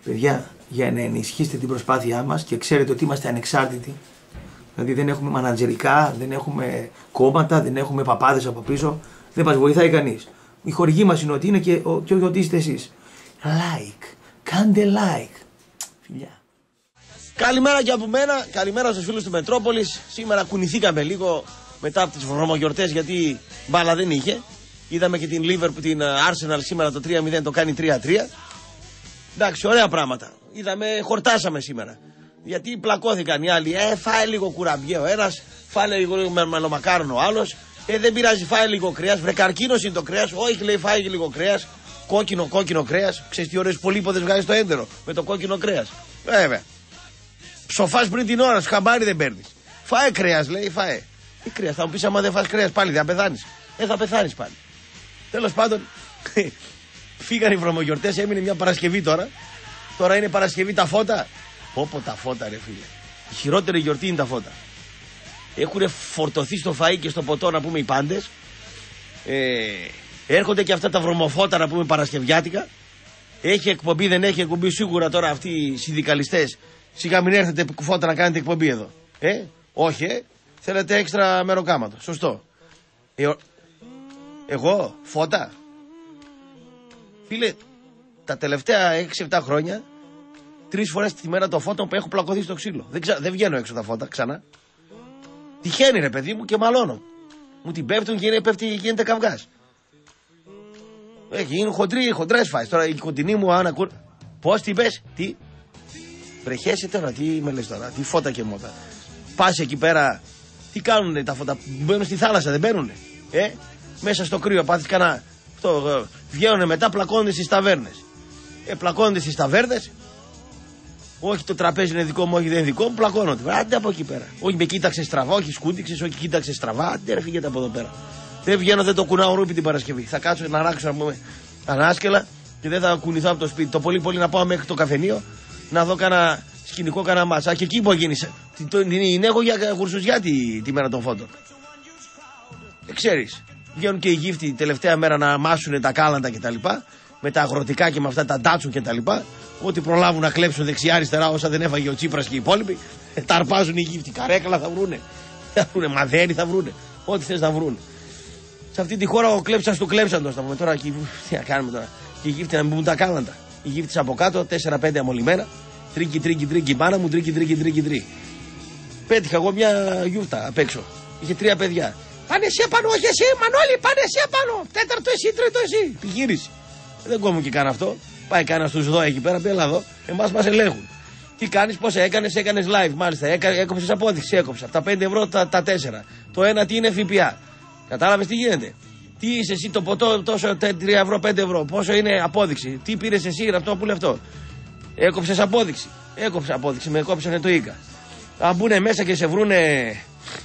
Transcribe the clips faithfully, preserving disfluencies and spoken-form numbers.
Παιδιά, για να ενισχύσετε την προσπάθειά μας και ξέρετε ότι είμαστε ανεξάρτητοι, δηλαδή δεν έχουμε μανατζερικά, δεν έχουμε κόμματα, δεν έχουμε παπάδες από πίσω, δεν μας βοηθάει κανείς. Η χορηγή μας είναι ότι είναι και, ο, και ότι είστε εσείς. Like, κάντε like. Φιλιά. Καλημέρα και από μένα, καλημέρα στους φίλους του Μετρόπολης. Σήμερα κουνηθήκαμε λίγο μετά από τις βρωμογιορτές γιατί μπάλα δεν είχε. Είδαμε και την Liverpool, την Arsenal σήμερα το τρία μηδέν το κάνει τρία τρία. Εντάξει, ωραία πράγματα. Είδαμε, χορτάσαμε σήμερα. Γιατί πλακώθηκαν οι άλλοι. Ε, φάει λίγο κουραμπιέ ο ένας, φάει λίγο μελομακάρονο ο άλλος. Ε, δεν πειράζει, φάει λίγο κρέας. Βρε, καρκίνος είναι το κρέας. Όχι, λέει, φάει λίγο κρέας. Κόκκινο, κόκκινο κρέας. Ξέρεις τι ωραίες πολύποδες βγάζει στο έντερο με το κόκκινο κρέας. Βέβαια. Ψοφάς πριν την ώρα σου, χαμπάρι δεν παίρνεις. Φάε κρέας, λέει, φάε. Τι κρέας, θα μου πεις άμα δεν φας κρέας πάλι, δεν θα πεθάνεις. Δεν θα πεθάνεις πάλι. Τέλος πάντων, φύγαν οι βρωμογιορτές, έμεινε μια Παρασκευή τώρα. Τώρα είναι Παρασκευή τα φώτα. Πω τα φώτα, ρε φίλε. Η χειρότερη γιορτή είναι τα φώτα. Έχουν φορτωθεί στο φαΐ και στο ποτό, να πούμε, οι πάντες. Ε, έρχονται και αυτά τα βρωμοφώτα, να πούμε, παρασκευιάτικα. Έχει εκπομπή, δεν έχει εκπομπή, σίγουρα τώρα αυτοί οι συνδικαλιστές. Σιγά μην έρθετε φώτα να κάνετε εκπομπή εδώ. Ε, όχι, ε. Θέλετε έξτρα μεροκάματο. Σωστό. Ε, εγώ, φώτα. Φίλε, τα τελευταία έξι επτά χρόνια, τρεις φορές τη μέρα το φώτα που έχω πλακωθεί στο ξύλο. Δεν, ξα... δεν βγαίνω έξω τα φώτα ξανά. Τυχαίνει, ρε παιδί μου, και μαλώνω. Μου την πέφτουν και είναι, πέφτει, γίνεται καυγάς. Έχει, είναι χοντρή, χοντρές φάσεις. Τώρα η κοντινή μου, αν ακού... Πώς την πες, τι. Βρεχέσαι τώρα, τι με λες τώρα, τι φώτα και μότα. Πας εκεί πέρα, τι κάνουνε τα φώτα, μπαίνουν στη θάλασσα, δεν μπαίνουνε. Ε, μέσα στο κρύο, πάθεις κανένα. Αυτό, βγαίνουνε μετά, πλακώνονται στις ταβέρνες. Ε, πλακώνονται στις ταβέρνες. Όχι το τραπέζι είναι δικό μου, όχι δεν είναι δικό μου, πλακώνονται. Άντε από εκεί πέρα. Όχι με κοίταξε στραβά, όχι σκούντιξες, όχι κοίταξε στραβά. Άντε ρε, φύγετε από εδώ πέρα. Δεν βγαίνω, δεν το κουνάω ρούπι την Παρασκευή. Θα κάτσω να ράξω, να πούμε, ανάσκελα και δεν θα κουνηθώ από το σπίτι. Το πολύ πολύ να πάω μέχρι το καφενείο να δω κανένα σκηνικό, κανένα μάτσα. Και εκεί που γίνεις. Είναι εγώ για γουρσουζιά τη, τη μέρα των φώτων. Δεν ξέρεις. Βγαίνουν και οι γύφτοι τελευταία μέρα να μάσουν τα κάλαντα κτλ. Με τα αγροτικά και με αυτά τα ντάτσουν κτλ. Ό,τι προλάβουν να κλέψουν δεξιά-αριστερά, όσα δεν έφαγε ο Τσίπρας και οι υπόλοιποι, τα αρπάζουν οι γύφτοι. Καρέκλα θα βρούνε. Θα βρούνε, μαδέρι θα βρούνε. Ό,τι θες θα βρούνε. Σε αυτή τη χώρα ο κλέψαν του κλέψαν. Θα πούμε τώρα, τι να κάνουμε τώρα. Και οι γύφτοι να μην μπουν τα κάλαντα. Οι γύφτοι από κάτω, τέσσερα πέντε αμολυμένα. Τρίκι, τρίκι, τρίκι, πάνω μου, τρίκι, τρίκι, τρίκι, τρίκι. Πέτυχα εγώ μια γιούφτα απ' έξω. Είχε τρία παιδιά. Πάνε εσύ απάνω, όχι εσύ, Μανώλη, πάνε εσύ απάνω. Τέταρτο εσύ, τρίτο εσύ. Επιχείρηση. Δεν κόμουν και κάνω αυτό. Πάει κανένα του δω εκεί πέρα, πέλα εδώ. Εμάς μας ελέγχουν. Τι κάνεις, πώς έκανες, έκανες live. Μάλιστα, έκοψες απόδειξη, έκοψα. Από τα πέντε ευρώ τα, τα τέσσερα. Το ένα τι είναι ΦΠΑ. Κατάλαβες τι γίνεται. Τι είσαι εσύ το ποτό τόσο τρία ευρώ, πέντε ευρώ. Πόσο είναι απόδειξη. Τι πήρες εσύ, αυτό που λεφτό. Έκοψες απόδειξη. Έκοψα απόδειξη, με κόψανε το Ίκα. Αν μπουν μέσα και σε βρούνε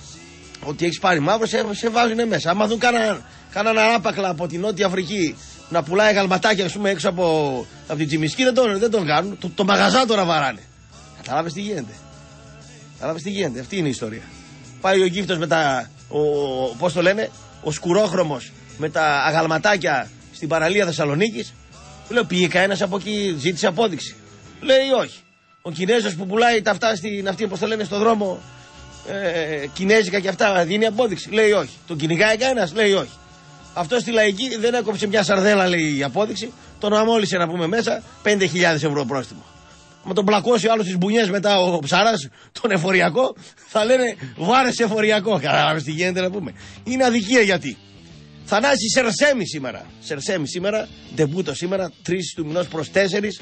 ότι έχεις πάρει μαύρο, σε, σε βάζουν μέσα. Άμα δουν κανέναν κανένα άπακλα από την Νότια Αφρική να πουλάει γαλματάκια, ας πούμε, έξω από, από την Τσιμισκή, δεν τον, δεν τον κάνουν. Το, το μαγαζά τώρα βαράνε. Κατάλαβες τι γίνεται. Κατάλαβες τι γίνεται. Αυτή είναι η ιστορία. Πάει ο γύφτος με τα. Ο, πώς το λένε, ο σκουρόχρωμος με τα αγαλματάκια στην παραλία Θεσσαλονίκης. Λέω, πήγε κανένας από εκεί, ζήτησε απόδειξη. Λέει όχι. Ο Κινέζος που πουλάει τα αυτά στην αυτή, όπως το λένε, στο δρόμο, ε, κινέζικα και αυτά, δίνει απόδειξη. Λέει όχι. Τον κυνηγάει κανένας, λέει όχι. Αυτό στη λαϊκή δεν έκοψε μια σαρδέλα, λέει, η απόδειξη. Τον αμόλυσε, να πούμε, μέσα πέντε χιλιάδες ευρώ πρόστιμο. Με τον πλακώσει ο άλλος στις μπουνιές μετά ο ψαράς, τον εφοριακό, θα λένε βάρεσε εφοριακό. Κατάλαβες τι γίνεται, να πούμε. Είναι αδικία γιατί. Θανάση Σερσέμι σήμερα. Σερσέμι σήμερα, ντεμπούτο σήμερα, τρεις του μηνός προς τέσσερις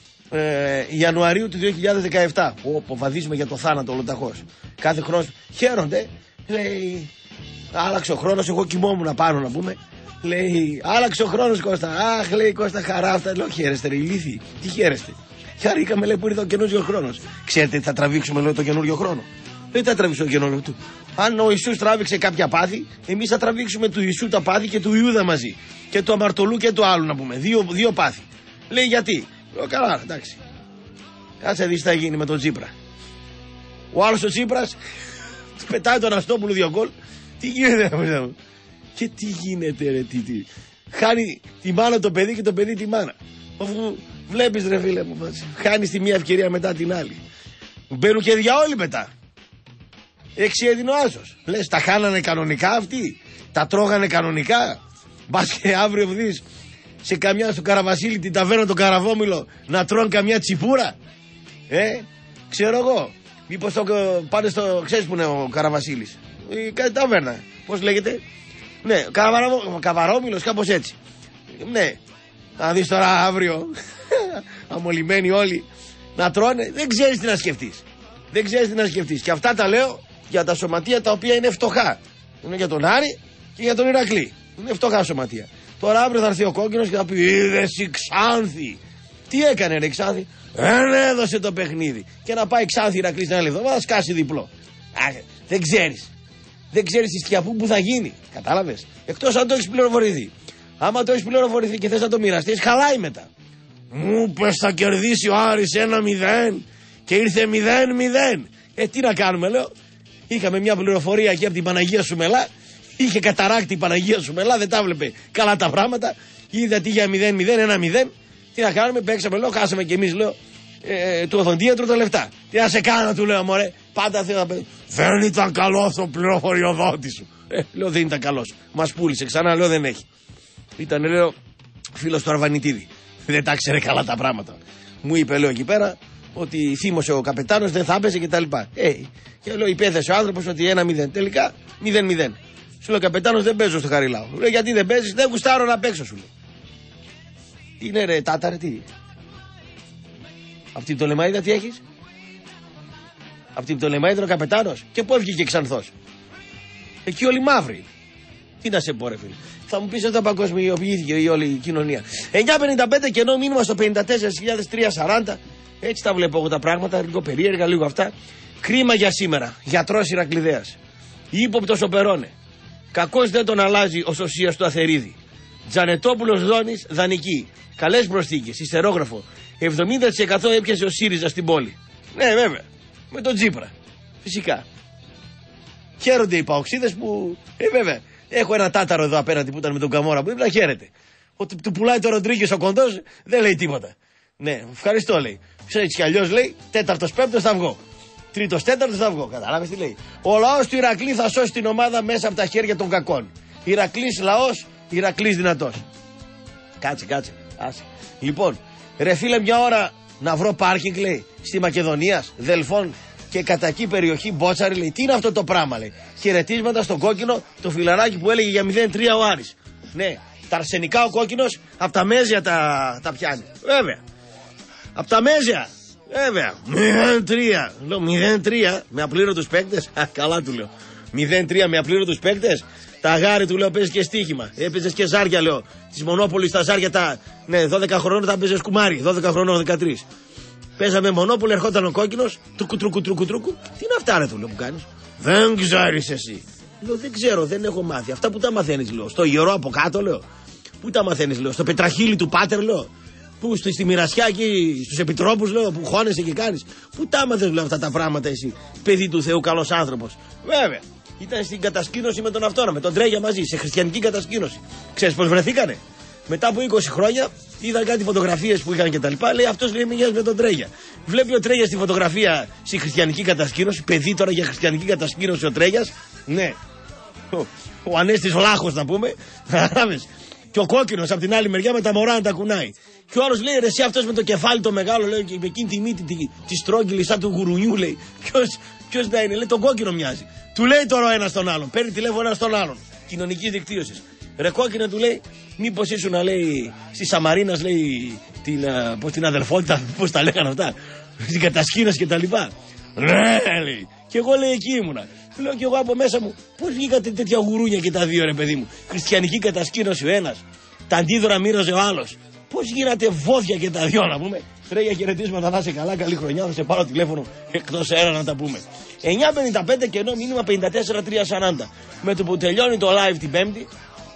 ε, Ιανουαρίου του δύο χιλιάδες δεκαεπτά. Όπου βαδίζουμε για το θάνατο ολοταχώς. Κάθε χρόνο χαίρονται, λέει, άλλαξε ο χρόνος, εγώ κοιμόμουν πάνω, να πούμε. Λέει, άλλαξε ο χρόνος, Κώστα. Αχ, λέει, Κώστα, χαρά αυτά. Λέω, χαίρεστε, ρε ηλίθιοι. Τι χαίρεστε. Χαρήκαμε, λέει, που ήρθε ο καινούριο χρόνος. Ξέρετε τι θα τραβήξουμε, λέει, το καινούριο χρόνο. Δεν θα τραβήξουμε το καινούριο του. Αν ο Ιησούς τράβηξε κάποια πάθη, εμείς θα τραβήξουμε του Ιησού τα πάθη και του Ιούδα μαζί. Και του αμαρτωλού και του άλλου, να πούμε. Δύο, δύο πάθη. Λέει, γιατί. Λέω, καλά, εντάξει. Κάτσε δεις τι θα γίνει με τον Τσίπρα. Ο άλλος ο Τσίπρας πετάει τον Αστόπουλο δύο γκολ. Τι γίνεται, αυτό. Και τι γίνεται, ρε, τι, τι. Χάνει τη μάνα το παιδί και το παιδί τη μάνα. Αφού Βλέπεις ρε φίλε μου, χάνεις τη μία ευκαιρία μετά την άλλη. Μπαίνουν και δια όλοι μετά. Έξι έδινε ο άσος. Λες, τα χάνανε κανονικά αυτοί? Τα τρώγανε κανονικά? Μπας και αύριο δεις σε καμιά στο Καραβασίλη την ταβέρνα τον Καραβόμηλο να τρώνε καμιά τσιπούρα? Ε, ξέρω εγώ. Μήπως το πάνε στο, ξέρεις που είναι ο Καραβασίλης? Η ταβέρνα, πώς λέγεται? Ναι, Καβαρόμηλος, κάπως έτσι. Ναι, να δεις τώρα αύριο αμολυμένοι όλοι να τρώνε. Δεν ξέρεις τι να σκεφτείς. Δεν ξέρεις τι να σκεφτείς. Και αυτά τα λέω για τα σωματεία τα οποία είναι φτωχά. Είναι για τον Άρη και για τον Ηρακλή. Είναι φτωχά σωματεία. Τώρα αύριο θα έρθει ο κόκκινος και θα πει: είδες η Ξάνθη? Τι έκανε ρε η Ξάνθη? Δεν έδωσε το παιχνίδι. Και να πάει Ξάνθη Ηρακλή την άλλη εβδομάδα, σκάσει διπλό. Α, δεν ξέρεις. Δεν ξέρεις τη σκιαπού που θα γίνει. Κατάλαβες? Εκτός αν το έχεις πληροφορηθεί. Άμα το έχεις πληροφορηθεί και θες να το μοιραστείς, χαλάει μετά. Μου πες θα κερδίσει ο Άρης ένα μηδέν και ήρθε μηδέν μηδέν. Ε, τι να κάνουμε, λέω. Είχαμε μια πληροφορία εκεί από την Παναγία Σουμελά. Είχε καταράκτη η Παναγία Σουμελά, δεν τα βλέπε καλά τα πράγματα. Είδα τι για μηδέν μηδέν, ένα μηδέν. Τι να κάνουμε, παίξαμε, λέω, χάσαμε κι εμείς, λέω, ε, του οδοντίατρου τα λεφτά. Τι να σε κάνω, του λέω, μωρέ. Πάντα θέλω να πει: δεν ήταν καλός ο πληροφοριοδότης σου. Ε, λέω, δεν ήταν καλός. Μας πούλησε ξανά, λέω, δεν έχει. Ήταν, λέω, φίλος του Αρβανιτίδη. Δεν τα ξέρε καλά τα πράγματα. Μου είπε, λέω, εκεί πέρα ότι θύμωσε ο καπετάνος, δεν θα έπαιζε κτλ. Ε, και λέω, υπέθεσε ο άνθρωπος ότι ένα μηδέn. Τελικά μηδέν μηδέν. Σου λέω, καπετάνος δεν παίζω στο Χαριλάου. Λέω, γιατί δεν παίζεις? Δεν γουστάρω να παίξω, σου λέω. Τι είναι ρε, τάτα, ρε, τι? Απ' την Πτολεμαΐδα τι έχεις? Απ' την Πτολεμαΐδα είναι ο καπετάνος. Και πώς βγήκε Ξανθός? Εκεί όλοι μαύροι. Τι να σε πω, ρε φίλε. Θα μου πεις ότι παγκοσμιοποιήθηκε η όλη η κοινωνία. εννιά πενήντα πέντε και ενώ μήνυμα στο πενήντα τέσσερα χιλιάδες τριακόσια σαράντα. Έτσι τα βλέπω εγώ τα πράγματα. Λίγο περίεργα, λίγο αυτά. Κρίμα για σήμερα. Γιατρός Ηρακλειδέας. Ύποπτος ο Περώνε. Κακώς δεν τον αλλάζει ο Σωσίας του Αθερίδη. Τζανετόπουλος Δόνης, δανεική. Καλές προσθήκες. Ιστερόγραφο. εβδομήντα τοις εκατό έπιασε ο ΣΥΡΙΖΑ στην πόλη. Ναι, βέβαια. Με τον Τσίπρα. Φυσικά. Χαίρονται οι παοξίδες που. Ε, βέβαια. Έχω ένα τάταρο εδώ απέναντι που ήταν με τον Καμόρα που ήμουν, χαίρεται. Ότι του πουλάει το Ροντρίγκες ο κοντός, δεν λέει τίποτα. Ναι, ευχαριστώ, λέει. Ξέρεις κι αλλιώς, λέει, τέταρτος πέμπτος θα βγω. Τρίτος τέταρτος θα βγω. Καταλάβες τι λέει? Ο λαός του Ηρακλή θα σώσει την ομάδα μέσα από τα χέρια των κακών. Ηρακλής λαός, Ηρακλής δυνατός. Κάτσε, κάτσε. Άσε. Λοιπόν, ρε φίλε, μια ώρα να βρω πάρκινγκ, λέει, στη Μακεδονία, Δελφών και κατά εκεί περιοχή Μπότσαρη, λέει. Τι είναι αυτό το πράγμα, λέει. Χαιρετίσματα στον κόκκινο, το φιλαράκι που έλεγε για μηδέν τρία ο Άρης. Ναι, τα αρσενικά ο κόκκινος από τα μέζια τα, τα πιάνει. Βέβαια. Από τα μέζια. Βέβαια. μηδέν τρία. Λέω μηδέν τρία με απλήρωτους παίκτες. Καλά του λέω. μηδέν τρία με απλήρωτους παίκτες. Τα γάρι του λέω παίζει και στοίχημα. Έπαιζε και ζάρια, λέω. Τη Μονόπολη τα ζάρια τα. Ναι, δώδεκα χρονών θα παίζει κουμάρι. δώδεκα χρονών, δεκατρία. Παίζαμε Μονόπολη, ερχόταν ο κόκκινος. Τρουκου, τρουκου, τρουκου, τρουκου. Τι είναι αυτά, ρε, του λέω που κάνεις? Δεν ξέρεις εσύ. Λέω, δεν ξέρω, δεν έχω μάθει. Αυτά που τα μαθαίνεις, λέω. Στο γερό από κάτω, λέω. Πού τα μαθαίνεις, λέω. Στο πετραχύλι του πάτερ, λέω. Πού στη, στη μοιρασιά εκεί, στους επιτρόπους, λέω, που χώνεσαι και κάνεις. Πού τα μάθες, λέω, αυτά τα πράγματα εσύ? Παιδί του Θεού, καλός άνθρωπος. Βέβαια. Ήταν στην κατασκήνωση με τον αυτόνα, με τον Τρέγια μαζί, σε χριστιανική κατασκήνωση. Ξέρεις πώς βρεθήκανε? Μετά από είκοσι χρόνια είδαν κάτι φωτογραφίες που είχαν και τα λοιπά. Λέει, αυτός, λέει, μοιάζει με τον Τρέγια. Βλέπει ο Τρέγιας στη φωτογραφία στη χριστιανική κατασκήνωση. Παιδί τώρα για χριστιανική κατασκήνωση ο Τρέγιας. Ναι. Ο, ο Ανέστης Λάχος, να πούμε. Και ο κόκκινος από την άλλη μεριά με τα μωρά να τα κουνάει. Και ο άλλος λέει, ρε, εσύ αυτός με το κεφάλι το μεγάλο, λέει, και με εκείνη τη μύτη τη, τη στρόγγυλη σαν του γουρουνιού, λέει. Ποιος, ποιος να είναι? Λέει, τον κόκκινο μοιάζει. Του λέει τώρα ο ένας τον άλλον. Παίρνει τηλέφωνο ένας τον άλλον. Κοινωνικής δικτύωσης. Ρε κόκκινα, του λέει, μήπως ήσουν να λέει στη Σαμαρίνας, λέει, την, πώς, την αδελφότητα, πώς τα λέγανε αυτά, στην κατασκήνωση και τα λοιπά. Ναι, λέει. Και εγώ, λέει, εκεί ήμουνα. Λέω και εγώ από μέσα μου, πώς βγήκατε τέτοια γουρούνια και τα δύο, ρε παιδί μου? Χριστιανική κατασκήνωση ο ένας, τα αντίδωρα μοίραζε ο άλλος. Πώς γίνατε βόδια και τα δυο, να πούμε? Ρε, για χαιρετίσματα, να είσαι καλά, καλή χρονιά, θα σε πάρω τηλέφωνο εκτός αέρα να τα πούμε. εννιά πενήντα πέντε και ενώ μήνυμα πενήντα τέσσερα τριακόσια σαράντα. Με το που τελειώνει το live την Πέμπτη,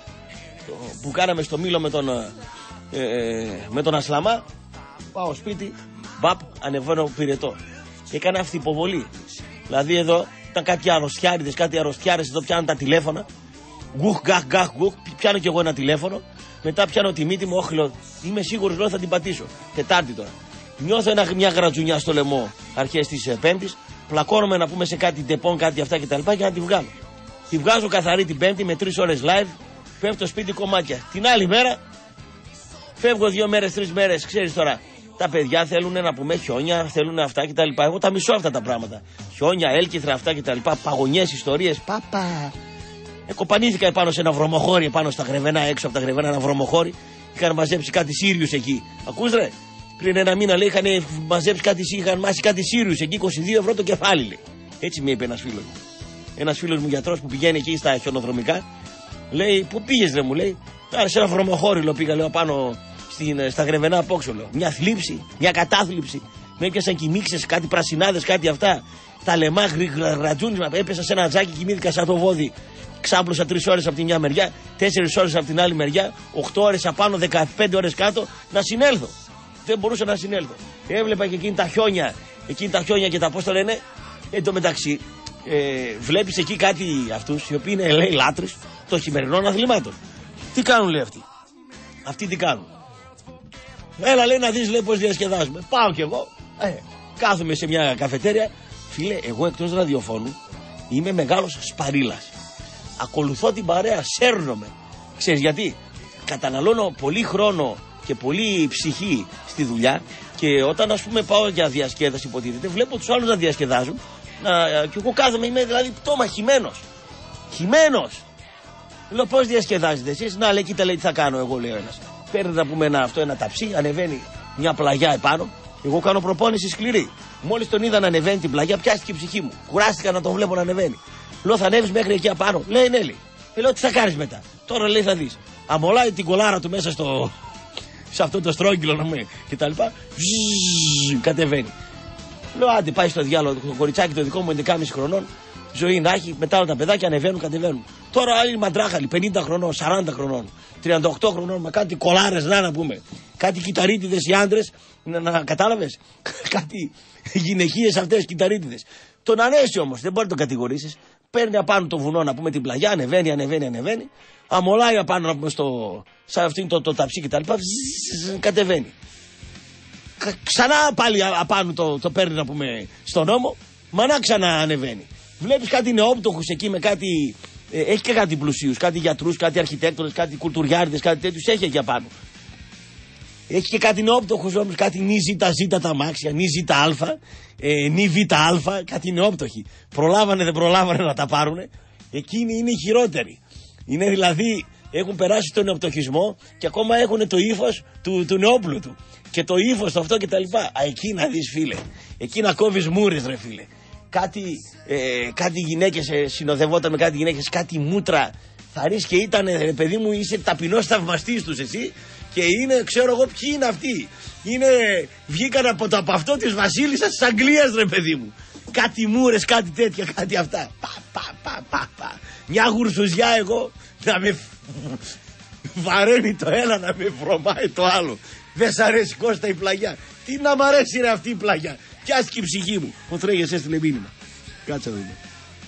το που κάναμε στο Μήλο με τον, ε, ε, με τον Ασλαμά, πάω σπίτι, μπαπ, ανεβαίνω πυρετό. Και έκανα αυτή υποβολή. Δηλαδή εδώ ήταν κάτι αρρωστιάριδες, κάτι αρρωστιάρες εδώ πιάνουν τα τηλέφωνα. Γκουχ, γκαχ, γκαχ, γκουχ. Πιάνω κι εγώ ένα τηλέφωνο. Μετά πιάνω τη μύτη μου, όχι λέω, είμαι σίγουρος λέω θα την πατήσω. Τετάρτη τώρα. Νιώθω ένα, μια γρατζουνιά στο λαιμό αρχές της ε, Πέμπτης. Πλακώνομαι να πούμε σε κάτι ντεπών, κάτι αυτά κτλ. Για να τη βγάλω. Τη βγάζω καθαρή την Πέμπτη με τρεις ώρες live. Πέφτω σπίτι κομμάτια. Την άλλη μέρα φεύγω δύο μέρες, τρεις μέρες. Ξέρεις τώρα, τα παιδιά θέλουν να πούμε χιόνια, θέλουν αυτά κτλ. Εγώ τα μισώ αυτά τα πράγματα. Χιόνια, έλκυθρα, αυτά κτλ. Παγωνιές, ιστορίες. Πάπα. Εκοπανήθηκα επάνω σε ένα βρωμοχώρι, επάνω στα Γρεβενά, έξω από τα Γρεβενά, ένα βρωμοχώρι. Είχαν μαζέψει κάτι Σύριους εκεί. Ακούς ρε, πριν ένα μήνα λέει είχαν μαζέψει κάτι, είχαν μάσει κάτι Σύριους εκεί, είκοσι δύο ευρώ το κεφάλι λέει. Έτσι με είπε ένας φίλος μου. Ένας φίλος μου γιατρός που πηγαίνει εκεί στα χιονοδρομικά. Λέει, πού πήγες ρε μου, λέει. Άρα σε ένα βρωμοχώρι λέω, πήγα λέω πάνω στην, στα Γρεβενά απόξω λέω. Μια θλίψη, μια κατάθλιψη. Με έπιασαν και μίξες, κάτι πρασινάδες, κάτι αυτά. Τα λεμά γρατζούνισμα. Έπεσα σε ένα τζάκι, κοιμήθηκα σαν το βόδι. Ξάπλωσα τρεις ώρες από τη μια μεριά, τέσσερις ώρες από την άλλη μεριά, οκτώ ώρες απάνω, δεκαπέντε ώρες κάτω να συνέλθω. Δεν μπορούσα να συνέλθω. Έβλεπα και εκείνη τα χιόνια, εκείνη τα χιόνια και τα πώς το λένε. Εν τω μεταξύ, ε, βλέπεις εκεί κάτι αυτούς οι οποίοι είναι λέει λάτρεις των χειμερινών αθλημάτων. Τι κάνουν λέει αυτοί. Αυτοί τι κάνουν. Έλα λέει να δεις λέει πώς διασκεδάζουμε. Πάω κι εγώ, ε, κάθομαι σε μια καφετέρια. Φίλε, εγώ εκτός ραδιοφώνου είμαι μεγάλος σπαρίλας. Ακολουθώ την παρέα, σέρνομαι. Ξέρεις γιατί? Καταναλώνω πολύ χρόνο και πολύ ψυχή στη δουλειά και όταν ας πούμε πάω για διασκέδαση υποτίθεται, βλέπω τους άλλους να διασκεδάζουν να, και εγώ κάθομαι, είμαι δηλαδή πτώμα χυμένος. Χυμένος! Λέω πώς διασκεδάζετε εσείς? Να λέει κοίτα λέει τι θα κάνω εγώ λέει ο ένας. Παίρνει να πούμε ένα, αυτό, ένα ταψί, ανεβαίνει μια πλαγιά επάνω. Εγώ κάνω προπόνηση σκληρή. Μόλις τον είδα να ανεβαίνει την πλαγιά, πιάστηκε η ψυχή μου. Κουράστηκα να τον βλέπω να ανεβαίνει. Λέω θα ανέβεις μέχρι εκεί απάνω. Λέει ναι, λέει. Λέω τι θα κάνεις μετά? Τώρα λέει θα δεις. Αμολάει την κολάρα του μέσα στο. Σε αυτό το στρόγγυλο να με και τα λοιπά. Βζζζ, κατεβαίνει. Λέω άντε πάει στο διάλογο. Το κοριτσάκι το δικό μου έντεκα χρονών. Ζωή να έχει. Μετά όλα τα παιδάκια ανεβαίνουν, κατεβαίνουν. Τώρα άλλοι μαντράχαλοι πενήντα χρονών, σαράντα χρονών, τριάντα οκτώ χρονών. Μα κάτι κολάρες να, να πούμε. Κάτι κυταρίτιδες οι άντρες. Να, να κατάλαβες. Κάτι γυναικείες αυτές κυταρίτιδες. Τον ανέσει όμως, δεν μπορεί να τον κατηγορήσεις. Παίρνει απάνω το βουνό να πούμε την πλαγιά, ανεβαίνει, ανεβαίνει, ανεβαίνει. Αμολάει απάνω να πούμε στο. Σαν αυτήν το, το ταψί κτλ. Κατεβαίνει. Ξανά πάλι απάνω το, το παίρνει να πούμε στον νόμο. Μανά ξανά ανεβαίνει. Βλέπεις κάτι νεόπτωχους εκεί με κάτι. Ε, έχει και κάτι πλουσίους, κάτι γιατρούς, κάτι αρχιτέκτονες, κάτι κουλτουριάριδες, κάτι τέτοιους έχει εκεί απάνω. Έχει και κάτι νεόπτωχους όμως, κάτι νη ζήτα ζήτα τα μάξια, νη ζήτα αλφα, ε, νη βήτα αλφα, κάτι νεόπτωχοι. Προλάβανε δεν προλάβανε να τα πάρουνε. Εκείνοι είναι οι χειρότεροι. Είναι δηλαδή, έχουν περάσει τον νεοπτωχισμό και ακόμα έχουν το ύφος του, του νεόπλουτου. Και το ύφος το αυτό και τα λοιπά. Α, εκεί να δεις φίλε. Εκεί να κόβεις μούρες ρε φίλε. Κάτι, ε, κάτι γυναίκες ε, συνοδευόταν με κάτι γυναίκες, κάτι μούτρα. Θα ρίξει και ήταν ρε παιδί μου, είσαι ταπεινός θαυμαστής τους εσύ. Και είναι, ξέρω εγώ ποιοι είναι αυτοί. Είναι, βγήκαν από το από αυτό της βασίλισσας της Αγγλίας ρε παιδί μου. Κάτι μούρες, κάτι τέτοια, κάτι αυτά. Πα, πα, πα, πα, πα. Μια γουρσουζιά εγώ να με βαραίνει το ένα, να με βρωμάει το άλλο. Δεν σ' αρέσει Κώστα η πλαγιά? Τι να μ' αρέσει ρε αυτή η πλαγιά? Πιάστηκε η ψυχή μου. Ο Τρέγες έστειλε μήνυμα. Κάτσε να δούμε.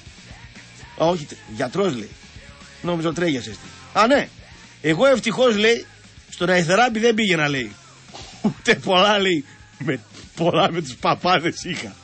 Α, όχι, γιατρός λέει. Νόμιζα ο Τρέγες έστειλε. Α, ναι. Εγώ ευτυχώς λέει, στον Αϊθεράπη δεν πήγαινα λέει. Ούτε πολλά λέει. Με, πολλά με τους παπάδες είχα.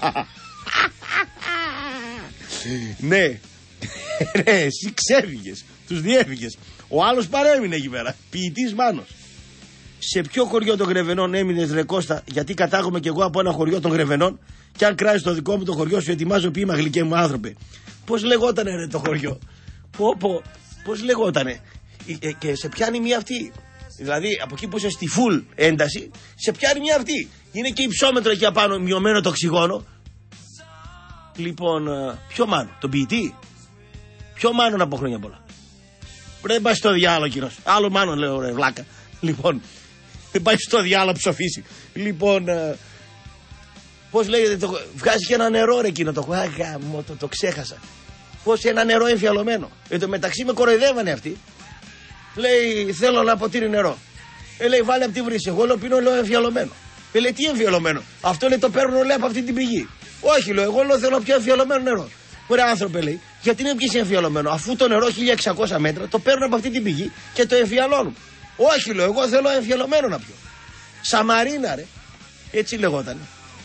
Ναι. Ναι, εσύ ξέφυγες. Τους διέφυγες. Ο άλλος παρέμεινε εκεί πέρα. Ποιητής Μάνος. Σε ποιο χωριό των Γρεβενών έμεινες ρε Κώστα? Γιατί κατάγομαι κι εγώ από ένα χωριό των Γρεβενών. Και αν κράζεις το δικό μου το χωριό σου, ετοιμάζω ποίημα γλυκέ μου άνθρωπε. Πώς λεγότανε ρε το χωριό? Πω πω. Πώς λεγότανε? Ε, και σε πιάνει μία αυτή. Δηλαδή από εκεί που είσαι στη full ένταση, σε πιάνει μία αυτή. Είναι και υψόμετρο εκεί απάνω, μειωμένο το οξυγόνο. Λοιπόν, ποιο Μάνο? Τον ποιητή? Ποιο Μάνο να πω χρόνια πολλά? Δεν πάει στο διάλογο κύριος. Άλλο Μάνο λέω ρε βλάκα. Λοιπόν, δεν πάει στο διάλογο ψοφήσει. Λοιπόν, ε, πώς λέγεται, το, βγάζει και ένα νερό ρε εκείνο το, αγα, μου, το, το ξέχασα. Πώς ένα νερό εμφιαλωμένο. Εν τω μεταξύ με κοροϊδεύανε αυτοί. Λέει θέλω ένα ποτήρι νερό. Ε, λέει βάλε από τη βρύση. Εγώ λέω πίνω λέω εμφιαλωμένο. Ε, λέει τι εμφιαλωμένο? Αυτό λέει το παίρνω λέει από αυτή την πηγή. Όχι λέω, εγώ λέω θέλω πιο εμφιαλωμένο νερό. Ωραία άνθρωπε λέει, γιατί είναι πιες εμφιαλωμένο? Αφού το νερό χίλια εξακόσια μέτρα το παίρνω από αυτή την πηγή και το εμφιαλώνω. Όχι, λέω, εγώ θέλω εμφιαλωμένο να πιω. Σαμαρίνα, ρε. Έτσι λεγόταν.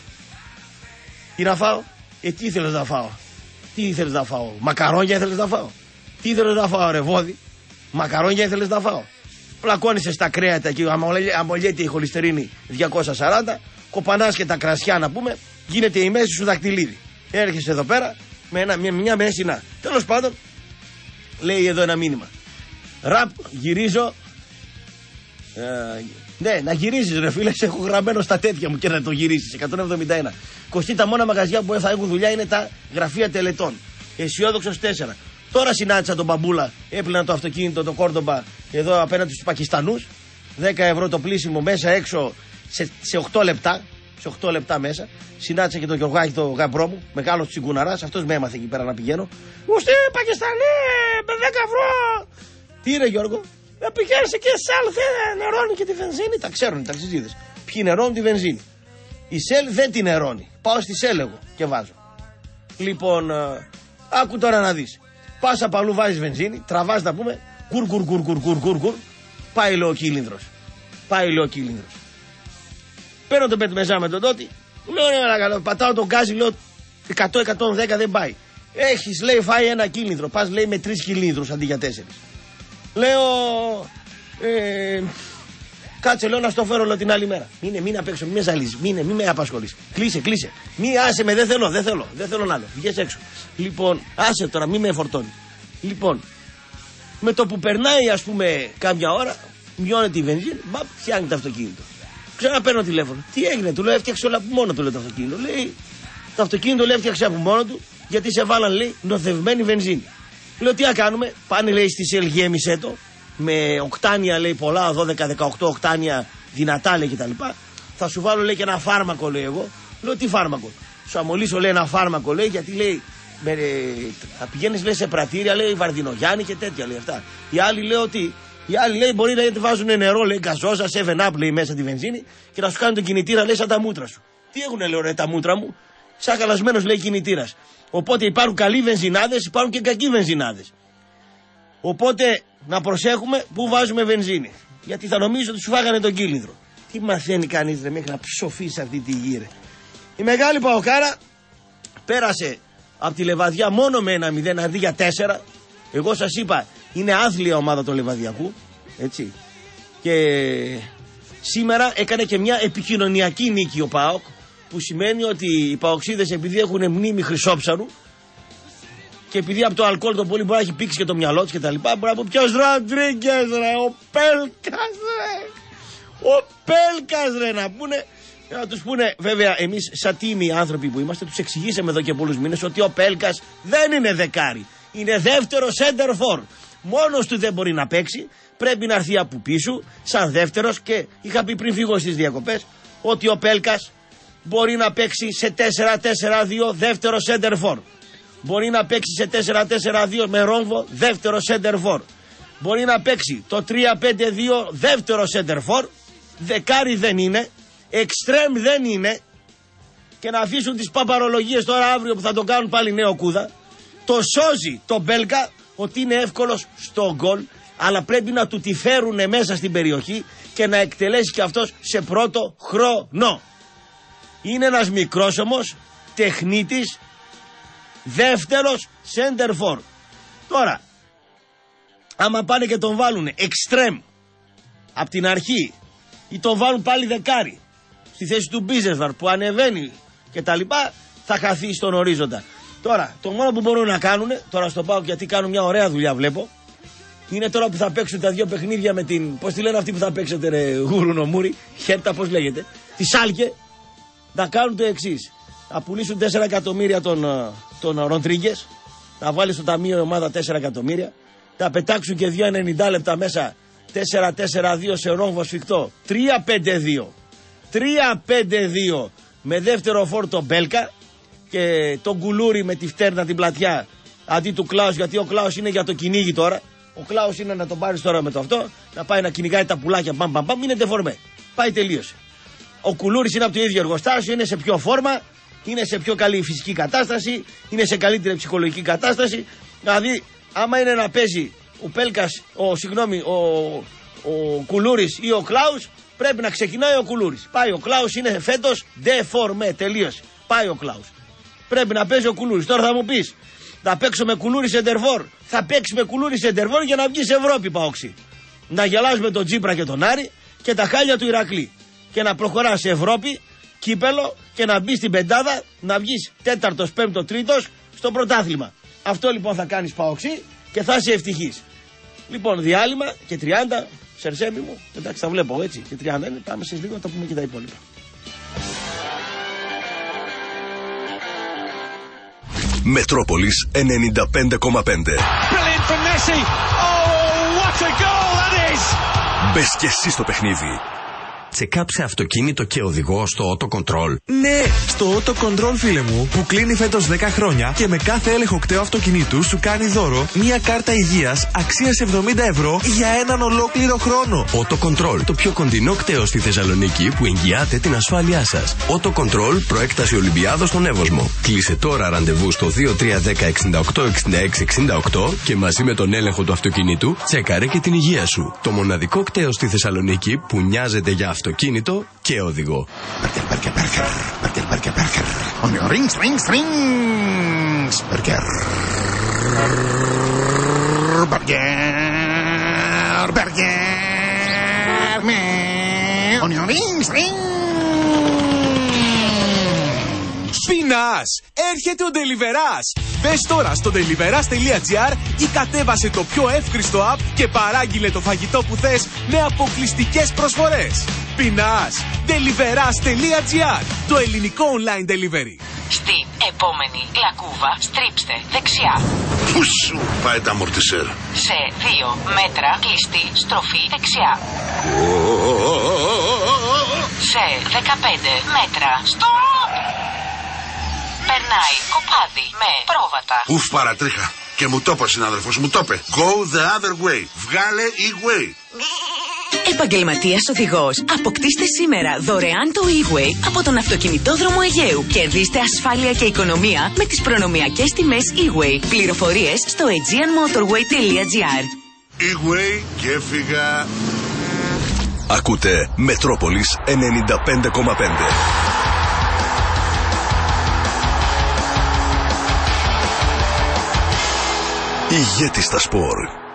Τι να φάω? Ε, τι ήθελες να φάω? Τι ήθελες να φάω? Μακαρόνια ήθελες να φάω? Τι ήθελες να φάω, ρε βόδι? Μακαρόνια ήθελες να φάω? Πλακώνεσαι στα κρέατα εκεί, αμολιέται η χολυστερίνη διακόσια σαράντα, κοπανάς και τα κρασιά να πούμε, γίνεται η μέση σου δακτυλίδι. Έρχεσαι εδώ πέρα με ένα, μια, μια μέση να. Τέλος πάντων, λέει εδώ ένα μήνυμα. Ραπ, γυρίζω. Ε, ναι, να γυρίσεις ρε φίλε, σε έχω γραμμένο στα τέτοια μου και να το γυρίσεις. εκατόν εβδομήντα ένα. Κοστί, τα μόνα μαγαζιά που θα έχουν δουλειά είναι τα γραφεία τελετών. Αισιόδοξος τέσσερα. Τώρα συνάντησα τον μπαμπούλα, έπλυνα το αυτοκίνητο, το Κόρντομπα, εδώ απέναντι στους Πακιστανούς. δέκα ευρώ το πλήσιμο μέσα έξω σε, σε οκτώ λεπτά. Σε οκτώ λεπτά μέσα. Συνάντησα και τον Γιωργάκη, τον γαμπρό μου, μεγάλος τσιγκουναράς. Αυτός με έμαθε εκεί πέρα να πηγαίνω. Ουστή Πακιστανί, με δέκα ευρώ. Τι είναι Γιώργο? Ε, πηγαίνεις εκεί σε Σέλ, νερώνει και τη βενζίνη. Τα ξέρουν οι ταξιτζίδες. Ποιοι νερώνουν τη βενζίνη? Η Σέλ δεν την νερώνει. Πάω στη Σέλ εγώ και βάζω. Λοιπόν, α, άκου τώρα να δεις. Πας απ' αλλού, βάζεις βενζίνη, τραβάς να πούμε, κουρ κουρ κουρ κουρ κουρ κουρ κουρ. Πάει λέει ο κύλινδρος. Πάει λέει ο κύλινδρος. Παίρνω τον πετμεζά με τον τότη. Λέω ναι, καλό, πατάω τον γκάζι, λέω εκατό με εκατόν δέκα δεν πάει. Έχεις λέει φάει ένα κύλινδρο. Πας λέει με τρεις κύλινδρους αντί για τέσσερις. Λέω. Ε, κάτσε λέω να στο φέρω λέω, την άλλη μέρα. Μείνε, μείνε απ' έξω, μην με ζαλίζεις, μείνε, μην με απασχολείς. Κλείσε, κλείσε. Μη άσε με, δεν θέλω, δεν θέλω, δεν θέλω άλλο. Βγες έξω. Λοιπόν, άσε τώρα, μην με φορτώνει. Λοιπόν, με το που περνάει ας πούμε κάμια ώρα, μειώνεται η βενζίνη, μπα, φτιάχνει το αυτοκίνητο. Ξαναπαίρνω τηλέφωνο. Τι έγινε, του λέω έφτιαξε όλα από μόνο του λέει το αυτοκίνητο. Λέει, το αυτοκίνητο λέει έφτιαξε από μόνο του γιατί σε βάλαν λέει νοθευμένη βενζίνη. Λέω τι να κάνουμε, πάνε λέει στη Σελ γέμισε το με οκτάνια λέει πολλά, δώδεκα δεκαοκτώ οκτάνια δυνατά λέει κτλ. Θα σου βάλω λέει και ένα φάρμακο λέει εγώ. Λέω τι φάρμακο? Σου αμολύσω λέει ένα φάρμακο λέει γιατί λέει με, θα πηγαίνεις λέει σε πρατήρια λέει Βαρδινογιάννη και τέτοια λέει αυτά. Οι άλλοι λέει ότι οι άλλοι λέει μπορεί να βάζουν νερό λέει γκαζόζα, seven up λέει μέσα τη βενζίνη και να σου κάνουν τον κινητήρα λέει σαν τα μούτρα σου. Τι έχουνε λέω ρε τα μούτρα μου? Σαν χαλασμένος λέει κινητήρας. Οπότε υπάρχουν καλοί βενζινάδες, υπάρχουν και κακοί βενζινάδες. Οπότε να προσέχουμε που βάζουμε βενζίνη. Γιατί θα νομίζω ότι σου φάγανε τον κύλινδρο. Τι μαθαίνει κανείς ρε μέχρι να ψοφήσει αυτή τη γη ρε. Η μεγάλη Παοκάρα πέρασε από τη Λεβαδιά μόνο με ένα μηδέν αντί για τέσσερα. Εγώ σας είπα είναι άθλια ομάδα του Λεβαδιακού. Έτσι. Και σήμερα έκανε και μια επικοινωνιακή νίκη ο ΠΑΟΚ. Που σημαίνει ότι οι παοξίδες επειδή έχουν μνήμη χρυσόψαρου και επειδή από το αλκοόλ το πολύ μπορεί να έχει πήξει και το μυαλό του και τα λοιπά, μπορεί να πω ποιος Ροντρίγκες ρε, ο Πέλκας ρε, ο Πέλκας ρε να πούνε, να τους πούνε βέβαια εμείς σαν τίμοι άνθρωποι που είμαστε τους εξηγήσαμε εδώ και πολλούς μήνες ότι ο Πέλκας δεν είναι δεκάρι, είναι δεύτερο center for. Μόνος του δεν μπορεί να παίξει, πρέπει να έρθει από πίσω σαν δεύτερος και είχα πει πριν φύγω στις διακοπές ότι ο Πέλκας μπορεί να παίξει σε τέσσερα τέσσερα δύο δεύτερο center for. Μπορεί να παίξει σε τέσσερα τέσσερα δύο με ρόμβο δεύτερο center for. Μπορεί να παίξει το τρία πέντε δύο δεύτερο center for. Δεκάρι δεν είναι. Εξτρέμ δεν είναι. Και να αφήσουν τις παπαρολογίες τώρα αύριο που θα τον κάνουν πάλι νέο κούδα. Το σώζει το Μπέλκα ότι είναι εύκολος στο γκολ. Αλλά πρέπει να του τη φέρουν μέσα στην περιοχή και να εκτελέσει και αυτός σε πρώτο χρόνο. Είναι ένας μικρός όμως τεχνίτης δεύτερος center for. Τώρα άμα πάνε και τον βάλουν εξτρέμ από την αρχή ή τον βάλουν πάλι δεκάρι στη θέση του Μπίζεσβαρ που ανεβαίνει και τα λοιπά, θα χαθεί στον ορίζοντα. Τώρα το μόνο που μπορούν να κάνουν, τώρα στο πάω γιατί κάνουν μια ωραία δουλειά βλέπω, είναι τώρα που θα παίξουν τα δύο παιχνίδια με την, πώς τη λένε αυτή που θα παίξετε ρε Γούρουνο Μούρι, Χέρτα πώς λέγεται, τη Σάλκε. Να κάνουν το εξής. Να πουλήσουν τέσσερα εκατομμύρια τον, τον Ροντρίγκες. Να βάλει στο ταμείο η ομάδα τέσσερα εκατομμύρια. Να πετάξουν και δύο ενενήντα λεπτά μέσα. τέσσερα τέσσερα δύο σε ρόμβο σφιχτό. τρία πέντε δύο. τρία πέντε δύο με δεύτερο φόρτο Μπέλκα. Και τον Κουλούρι με τη φτέρνα την πλατιά. Αντί του Κλάους, γιατί ο Κλάους είναι για το κυνήγι τώρα. Ο Κλάους είναι να τον πάρει τώρα με το αυτό. Να πάει να κυνηγάει τα πουλάκια. Μπαμ, μπαμ, μπαμ. Είναι τεφορμέ. Πάει, τελείωσε. Ο Κουλούρης είναι από το ίδιο εργοστάσιο, είναι σε πιο φόρμα, είναι σε πιο καλή φυσική κατάσταση, είναι σε καλύτερη ψυχολογική κατάσταση. Δηλαδή, άμα είναι να παίζει ο Πέλκας, ο, συγγνώμη, ο, ο Κουλούρης ή ο Κλάους, πρέπει να ξεκινάει ο Κουλούρης. Πάει ο Κλάους, είναι φέτος deformé, τελείωσε. Πάει ο Κλάους. Πρέπει να παίζει ο Κουλούρης. Τώρα θα μου πεις, θα παίξω με Κουλούρη σεντερφόρ. Θα παίξει με Κουλούρη σεντερφόρ για να βγει σε Ευρώπη, Παόξι. Να γελάζουμε τον Τζίπρα και τον Άρη και τα χάλια του Ηρακλή. Και να προχωράς σε Ευρώπη, κύπελο και να μπει στην πεντάδα, να βγεις τέταρτος, πέμπτος, τρίτος στο πρωτάθλημα. Αυτό λοιπόν θα κάνεις, Παόξι, και θα είσαι ευτυχής. Λοιπόν, διάλειμμα και τριάντα, Σερσέμι μου, εντάξει, τα βλέπω έτσι. Και τριάντα είναι, πάμε σε λίγο να τα πούμε και τα υπόλοιπα. Μετρόπολης ενενήντα πέντε κόμμα πέντε. Μπες και εσύ στο παιχνίδι. Τσεκάψε αυτοκίνητο και οδηγό στο Auto Control. Ναι, στο Auto Control, φίλε μου, που κλείνει φέτος δέκα χρόνια και με κάθε έλεγχο κταίου αυτοκινήτου σου κάνει δώρο μία κάρτα υγείας αξίας εβδομήντα ευρώ για έναν ολόκληρο χρόνο. Auto Control, το πιο κοντινό κταίο στη Θεσσαλονίκη που εγγυάται την ασφάλειά σας. Auto Control, προέκταση Ολυμπιάδος στον Εύωσμο. Κλείσε τώρα ραντεβού στο δύο τρία ένα μηδέν εξήντα οκτώ εξήντα έξι εξήντα οκτώ και μαζί με τον έλεγχο του αυτοκινήτου τσέκαρε και την υγεία σου. Το μοναδικό κταίο στη Θεσσαλονίκη που νοιάζεται για αυτοκίνητο και οδηγό. Burger, burger, burger, burger, burger, burger. On your rings, rings, rings. Burger. Burger, burger. On your rings, rings. Πεινάς! Έρχεται ο Deliverás! Μπες τώρα στο deliverás.gr ή κατέβασε το πιο εύκριστο app και παράγγειλε το φαγητό που θες με αποκλειστικές προσφορές. Πεινάς! deliverás.gr, το ελληνικό online delivery. Στην επόμενη λακκούβα στρίψτε δεξιά. Πού σου πάει τα αμορτισέρ? Σε δύο μέτρα κλειστή στροφή δεξιά. Σε δεκαπέντε μέτρα stop. Περνάει κοπάδι με πρόβατα. Ουφ, παρατρίχα. Και μου το είπε ο συνάδελφος, μου το είπε. Go the other way. Βγάλε e-way. Επαγγελματίας οδηγός. Αποκτήστε σήμερα δωρεάν το e-way από τον αυτοκινητόδρομο Αιγαίου. Κερδίστε ασφάλεια και οικονομία με τις προνομιακές τιμές e-way. Πληροφορίες στο aegeanmotorway.gr. E-way και έφυγα. Ακούτε Μετρόπολης ενενήντα πέντε κόμμα πέντε. Ηγέτη στα σπορ.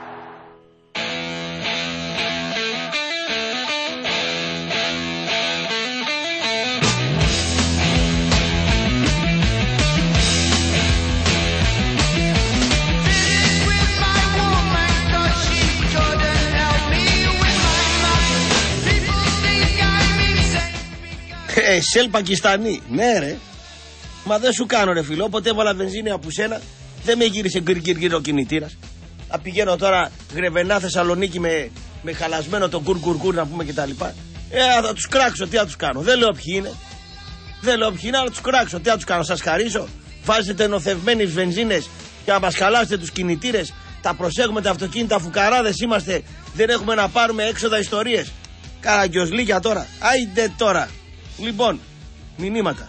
Ε, Σελ Πακιστανή. Ναι ρε. Μα δεν σου κάνω ρε φίλο. Όποτε έβαλα βενζίνη από σένα, δεν με γύρισε γκρ γκρ γκρ ο κινητήρας. Θα πηγαίνω τώρα Γρεβενά Θεσσαλονίκη με, με χαλασμένο το γκουρ γκουρ γκουρ να πούμε κτλ. Ε, θα τους κράξω, τι θα τους κάνω. Δεν λέω ποιοι είναι. Δεν λέω ποιοι είναι, αλλά τους κράξω. Τι θα τους κάνω, σας χαρίσω. Βάζετε νοθευμένες βενζίνες και να μας χαλάσετε τους κινητήρες. Τα προσέχουμε τα αυτοκίνητα, φουκαράδες είμαστε. Δεν έχουμε να πάρουμε έξοδα ιστορίες. Καραγκιοζλίκια τώρα. Άιντε τώρα. Λοιπόν, μηνύματα.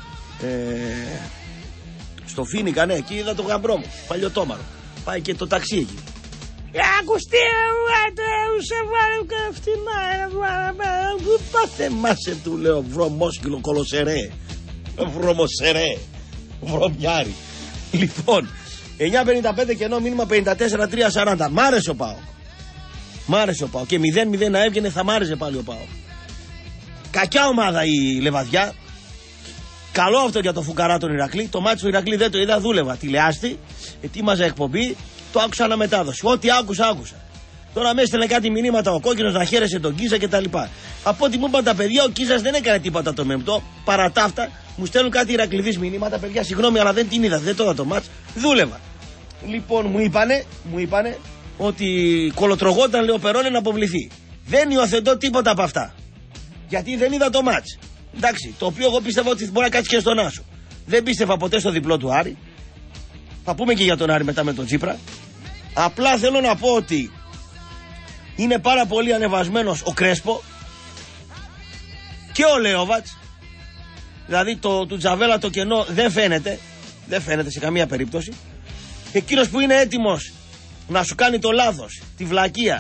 Ε, στο Φίνικα, ναι, εκεί είδα το γαμπρό μου, παλιωτόμαρο. Πάει και το ταξί εκεί. Ακουστή, σε βάλε και φτηνά. Πάθε μάσε του, λέω, βρωμόσκυλο κολοσερέ. Βρωμοσερέ. Βρωμιάρι. Λοιπόν, εννιά πενήντα πέντε κενό μήνυμα πενήντα τέσσερα τρία σαράντα. Μ' άρεσε ο ΠΑΟΚ. Μ' άρεσε ο ΠΑΟΚ. Και μηδέν μηδέν να έβγαινε, θα μ' άρεσε πάλι ο ΠΑΟΚ. Κακιά ομάδα η Λεβαδιά. Καλό αυτό για το φουκαρά τον Ηρακλή. Το μάτι του Ηρακλή δεν το είδα, δούλευα. Τηλεάστη, ετοίμαζα εκπομπή, το άκουσα αναμετάδοση. Ό,τι άκουσα, άκουσα. Τώρα με έστελνε κάτι μηνύματα ο κόκκινος να χαίρεσε τον Κίζα κτλ. Από ό,τι μου είπαν τα παιδιά, ο Κίζας δεν έκανε τίποτα το μεμπτό. Παρά τα αυτά, μου στέλνουν κάτι Ηρακληδείς μηνύματα. Παιδιά, συγγνώμη, αλλά δεν την είδα, δεν το είδα το μάτς. Δούλευα. Λοιπόν, μου είπανε, μου είπανε ότι κολοτρογόταν, λέει, ο Περόνε να αποβληθεί. Δεν υιοθετώ τίποτα από αυτά. Γιατί δεν είδα το μάτς. Εντάξει, το οποίο εγώ πίστευα ότι μπορεί να κάτσει και στον Άσο. Δεν πίστευα ποτέ στο διπλό του Άρη. Θα πούμε και για τον Άρη μετά με τον Τσίπρα. Απλά θέλω να πω ότι είναι πάρα πολύ ανεβασμένος ο Κρέσπο και ο Λέοβατς. Δηλαδή το του Τζαβέλα το κενό δεν φαίνεται. Δεν φαίνεται σε καμία περίπτωση. Εκείνος που είναι έτοιμος να σου κάνει το λάθος, τη βλακεία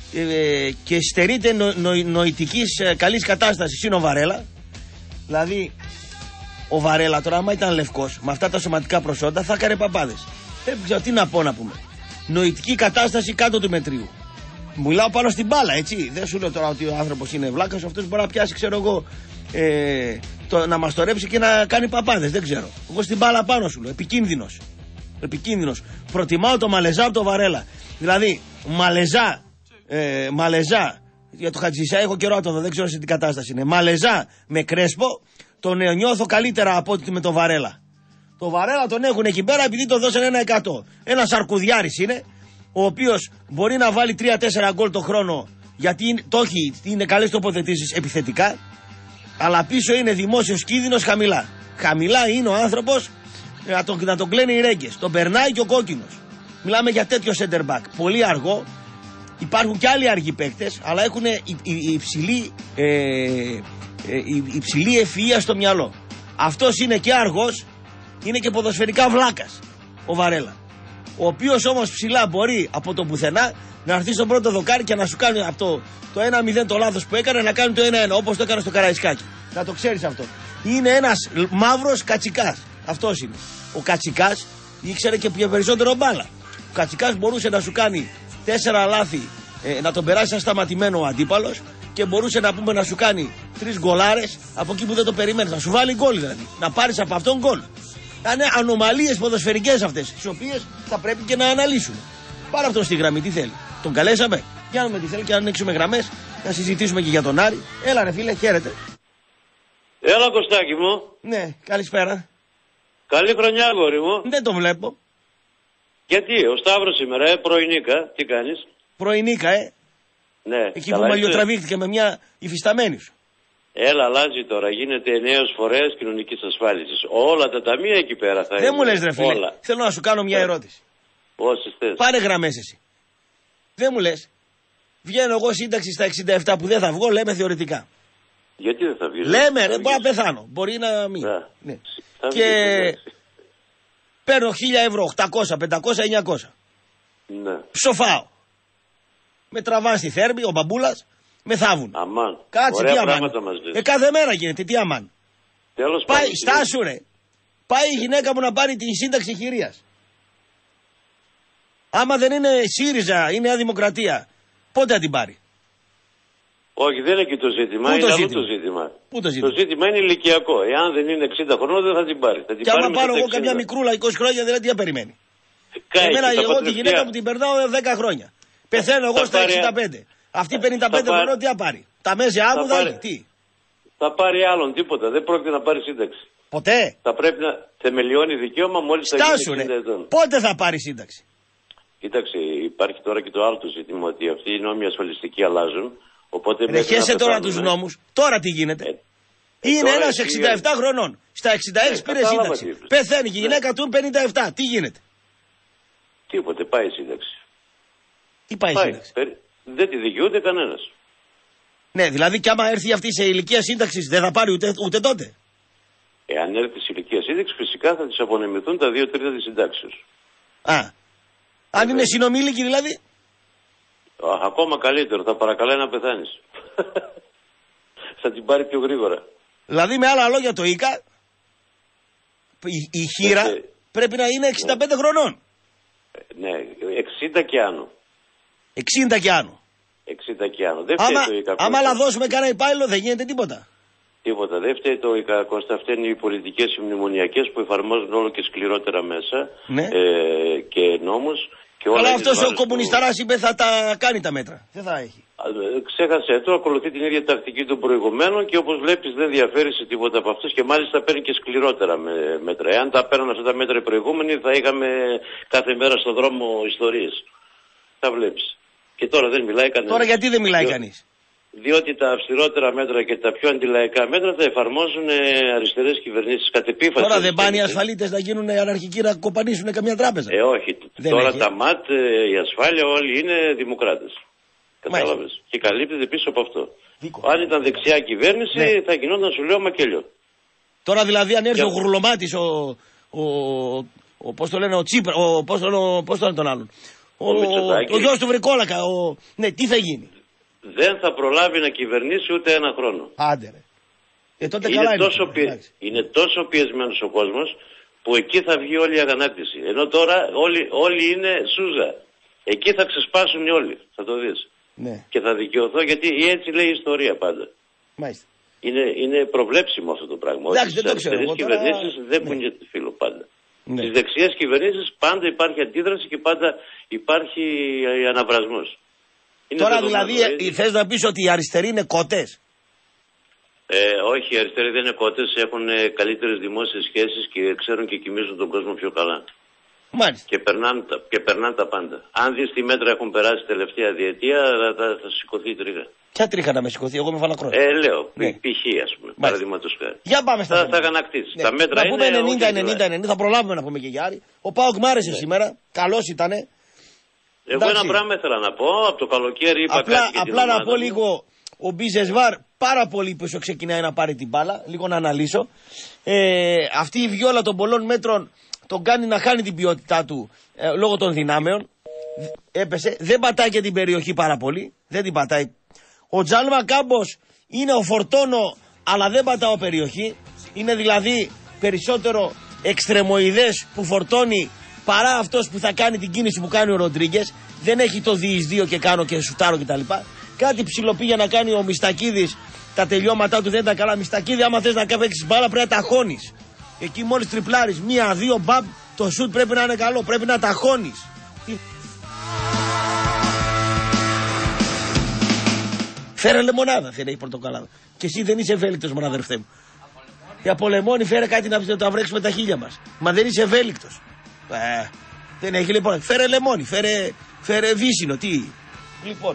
ε, και στερείται νο, νο, νοητικής ε, καλής κατάστασης είναι ο Βαρέλα. Δηλαδή ο Βαρέλα τώρα άμα ήταν λευκός με αυτά τα σωματικά προσόντα θα έκανε παπάδες. Δεν ξέρω τι να πω να πούμε. Νοητική κατάσταση κάτω του μετρίου. Μιλάω πάνω στην μπάλα, έτσι. Δεν σου λέω τώρα ότι ο άνθρωπος είναι βλάκας, αυτός μπορεί να πιάσει, ξέρω εγώ, ε, το, να μαστορέψει και να κάνει παπάδες. Δεν ξέρω. Εγώ στην μπάλα πάνω σου λέω. Επικίνδυνος. Επικίνδυνος. Προτιμάω το Μαλεζά από το Βαρέλα. Δηλαδή, Μαλεζά, ε, Μαλεζά, για το Χατζησά έχω καιρό να το δω, δεν ξέρω σε τι κατάσταση είναι. Μαλεζά με Κρέσπο, τον νιώθω καλύτερα από ότι με το Βαρέλα. Το Βαρέλα τον έχουν εκεί πέρα επειδή το δώσαν ένα εκατό. Ένας αρκουδιάρης είναι, ο οποίος μπορεί να βάλει τρία τέσσερα γκολ το χρόνο, γιατί είναι, το έχει, είναι καλές τοποθετήσεις επιθετικά, αλλά πίσω είναι δημόσιος κίνδυνος χαμηλά. Χαμηλά είναι ο άνθρωπος να τον, να τον κλαίνει οι ρέγγες. Τον περνάει και ο κόκκινος. Μιλάμε για τέτοιο center back. Πολύ αργό. Υπάρχουν και άλλοι αργοί παίκτες, αλλά έχουν υψηλή, ε, ε, υψηλή ευφυΐα στο μυαλό. Αυτός είναι και αργός, είναι και ποδοσφαιρικά βλάκας ο Βαρέλα. Ο οποίος όμως ψηλά μπορεί από το πουθενά να έρθει στον πρώτο δοκάρι και να σου κάνει από το, το ένα μηδέν το λάθος που έκανε να κάνει το ένα ένα, όπως το έκανε στο Καραϊσκάκι. Να το ξέρεις αυτό. Είναι ένας μαύρος Κατσικάς. Αυτός είναι. Ο Κατσικάς ήξερε και περισσότερο μπάλα. Ο Κατσικάς μπορούσε να σου κάνει τέσσερα λάθη, ε, να τον περάσει σαν σταματημένο ο αντίπαλος και μπορούσε να πούμε να σου κάνει τρεις γκολάρες από εκεί που δεν το περιμένεις. Να σου βάλει γκολ δηλαδή. Να πάρεις από αυτόν γκολ. Είναι ανομαλίες ποδοσφαιρικές αυτές, τις οποίες θα πρέπει και να αναλύσουμε. Πάρε αυτόν στη γραμμή, τι θέλει. Τον καλέσαμε. Για να δούμε τι θέλει και να ανοίξουμε γραμμές, να συζητήσουμε και για τον Άρη. Έλα ρε φίλε, χαίρετε. Έλα Κωστάκη μου. Ναι, καλησπέρα. Καλή χρονιά αγόρι μου. Δεν το βλέπω. Γιατί, ο Σταύρος σήμερα, ε, πρωινίκα, τι κάνεις. Πρωινίκα, ε. Ναι. Εκεί που μαλλιοτραβήχτηκε με μια υφισταμένη σου. Έλα, αλλάζει τώρα. Γίνεται νέος φορέας κοινωνικής ασφάλισης. Όλα τα ταμεία εκεί πέρα θα είναι. Δεν μου λες ρε φίλε. Όλα. Θέλω να σου κάνω μια ερώτηση. Όσες θες. Πάρε γραμμές εσύ. Δεν μου λες. Βγαίνω εγώ σύνταξη στα εξήντα επτά που δεν θα βγω, λέμε θεωρητικά. Γιατί δεν θα βγεις. Λέμε ρε, μπορεί να πεθάνω. Μπορεί να μην. Ναι. Ναι. Θα Και βγεις, παίρνω χίλια ευρώ, οκτακόσια, πεντακόσια, εννιακόσια. ναι. Ψοφάω. Με τραβάνε στη Θέρμη, ο μπαμπούλας, με θάβουν. Αμάν. Κάτσε, ωραία τι αμάν. πράγματα μας λες. Ε, κάθε μέρα γίνεται, τι αμάν. Τέλος Πάει, πάντων. στάσου ρε. Πάει η γυναίκα μου να πάρει τη σύνταξη χειρίας. Άμα δεν είναι ΣΥΡΙΖΑ, είναι Νέα Δημοκρατία, πότε θα την πάρει. Όχι, δεν είναι εκεί το ζήτημα. Πού είναι το άλλο ζήτημα? το ζήτημα. Πού το ζήτημα? Το ζήτημα είναι ηλικιακό. Εάν δεν είναι εξήντα χρονών δεν θα την πάρει. Θα την Και πάρει άμα μετά πάρω τα εγώ εξήντα. καμιά μικρούλα είκοσι χρόνια, δηλαδή τι θα περιμένει. Κάει, Εμένα τα εγώ τη πατρευτικά. γυναίκα μου την περνάω δέκα χρόνια. Πεθαίνω εγώ Θα στα πάρει- εξήντα πέντε. Αυτή πενήντα πέντε θα πάρει- χρονών τι θα πάρει. Τα μέζια μου θα θα πάρει- είναι. Τι. Θα πάρει άλλον τίποτα. Δεν πρόκειται να πάρει σύνταξη. Ποτέ. Θα πρέπει να θεμελιώνει δικαίωμα μόλις θα γίνει Στάσου ρε. εξήντα ετών. Πότε θα πάρει σύνταξη. Κοίταξε, υπάρχει τώρα και το άλλο το ζήτημα ότι αυτοί οι νόμοι ασφαλιστικοί αλλάζουν. Οπότε Ρε μέχρι χέσε να τώρα πεθάνουμε- τους νόμους. Τώρα τι γίνεται. Ε, Είναι τώρα ένας εσύ- εξήντα επτά χρονών. Στα εξήντα έξι Ε, πήρε κατάλαβα σύνταξη. τι είπες. Πεθαίνει και η Ναι. γυναίκα του είναι πενήντα επτά. Τι γίνεται. Τίποτε, πάει η σύνταξη. Τι πάει η Πάει. σύνταξη. Περι- Δεν τη δικαιούται κανένας. Ναι, δηλαδή κι άμα έρθει αυτή σε ηλικία σύνταξη δεν θα πάρει ούτε, ούτε τότε. Εάν έρθει σε ηλικία σύνταξη, φυσικά θα τη απονεμηθούν τα δύο τρίτα τη συντάξεως. Α. Αν είναι συνομήλικοι δηλαδή. Α, ακόμα καλύτερο, θα παρακαλάει να πεθάνεις. Θα την πάρει πιο γρήγορα. Δηλαδή με άλλα λόγια το ΙΚΑ, η, η χείρα Ε, πρέπει να είναι εξήντα πέντε χρονών. Ε, Ναι, εξήντα και άνω. εξήντα και άνω. εξήντα και άνω. Δεν φταίει Άμα, το ΙΚΑ. άμα λαδώσουμε κανένα υπάλληλο δεν γίνεται τίποτα. Τίποτα. Δεν φταίει το ΙΚΑ Κώστα. Φταίνουν οι πολιτικές οι μνημονιακές που εφαρμόζουν όλο και σκληρότερα μέσα Ναι. ε, και νόμους. Και όλα Αλλά εις αυτός ο βάρος του- κομμουνισταράς είπε θα τα κάνει τα μέτρα. Δεν θα έχει. Α, ε, Ξέχασε το, ακολουθεί την ίδια τακτική των προηγουμένων και όπως βλέπεις δεν διαφέρει σε τίποτα από αυτούς και μάλιστα παίρνει και σκληρότερα με, μέτρα. Εάν τα παίρνουν αυτά τα μέτρα οι προηγούμενοι θα είχαμε κάθε μέρα στον δρόμο ιστορίες. Θα βλέπεις. Και τώρα δεν μιλάει κανένας. Τώρα γιατί δεν μιλάει Διό- κανείς. Διότι τα αυστηρότερα μέτρα και τα πιο αντιλαϊκά μέτρα θα εφαρμόζουν ε, αριστερές κυβερνήσεις κατ' επίφαση. Τώρα δεν πάνε οι αριστερές. ασφαλίτες να γίνουν αναρχικοί να κοπανίσουν καμιά τράπεζα. Ε, όχι. Δεν Τώρα έχει. τα ΜΑΤ, ε, η ασφάλεια όλοι είναι δημοκράτες. Κατάλαβες. Και καλύπτεται πίσω από αυτό. Δίκο. Αν ήταν δεξιά κυβέρνηση Ναι. θα γινόταν σου λέω μακελιό. Τώρα δηλαδή αν έρθει Για- ο Γουρλωμάτης, ο, ο, ο, πώς το λένε, ο Τσίπρα, ο, πώς το λένε, ο- πώς το λένε τον άλλον, ο, ο, ο γιος του Βρικόλακα. Ο... Ναι, τι θα γίνει. Δεν θα προλάβει να κυβερνήσει ούτε ένα χρόνο. Άντε ρε. Ε, τότε είναι, καλά είναι, τόσο πι... είναι τόσο πιεσμένος ο κόσμος που εκεί θα βγει όλη η αγανάκτηση. Ενώ τώρα όλοι, όλοι είναι σούζα. Εκεί θα ξεσπάσουν όλοι. Θα το δεις. Ναι. Και θα δικαιωθώ γιατί έτσι λέει η ιστορία πάντα. Μάλιστα. Είναι, είναι προβλέψιμο αυτό το πράγμα. Εντάξει, δεν το ξέρω. Στις κυβερνήσεις τώρα... δεν ναι. κουνιέται φίλο πάντα. Ναι. Στις δεξιές κυβερνήσεις πάντα υπάρχει αντίδραση και πάντα υπάρχει αναβρασμός. Είναι τώρα δεδομένο, δηλαδή ε, θες να πεις ότι οι αριστεροί είναι κότες. Ε, όχι, οι αριστεροί δεν είναι κότες, έχουν καλύτερες δημόσιες σχέσεις και ξέρουν και κοιμίζουν τον κόσμο πιο καλά. Μάλιστα. Και περνάνε, τα, και περνάνε τα πάντα. Αν δεις τι μέτρα έχουν περάσει τελευταία διετία, θα, θα, θα σηκωθεί η τρίχα. Ποια τρίχα να με σηκωθεί, εγώ με φαλακρός. Ε, λέω, ναι. π.χ. ας πούμε, παραδείγματος χάρη. Για πάμε στα θα, θέματα. θα αγανακτήσει. Ναι. Τα μέτρα να πούμε είναι. ενενήντα ενενήντα ενενήντα, θα προλάβουμε να πούμε και για Άρη. Ο Πάοκ μ' άρεσε ναι. σήμερα, καλός ήτανε. Εγώ εντάξει. Ένα πράγμα ήθελα να πω, από το καλοκαίρι είπα απλά, κάτι. Απλά να πω λίγο, ο Μπίζεσβάρ πάρα πολύ πίσω ξεκινάει να πάρει την μπάλα, λίγο να αναλύσω. Ε, αυτή η βιόλα των πολλών μέτρων τον κάνει να χάνει την ποιότητά του ε, λόγω των δυνάμεων. Έπεσε, δεν πατάει και την περιοχή πάρα πολύ, δεν την πατάει. Ο Τζάλμα Κάμπος είναι ο Φορτώνο, αλλά δεν πατάω περιοχή. Είναι δηλαδή περισσότερο εξτρεμοειδές που φορτώνει παρά αυτός που θα κάνει την κίνηση που κάνει ο Ροντρίγκες. Δεν έχει το διείς δύο και κάνω και σουτάρω κτλ. Κάτι ψηλοπήγε να κάνει ο Μιστακίδης. Τα τελειώματά του δεν ήταν καλά. Μιστακίδη, άμα θες να παίξεις μπάλα πρέπει να ταχώνεις. Εκεί μόλις τριπλάρεις μία, δύο, μπαμ, το σουτ πρέπει να είναι καλό. Πρέπει να ταχώνεις. Φέρε λεμονάδα, θέλει η πορτοκαλάδα. Και εσύ δεν είσαι ευέλικτος, μοναδερφέ μου. Για πολεμόνι φέρε κάτι να, να τα βρέξουμε τα χείλια μας. Μα δεν είσαι ευέλικτος. Ε, δεν έχει λοιπόν. Φέρε λεμόνι, φέρε, φέρε βύσινο. Τι. Λοιπόν.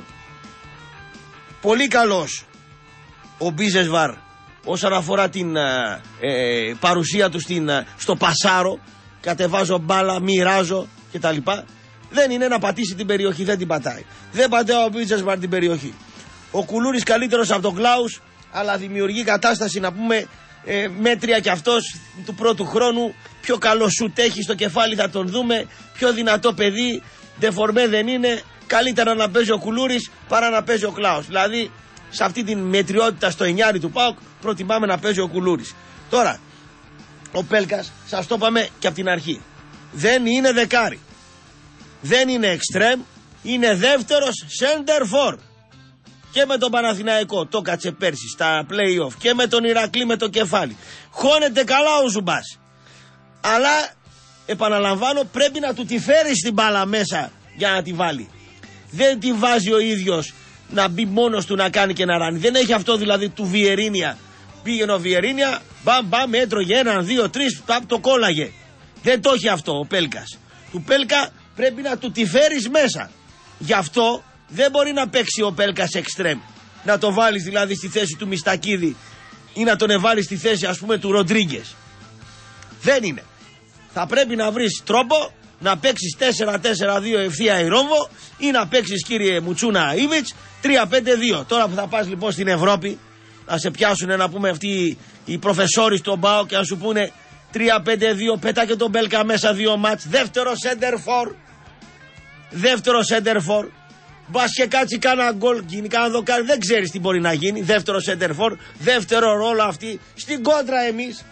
Πολύ καλός ο Μπίζεσβάρ όσον αφορά την ε, ε, παρουσία του στην, ε, στο πασάρο. Κατεβάζω μπάλα, μοιράζω κτλ. Δεν είναι να πατήσει την περιοχή, δεν την πατάει. Δεν πατάει ο Μπίζεσβάρ την περιοχή. Ο Κουλούρης καλύτερος από τον Κλάους, αλλά δημιουργεί κατάσταση να πούμε ε, μέτρια κι αυτός του πρώτου χρόνου. Πιο καλό σουτ έχει στο κεφάλι, θα τον δούμε. Πιο δυνατό παιδί, δεφορμέ δεν είναι. Καλύτερα να παίζει ο Κουλούρης παρά να παίζει ο Κλάους. Δηλαδή, σε αυτή την μετριότητα στο εννιάρι του ΠΑΟΚ, προτιμάμε να παίζει ο Κουλούρης. Τώρα, ο Πέλκας, σας το είπαμε και από την αρχή, δεν είναι δεκάρι. Δεν είναι εξτρέμ, είναι δεύτερος center for. Και με τον Παναθηναϊκό το κάτσε πέρσι στα play-off και με τον Ηρακλή με το κεφάλι. Χώνεται καλά ο Ζουμπάς. Αλλά, επαναλαμβάνω, πρέπει να του τη φέρει την μπάλα μέσα για να τη βάλει. Δεν τη βάζει ο ίδιος να μπει μόνος του να κάνει και να ράνει. Δεν έχει αυτό δηλαδή του Βιερίνια. Πήγαινε ο Βιερίνια, μπαμ μπαμ, έτρωγε έναν, δύο, τρεις, το κόλλαγε. Δεν το έχει αυτό ο Πέλκας. Του Πέλκα πρέπει να του τη φέρεις μέσα. Γι' αυτό δεν μπορεί να παίξει ο Πέλκας εξτρέμ. Να το βάλεις δηλαδή στη θέση του Μιστακίδη ή να τον εβάλεις στη θέση ας πούμε του Ροντρίγκες. Δεν είναι. Θα πρέπει να βρεις τρόπο να παίξεις τέσσερα τέσσερα δύο ευθεία η Ρόμβο ή να παίξεις κύριε Μουτσούνα Ήβιτς τρία πέντε δύο. Τώρα που θα πας λοιπόν στην Ευρώπη να σε πιάσουν να πούμε αυτοί οι προφεσόροι στον ΠΑΟ και να σου πούνε τρία πέντε δύο, πέτα και τον Μπέλκα μέσα δύο μάτς, δεύτερο center for, δεύτερο center for. Μπας και κάτσει κάνα γκολ, γίνει κάνα δοκάρι, δεν ξέρεις τι μπορεί να γίνει. Δεύτερο center for, δεύτερο ρόλο αυτή. Στην κόντρα εμείς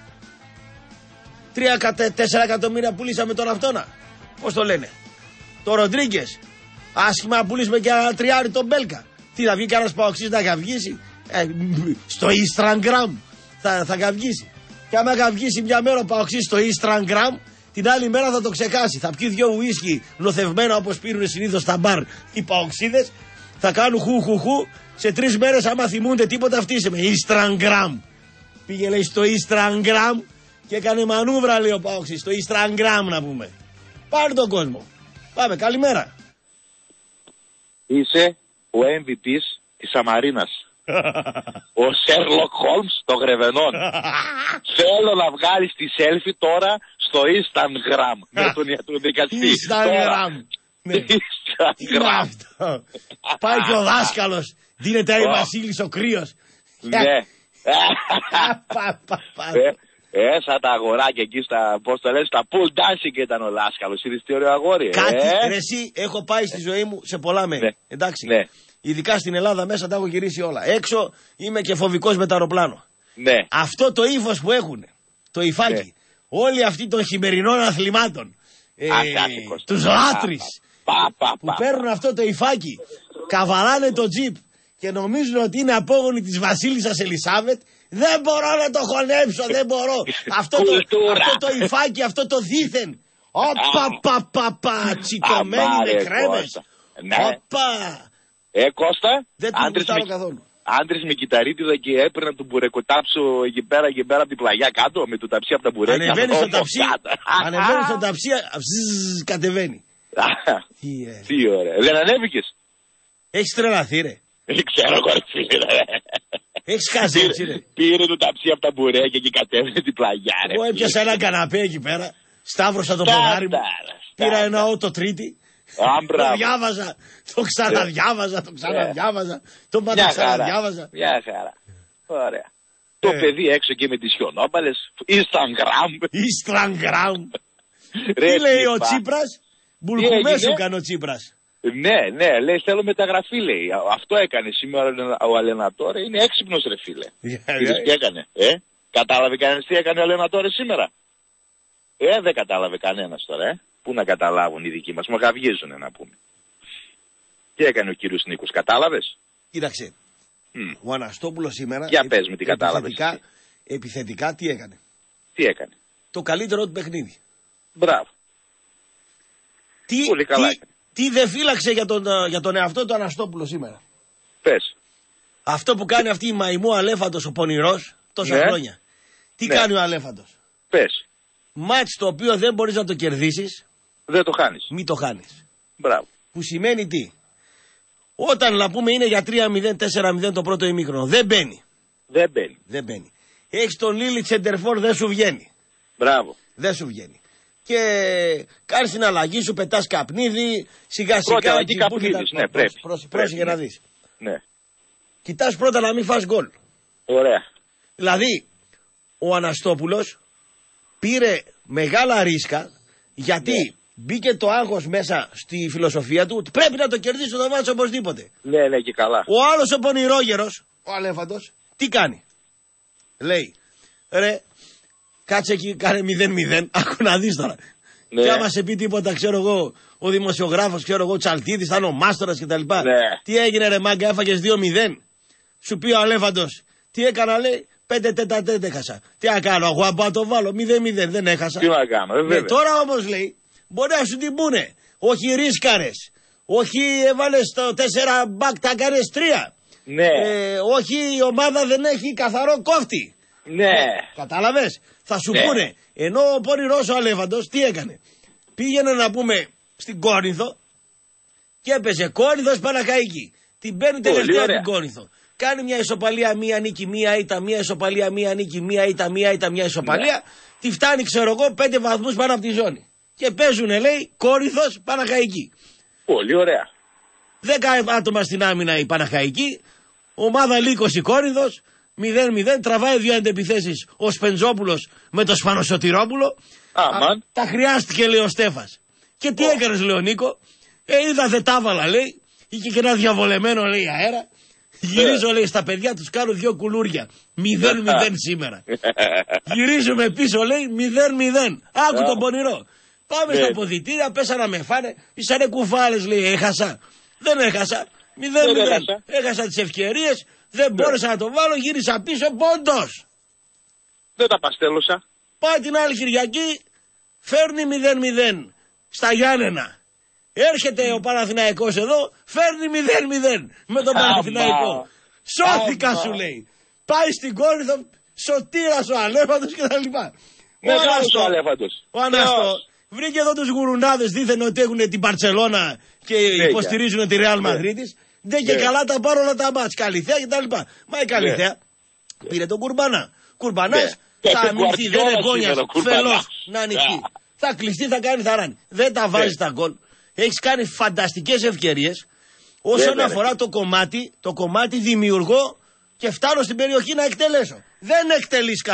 τρία τέσσερα εκατομμύρια πουλήσαμε τον αυτόνα. Πώς το λένε, το Ροντρίγκες. Άσχημα πουλήσουμε και ένα τριάρι τον Μπέλκα. Τι θα βγει κανένας παοξής να καυγήσει ε, στο Instagram θα, θα καυγήσει. Και άμα καυγήσει μια μέρα ο παοξής στο Instagram, την άλλη μέρα θα το ξεκάσει. Θα πιει δυο ουίσκι νοθευμένα όπως πίνουν συνήθως στα μπαρ οι παοξίδες. Θα κάνουν χου χου χου. Σε τρεις μέρες άμα θυμούνται τίποτα αυτοί είσαι με Instagram. Πήγε λέει στο Instagram και έκανε μανούβρα λέει ο παοξής. Στο Instagram να πούμε. Πάρε τον κόσμο. Πάμε, καλημέρα. Είσαι ο εμ βι πις της Σαμαρίνας. Ο Σέρλοκ Χόλμς των Γρεβενών. Θέλω να βγάλεις τη selfie τώρα στο Instagram με τον ιατροδικαστή. Instagram. Instagram. Πάει και ο δάσκαλος. Δίνεται η Βασίλης ο κρύος. Ναι. Ε, σαν τα αγοράκια εκεί στα, πώς το λες, στα pool dancing ήταν ο δάσκαλος. Είδες τι ωραίο αγόρι. Κάτι, ε? ρε, εσύ, έχω πάει στη ζωή μου σε πολλά μέρη. Ναι. Εντάξει. Ναι. Ειδικά στην Ελλάδα μέσα τα έχω γυρίσει όλα. Έξω είμαι και φοβικός με το αεροπλάνο. Ναι. Αυτό το ύφος που έχουν, το υφάκι, ναι. Όλοι αυτοί των χειμερινών αθλημάτων, ε, τους λάτρεις, πα, πα, που πα, παίρνουν αυτό το υφάκι, καβαλάνε το τζιπ και νομίζουν ότι είναι απόγονοι της βασίλισσας Ελισάβετ. Δεν μπορώ να το χωνέψω, δεν μπορώ. αυτό, το, αυτό το υφάκι, αυτό το δίθεν. Όπα, πα, πα, πα, τσιτωμένοι με κρέμες. Ναι. Όπα. Ε, Κώστα, δεν το γουστάρω καθόλου. Άντρες με κυταρίτιδα και έπαιρνα τον μπουρεκοτάψο εκεί πέρα και πέρα από την πλαγιά κάτω με το ταψί από τα μπουρέκια. Ανεβαίνει στο ταψί, ανεβαίνει στο ταψί, κατεβαίνει. Τι ωραία. Δεν ανέβηκες? Έχεις τρελαθεί ρε. Δεν ξέρω κορυφή ρε. Έχεις χάσει έτσι ρε. Πήρε το ταψί από τα μπουρέκια και κατέβαινε την πλαγιά ρε. Εγώ έπιασα ένα καναπέ εκεί πέρα, σταύρωσα το ποδάρι μου, πήρα ένα ότο τρίτη. Το διάβαζα, το ξαναδιάβαζα, το ξαναδιάβαζα, το πάντα ξαναδιάβαζα. Μια χαρά. Ωραία. Το παιδί έξω και με τις χιονόμπαλες, Instagram. Instagram. Τι λέει ο Τσίπρας, μπουλκουμέσου κάνει ο Τσίπρας. Ναι, ναι, λέει θέλω μεταγραφή λέει. Αυτό έκανε σήμερα ο Αλενατόρε, είναι έξυπνος ρε φίλε. Τι έκανε, ε? Κατάλαβε κανένας τι έκανε ο Αλενατόρε σήμερα? Ε, δεν κατάλαβε κανένας τώρα, ε. Πού να καταλάβουν οι δικοί μας, μαγαυγίζουνε να πούμε. Τι έκανε ο κύριος Νίκος, κατάλαβες? Κοίταξε, mm. ο Αναστόπουλος σήμερα για πες με τι κατάλαβες. Επιθετικά, επιθετικά τι έκανε? Τι έκανε? Το καλύτερο του παιχνίδι. Μπράβο. Τι, Πολύ καλά τι, τι δεν φύλαξε για τον, για τον εαυτό του Αναστόπουλο σήμερα? Πες. Αυτό που κάνει αυτή η μαϊμού Αλέφαντος ο πονηρός τόσα ναι. χρόνια. Τι ναι. κάνει ο Αλέφαντος? Πες. Μάτς το οποίο δεν μπορείς να το κερδίσεις. Δεν το χάνεις. Μην το χάνεις. Μπράβο. Που σημαίνει τι? Όταν να πούμε είναι για τρία μηδέν τέσσερα μηδέν το πρώτο ημίχρονο. Δεν μπαίνει. Δεν μπαίνει. Δεν μπαίνει. Έχεις τον Λίλι Τσεντερφόρ, δεν σου βγαίνει. Μπράβο. Δεν σου βγαίνει. Και κάνεις την αλλαγή σου, πετάς καπνίδι, σιγά σιγά. Πρώτα αλλαγή καπνίδις, ναι, πρέπει. Πρόσεχε να δεις. Ναι. Κοιτάς πρώτα να μην φας γκολ. Ωραία. Δηλαδή, ο Αναστόπουλος πήρε μεγάλα ρίσκα γιατί ναι. μπήκε το άγχος μέσα στη φιλοσοφία του ότι πρέπει να το κερδίσει το μάτσο οπωσδήποτε. Ναι, ναι, και καλά. Ο άλλος ο πονηρόγερος, ο Αλέφαντος, τι κάνει? Λέει, ρε, κάτσε εκεί, κάνε μηδέν μηδέν, άκου να δεις τώρα. Ναι. Και άμα σε πει τίποτα, ξέρω εγώ, ο δημοσιογράφος, ξέρω εγώ, Τσαλτίδης, θα είναι ο Μάστορας κτλ. Ναι. Τι έγινε ρε μάγκα, έφαγες δύο μηδέν. Σου πει ο Αλέφαντος, τι έκανα, λέει, πέντε τέταρτα έχασα. Τι να κάνω, εγώ από το βάλω, μηδέν μηδέν, δεν έχασα. Τι να κάνω, βέβαια. Και τώρα όμως λέει, μπορεί να σου την πούνε, όχι ρίσκαρες, όχι έβαλες το τέσσερα μπακ, τα κάνεις τρία. Ναι. Ε, όχι η ομάδα δεν έχει καθαρό κόφτη. Ναι. Ε, κατάλαβες, θα σου ναι. πούνε. Ενώ ο πονηρός ο Αλέφαντος τι έκανε? Πήγαινε να πούμε στην Κόρινθο και έπαιζε Κόρινθος Παναχαϊκή. Την παίρνει τελευταία την Κόρινθο. Κάνει μια ισοπαλία, μία νίκη, μία ήττα, μία ισοπαλία, μία νίκη, μία ήττα, μία ήττα, μία ισοπαλία. Ναι. Τη φτάνει, ξέρω εγώ, πέντε βαθμούς πάνω από τη ζώνη. Και παίζουνε, λέει, Κόρινθος Παναχαϊκή. Πολύ ωραία. Δέκα άτομα στην άμυνα η Παναχαϊκή. Ομάδα Λύκος η Κόρινθος. μηδέν μηδέν. Τραβάει δύο αντεπιθέσεις ο Σπεντζόπουλος με το Σπανοσωτηρόπουλο. Αμάν. Τα χρειάστηκε, λέει ο Στέφας. Και τι oh. έκανες, λέει ο Νίκο? Ε, είδα δεν τα έβαλα, λέει. Είχε και ένα διαβολεμένο, λέει, αέρα. Γυρίζω, λέει, στα παιδιά, τους κάνω δύο κουλούρια. μηδέν μηδέν σήμερα. Γυρίζουμε πίσω, λέει, μηδέν μηδέν. Άκου τον πονηρό. Πάμε στα αποδυτήρια, πέσα να με φάνε. Ήσανε κουφάλες, λέει, έχασα. Δεν έχασα. μηδέν μηδέν. Έχασα τις ευκαιρίες, δεν μπόρεσα να το βάλω, γύρισα πίσω, πόντος. Δεν τα παστέλωσα. Πάει την άλλη Κυριακή, φέρνει μηδέν μηδέν στα Γιάννενα. Έρχεται ο Παναθηναϊκός εδώ, φέρνει μηδέν μηδέν με τον Παναθηναϊκό. Σώθηκα, σου λέει. Πάει στην Κόρινθο, σωτήρας ο Αλέφαντος κτλ. Ο Αναστό, ο Αναστό βρήκε εδώ τους γουρουνάδες, δήθεν ότι έχουν την Μπαρτσελώνα και ναι, υποστηρίζουν τη Ρεάλ Μαδρίτης. Δεν και ναι. καλά τα πάρω όλα τα μάτς. Καλυθέα κτλ. Μα η Καλυθέα ναι. πήρε τον Κουρμπανά. Κουρμπανάς ναι. θα αμυνθεί, δεν είναι γόνιας, φελός να ανοιχτεί. Θα κλειστεί, θα κάνει θαράνι. Δεν τα βάζει τα γκολ. Έχεις κάνει φανταστικές ευκαιρίες όσον ναι, αφορά ναι. το κομμάτι, το κομμάτι δημιουργώ και φτάνω στην περιοχή να εκτελέσω. Δεν εκτελείς καλά.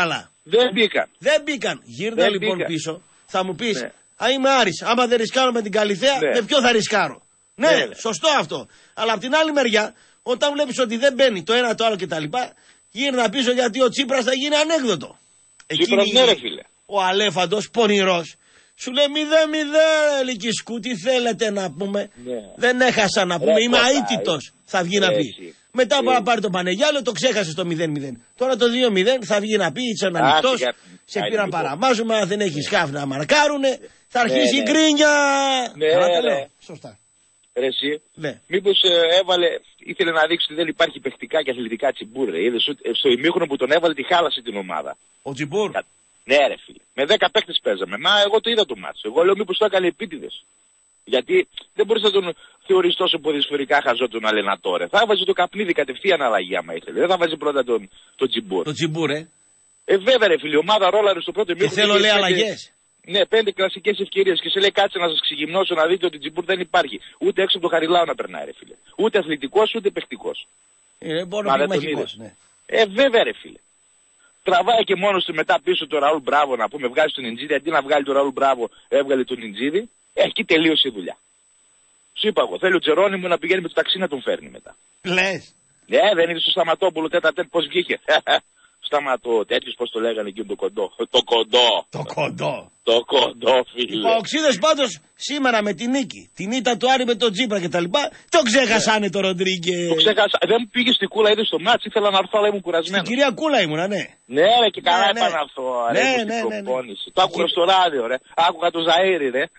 Δεν μπήκαν. Δεν μπήκαν. Γύρνα Δεν λοιπόν μπήκαν. πίσω. Θα μου πεις, Ναι. α, είμαι Άρης. Άμα δεν ρισκάρω με την Καλιθέα, Ναι. με ποιο θα ρισκάρω. Ναι, Ναι, ναι. σωστό αυτό. Αλλά απ' την άλλη μεριά, όταν βλέπεις ότι δεν μπαίνει το ένα το άλλο κτλ., γύρνα πίσω γιατί ο Τσίπρας θα γίνει ανέκδοτο. Τσίπρας, ναι, ρε φίλε. Ο Αλέφαντος, πονηρός, σου λέει μηδέν μηδέν Λυκισκού, τι θέλετε να πούμε. Ναι. Δεν έχασα να πούμε, Ρε, είμαι κοτάει. αίτητος, θα βγει να πει. Έτσι. Μετά από να Έτσι. πάρει το Πανεγιάλο, το ξέχασε το μηδέν μηδέν. Τώρα το δύο μηδέν θα βγει να πει, είσαι Α, ανοιχτός, σιγά. σε Άιντε, πήραν λοιπόν. παραμάζωμα, αν δεν έχεις χάφ να μαρκάρουνε, θα αρχίσει η ναι. γκρίνια. Ναι, Καλά τα ναι. λέω. Σωστά. Ρε εσύ, Ναι. μήπως ε, έβαλε, ήθελε να δείξει ότι δεν υπάρχει παιχτικά και αθλητικά τσιμπούρ, ρε. Είδες ότι, ε, στο ημίχρονο που τον έβαλε τη χάλασε την ομάδα. Ο Τσιμπούρ. Κα- Ναι ρε φίλε, με δέκα παίχτες παίζαμε, μα εγώ το είδα το μάτσο. Εγώ λέω μήπως το έκανε επίτηδες. Γιατί δεν μπορείς να τον θεωρείς τόσο ποδοσφαιρικά χαζό τον Αλενατόρε. Θα βάζει το καπνίδι κατευθείαν αλλαγή άμα ήθελε. Δεν θα βάζει πρώτα τον, τον Τσιμπούρ. Το Τσιμπούρ, ε. Ε βέβαια ρε φίλε, η ομάδα ρόλαρε στο πρώτο Και ημίχρονο. θέλω είχε λέει πέντε- αλλαγές. Ναι, πέντε κλασικές ευκαιρίες και σε λέει κάτσε να σας ξεγυμνώσω να δείτε ότι Τσιμπούρ δεν υπάρχει. Ούτε έξω από το Χαριλάου να περνάει ρε φίλε. Ούτε αθλητικός ούτε παιχτικός. Ε, μπορεί Μα να πει δεν τον μαχικός, είδες. ναι. Ε, βέβαια ρε φίλε. Τραβάει και μόνος του μετά πίσω το Ραούλ Μπράβο να πούμε, βγάζει τον Ιντζίδη. Αντί να βγάλει τον Ραούλ Μπράβο, έβγαλε τον Ιντζίδη. Ε, εκεί τελείωσε η δουλειά. Σου είπα εγώ, θέλει ο Τζερόνιμο να πηγαίνει με το ταξί να τον φέρνει μετά. Λες. Ναι, δεν είδε στο Σταματόπουλο τέτα τέτ πώς βγήκε. Σταματώ, τέτοιος πώς το λέγανε εκεί το κοντό. Το κοντό. Το κοντό. Το κοντό, Οι φίλε. Παοξίδες πάντως σήμερα με την νίκη, την ήττα του Άρη με τον Τσίπρα κτλ. Το ξέχασανε το Ροντρίγκε. Το ξέχασα. Δεν μου πήγε στην κούλα, είδε στο μάτς, ήθελα να έρθω, αλλά ήμουν Στην κουρασμένο. κυρία Κούλα ήμουνα, ναι. Ναι, ρε, και καλά Ναι, είπα ναι. να έρθω, Ναι, ρε, ναι, ναι, ναι, ναι. προπόνηση. Το άκουγα στο ράδιο, ρε. Άκουγα το Ζαΐρι, ρε.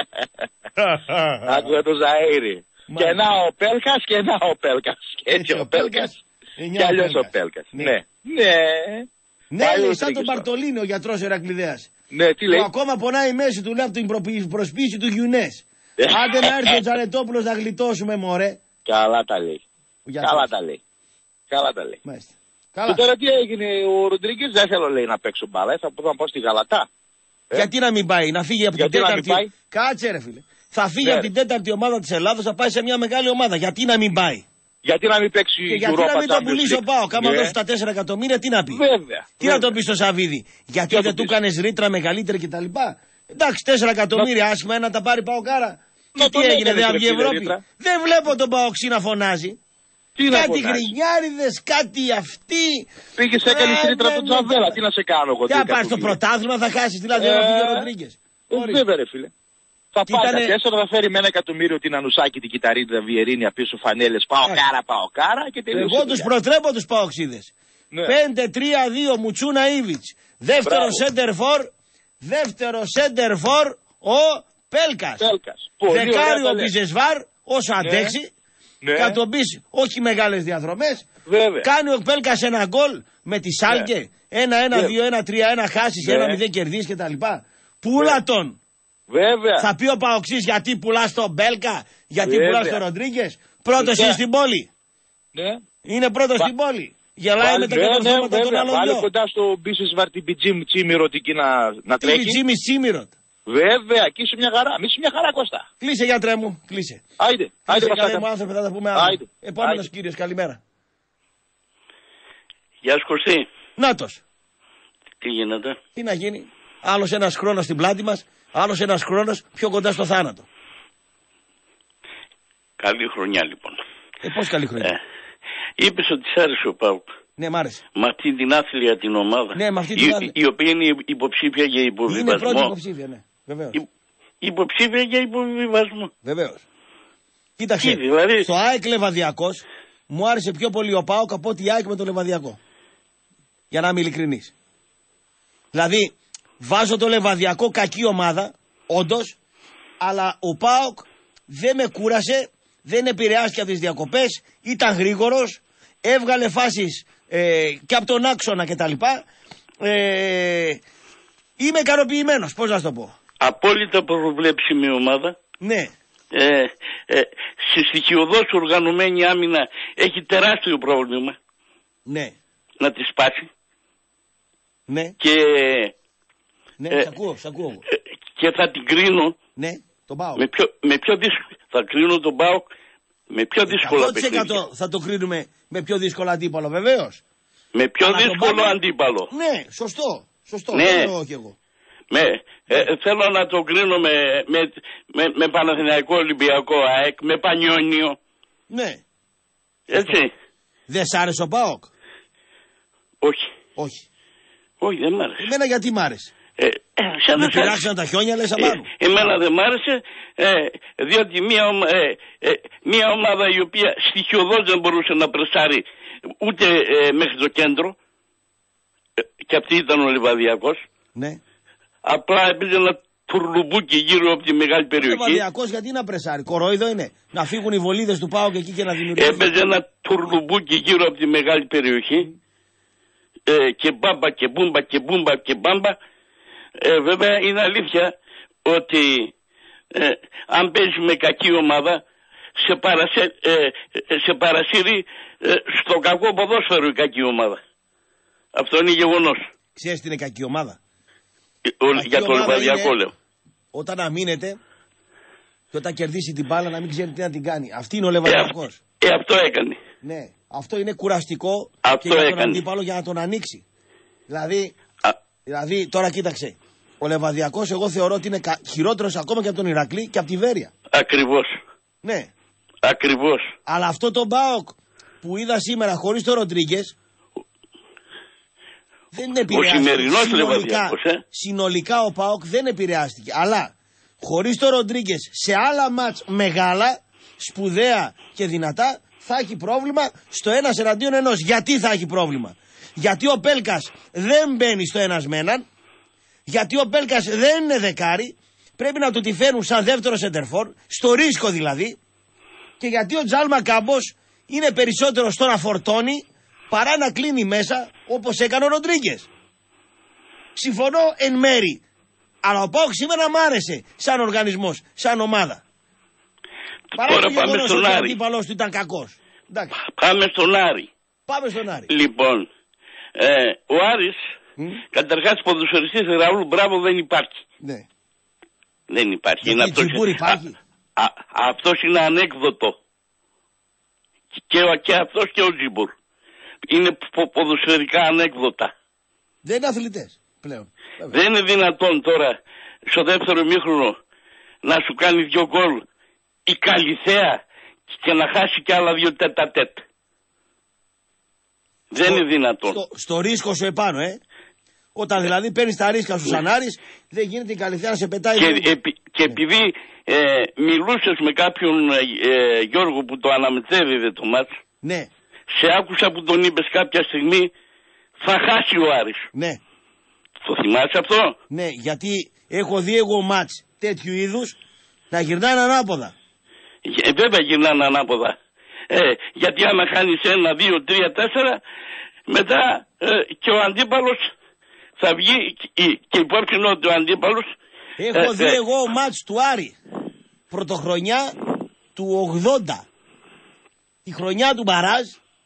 Άκουγα το Ζαΐρι. Και να ο Πέλκας και να ο Πέλκας. Και έτσι ο Πέλκας. Και αλλιώς ο Πέλκας. Ναι. Ναι. Ναι, Πάλι λέει, ο σαν τον Τρίκης Μπαρτολίνη ο γιατρός Ερακλειδέας. Ναι, τι Που λέει. ακόμα πονάει η μέση του λέει από την προποι- προσποίηση του Γιουνές. Άντε να έρθει ο Τζανετόπουλος να γλιτώσουμε, μωρέ. Καλά τα λέει. Ο γιατρός. Καλά τα λέει. Καλά τα λέει. Μάλιστα. Και Καλά. τώρα τι έγινε, ο Ροντρίγκες δεν θέλω λέει να παίξω μπάλα, ε, θα πω να πάω στη Γαλατά. Ε? Γιατί να μην πάει, να φύγει από Γιατί την να μην τέταρτη. πάει? Κάτσε, ρε φίλε. Θα φύγει Ναι, από ρε. την τέταρτη ομάδα της Ελλάδος, θα πάει σε μια μεγάλη ομάδα. Γιατί να μην πάει. Γιατί να μην παίξει Και η γιατί να Europa μην τον Champions πουλήσει ο League. Πάοκ, άμα Ναι. δώσει τα τέσσερα εκατομμύρια, τι να πει. Βέβαια. Τι να βέβαια. τον πει στο Σαββίδι, γιατί Τι να δεν τον του πεις. έκανε ρήτρα μεγαλύτερη κτλ. Εντάξει, τέσσερα εκατομμύρια, άσχημα, ένα τα πάρει Παοκάρα. Να Και τι τον έγινε, έκανε, δεν ρε βγει φίλε, Ευρώπη. ρήτρα. Δεν βλέπω τον Παοξή να φωνάζει. Τι να Κάτι φωνάζει. γρινιάριδες, κάτι αυτοί. Πήγε σε έκανε Ε, ρήτρα ναι, του ναι, Τζαβέλα. ναι. Τι να σε κάνω εγώ. Τι τρία θα πάρει στο εκατομμύρια. πρωτάθλημα, θα χάσει δηλαδή Ε, ο Φίγιο Ροντρίγκες. Ε, Βέβαια ρε φίλε. Θα Τι πάει ήτανε- τα τέσσερα, θα φέρει με ένα εκατομμύριο την Ανουσάκη, την Κιταρίδα, Βιερίνια πίσω φανέλες. Πάω Ε. κάρα, πάω κάρα και τελείωσε. Εγώ η τους δουλειά. προτρέπω τους Παοξίδες. Ναι. πέντε τρία δύο Μουτσούνα Ήβιτς. Δεύτερο Μπράβο. σέντερ φορ. Δεύτερο σέντερ φορ ο Πέλκας. Πέλκας. Πολύ ωραία Δεκάριο τα λες. Μπιζεσβάρ όσο αντέξει. Ναι. Θα τον πεις όχι μεγάλες διαδρομές. Βέβαια. Κάνει ο Πέλκας ένα γκολ με τη Σάλκε. Ένα, ένα, Ναι. δύο, ένα, τρία, ένα χάσεις, Ναι. ένα μηδέν κερδίσεις κτλ. Πούλα Ναι. τον. Βέβαια. Θα πει ο Παοξής γιατί πουλάς τον Μπέλκα, γιατί Βέβαια. πουλάς τον Ροντρίγκες. Πρώτος Φυσικά. είναι στην πόλη. Ναι. Είναι πρώτος Πα- στην πόλη. Γελάει με τα ναι, ναι, κατορθώματα των βέβαια. άλλων Βάλε δυο. κοντά στο Μπίσεσβαρ την Πιτζίμ Τσίμηρωτ εκεί να, να Τι τρέχει. Τζίμι Τσίμιροτ. Βέβαια, εκεί είσαι μια χαρά. Μη είσαι μια χαρά, Κώστα. Κλείσε γιατρέ μου, κλείσε. Άιντε, άιντε Κλείσε καλέ Βασάκα. μου άνθρωπε, θα τα πούμε αύριο. Άιντε. Επόμενος Άιντε. κύριος, καλημέρα. Γεια σου Κωστή. Νάτος. Τι γίνεται. Τι να γίνει. Άλλος ένας χρόνος στην πλάτη μας, άλλος ένας χρόνος πιο κοντά στο θάνατο. Καλή χρονιά λοιπόν. Ε, πώς καλή χρονιά. Ε, είπες ότι σ' άρεσε ο ΠΑΟΚ. Ναι, μ' άρεσε. Με αυτή την άθλια την ομάδα. Ναι, με αυτή την η, άθλια. η οποία είναι υποψήφια για Είναι υποβιβασμό. πρώτη υποψήφια, ναι. Βεβαίως. Υ- υποψήφια για υποβιβασμό. Βεβαίως. Κοίταξε, Τι, δηλαδή? στο ΑΕΚ Λεβαδιακός μου άρεσε πιο πολύ ο ΠΑΟΚ από ότι η ΑΕΚ με το Λεβαδιακό. Για να είμαι ειλικρινής. Δηλαδή, βάζω το Λεβαδιακό κακή ομάδα, όντως, αλλά ο ΠΑΟΚ δεν με κούρασε, δεν επηρεάστηκε από τις διακοπές, ήταν γρήγορος, έβγαλε φάσεις ε, και από τον άξονα κτλ. Ε, είμαι ικανοποιημένος, πώς να σου το πω. Απόλυτα προβλέψιμη ομάδα. Ναι. Ε, ε, στη στοιχειοδός οργανωμένη άμυνα έχει τεράστιο πρόβλημα Ναι. να τη σπάσει. Ναι. Και, Ναι, ε, σ' ακούω, σ' ακούω. ε, και θα την κρίνω Ναι, τον ΠΑΟΚ. με πιο, με πιο δύσκολο. Θα κρίνω τον ΠΑΟΚ με πιο δύσκολα εκατό τοις εκατό παιχνίδια. θα το κρίνουμε με πιο δύσκολο αντίπαλο, βεβαίως. Με πιο Αλλά τον δύσκολο ΠΑΟΚ- αντίπαλο. Ναι, σωστό. Σωστό, Ναι. δεν εννοώ κι εγώ. Με, ε, θέλω να το κρίνω με, με, με, με Παναθηναϊκό, Ολυμπιακό, ΑΕΚ, με Πανιόνιο. Ναι. Έτσι. Δεν σ' άρεσε ο ΠΑΟΚ? Όχι. Όχι. Όχι, δεν μ' άρεσε. Εμένα γιατί μ' άρεσε? Ε, ε, σαν Με να πειράξαν τα χιόνια, λες απάνω. Ε, εμένα δεν μ' άρεσε, ε, διότι μια, ομα, ε, ε, μια ομάδα η οποία στοιχειοδός δεν μπορούσε να πρεσάρει ούτε ε, μέχρι το κέντρο, ε, και αυτή ήταν ο Λιβαδιακός. Ναι. Απλά έπαιζε ένα τουρλουμπούκι γύρω από τη μεγάλη Ο περιοχή. Λιβαδιακός γιατί να πρεσάρει? Κορόιδο είναι. Να φύγουν οι βολίδες του ΠΑΟΚ εκεί και να δημιουργήσουν. Έπαιζε ένα τουρλουμπούκι γύρω από τη μεγάλη περιοχή. Ε, και μπάμπα και μπούμπα και μπούμπα και μπάμπα. Ε, βέβαια είναι αλήθεια ότι ε, αν παίζει με κακή ομάδα σε, παρασέ, ε, σε παρασύρει ε, στο κακό ποδόσφαιρο η κακή ομάδα. Αυτό είναι γεγονός. Ξέρεις τι είναι κακή ομάδα? Ο, Κακή για το ομάδα Λιβαδιακό είναι λέω. Όταν αμήνεται και όταν κερδίσει την μπάλα να μην ξέρει τι να την κάνει. Αυτή είναι ο Λιβαδιακός. Ε, ε, αυτό έκανε. Ναι. Αυτό είναι κουραστικό Αυτό και για τον έκανε. αντίπαλο για να τον ανοίξει. Δηλαδή, Α, δηλαδή τώρα κοίταξε. Ο Λιβαδιακός εγώ θεωρώ ότι είναι κα... χειρότερος ακόμα και από τον Ηρακλή και από τη Βέρεια. ακριβώς. Ναι. Ακριβώς. Αλλά αυτό το ΠΑΟΚ που είδα σήμερα χωρίς τον Ροντρίγκες δεν επηρεάστηκε. σημερινός συνολικά, Λιβαδιακός, ε. συνολικά ο ΠΑΟΚ δεν επηρεάστηκε. Αλλά χωρίς τον Ροντρίγκες σε άλλα μάτς μεγάλα, σπουδαία και δυνατά θα έχει πρόβλημα στο ένας εναντίον ενός. Γιατί θα έχει πρόβλημα? Γιατί ο Πέλκας δεν μπαίνει στο ένας με έναν, γιατί ο Πέλκας δεν είναι δεκάρι, πρέπει να του τη φέρουν σαν δεύτερο σεντερφόρ, στο ρίσκο δηλαδή, και γιατί ο Τζάλμα Κάμπος είναι περισσότερο στο να φορτώνει παρά να κλείνει μέσα όπως έκανε ο Ροντρίγκες. Συμφωνώ εν μέρη, αλλά ο ΠΑΟΚ σήμερα μ' άρεσε σαν οργανισμός, σαν ομάδα. Παρά Τώρα το πάμε γεγονός στον ότι ο Άρη. αντίπαλος του ήταν κακός. Εντάξει. Πάμε στον Άρη. Πάμε στον Άρη. Λοιπόν, ε, ο Άρης, Mm. καταρχάς ποδοσφαιριστής Ραούλ Μπράβο δεν υπάρχει. Ναι. Δεν υπάρχει. Γιατί Είναι αυτός, Τζιμπούρ υπάρχει. Α, α, αυτός είναι ανέκδοτο. Και, ο- και αυτός και ο Τζιμπούρ. Είναι πο, ποδοσφαιρικά ανέκδοτα. Δεν είναι αθλητές πλέον. Βέβαια. Δεν είναι δυνατόν τώρα στο δεύτερο ημίχρονο να σου κάνει δυο γκολ η Καλυθέα και να χάσει κι άλλα δύο τέτα τέτ. Δεν Στο- είναι δυνατόν. Στο, στο ρίσκο σου επάνω, ε. Όταν δηλαδή παίρνει τα ρίσκα σου σαν Άρης, δεν γίνεται η Καλυθέα να σε πετάει. Και, δύο. επει- και επειδή ε, μιλούσες με κάποιον ε, ε, Γιώργο που το αναμετέδιδε το μάτς, Ναι, σε άκουσα που τον είπες κάποια στιγμή θα χάσει ο Άρης. ναι, Το θυμάσαι αυτό? ναι. Γιατί έχω δει εγώ μάτς τέτοιου είδους να γυρνάνε ανάποδα. Ε, βέβαια γυρνάνε ανάποδα. Ε, γιατί άμα χάνεις ένα, δύο, τρία, τέσσερα, μετά ε, και ο αντίπαλος θα βγει και, και υπόψη είναι ότι ο αντίπαλος... Έχω ε, δει ε, εγώ μάτς του Άρη πρωτοχρονιά του ογδόντα. Η χρονιά του Μπαράζ,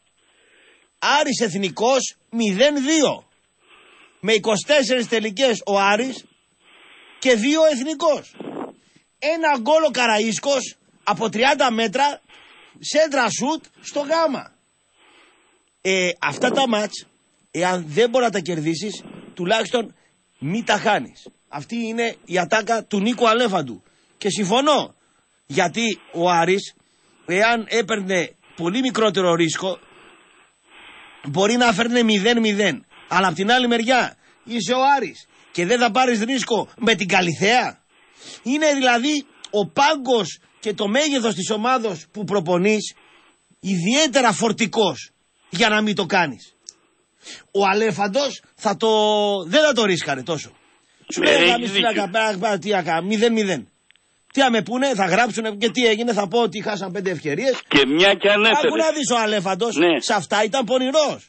Άρης Εθνικός μηδέν δύο. Με είκοσι τέσσερις τελικές ο Άρης και δύο Εθνικός. Ένα γκολ ο Καραΐσκος από τριάντα μέτρα, σέντρα σουτ στο γάμα. Ε, αυτά τα μάτς, εάν δεν μπορεί να τα κερδίσεις, τουλάχιστον μη τα χάνεις. Αυτή είναι η ατάκα του Νίκου Αλέφαντου. Και συμφωνώ, γιατί ο Άρης, εάν έπαιρνε πολύ μικρότερο ρίσκο, μπορεί να φέρνε μηδέν μηδέν. Αλλά απ' την άλλη μεριά είσαι ο Άρης και δεν θα πάρεις ρίσκο με την Καλυθέα. Είναι δηλαδή ο πάγκος και το μέγεθος της ομάδος που προπονείς ιδιαίτερα φορτικός για να μην το κάνεις. Ο Αλέφαντος θα το... δεν θα το ρίσκαρε τόσο. Σου λέει έχεις θα μη δίκιο. στείλα τι άκα, μηδέν μηδέν. Τι άμε πούνε, θα γράψουνε και τι έγινε, θα πω ότι χάσαν πέντε ευκαιρίες. Και μια και Άκου ανέφερε. να δεις ο Αλέφαντος, Ναι. σε αυτά ήταν πονηρός.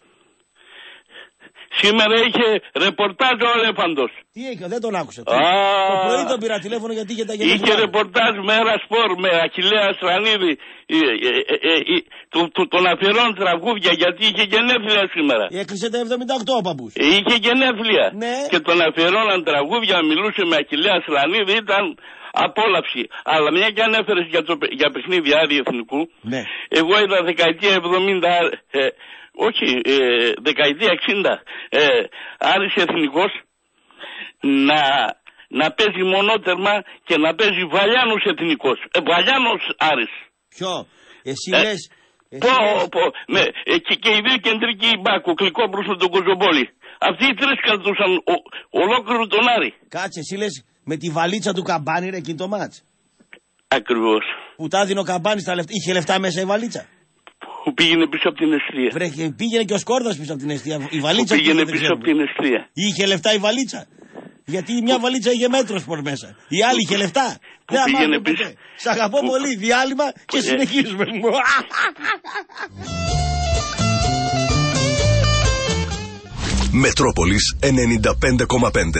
Σήμερα είχε ρεπορτάζ ο Αλέφαντος. Τι είχε, δεν τον άκουσα. Α. Το πρωί τον πήρα τηλέφωνο γιατί είχε τα Είχε γενέθλιά του. ρεπορτάζ με ένα σπορ με Αχιλλέα Στρανίδη ε, ε, ε, ε, ε, του- του- των αφιερών τραγούδια γιατί είχε γενέθλια σήμερα. Έκλεισε τα εβδομήντα οκτώ ο παππούς. Ε, Είχε γενέθλια Ναι. και τον αφιερώναν τραγούδια, μιλούσε με Αχιλλέα Στρανίδη, ήταν απόλαυση. Αλλά μια και ανέφερε για, το, για παιχνίδι Άρη Εθνικού, Ναι. εγώ είδα δεκαετία εβδομήντα, ε, όχι, ε, δεκαετία εξήντα, ε, Άρης Εθνικός να, να παίζει μονότερμα και να παίζει Βαλιάνος εθνικός. Ε, Βαλιάνος Άρης. Ποιο, εσύ ε, λες. Πω, πω, με, ε, και, και οι δύο κεντρικοί μπάκου, Κλικόπουλος με τον Κοζομπόλη. Αυτοί οι τρεις κρατούσαν ο, ολόκληρο τον Άρη. Κάτσε, εσύ λες με τη βαλίτσα του Καμπάνη ρε εκείνο το μάτς. Ακριβώς. Που τα δίνει ο Καμπάνης τα λεφτά. Είχε λεφτά μέσα η βαλίτσα. Που πήγαινε πίσω από την αιστεία. Βρε, πήγαινε και ο Σκόρδας πίσω από την αιστεία. Η βαλίτσα που πήγαινε πήγαινε, πίσω από την αιστεία. Είχε λεφτά η βαλίτσα. Γιατί μια βαλίτσα είχε μέτρο σπορ μέσα. Η άλλη είχε λεφτά. Δεν πήγαινε πίσω. Σ' αγαπώ που... πολύ. Διάλειμμα και συνεχίζουμε. Μετρόπολης ενενήντα πέντε κόμμα πέντε.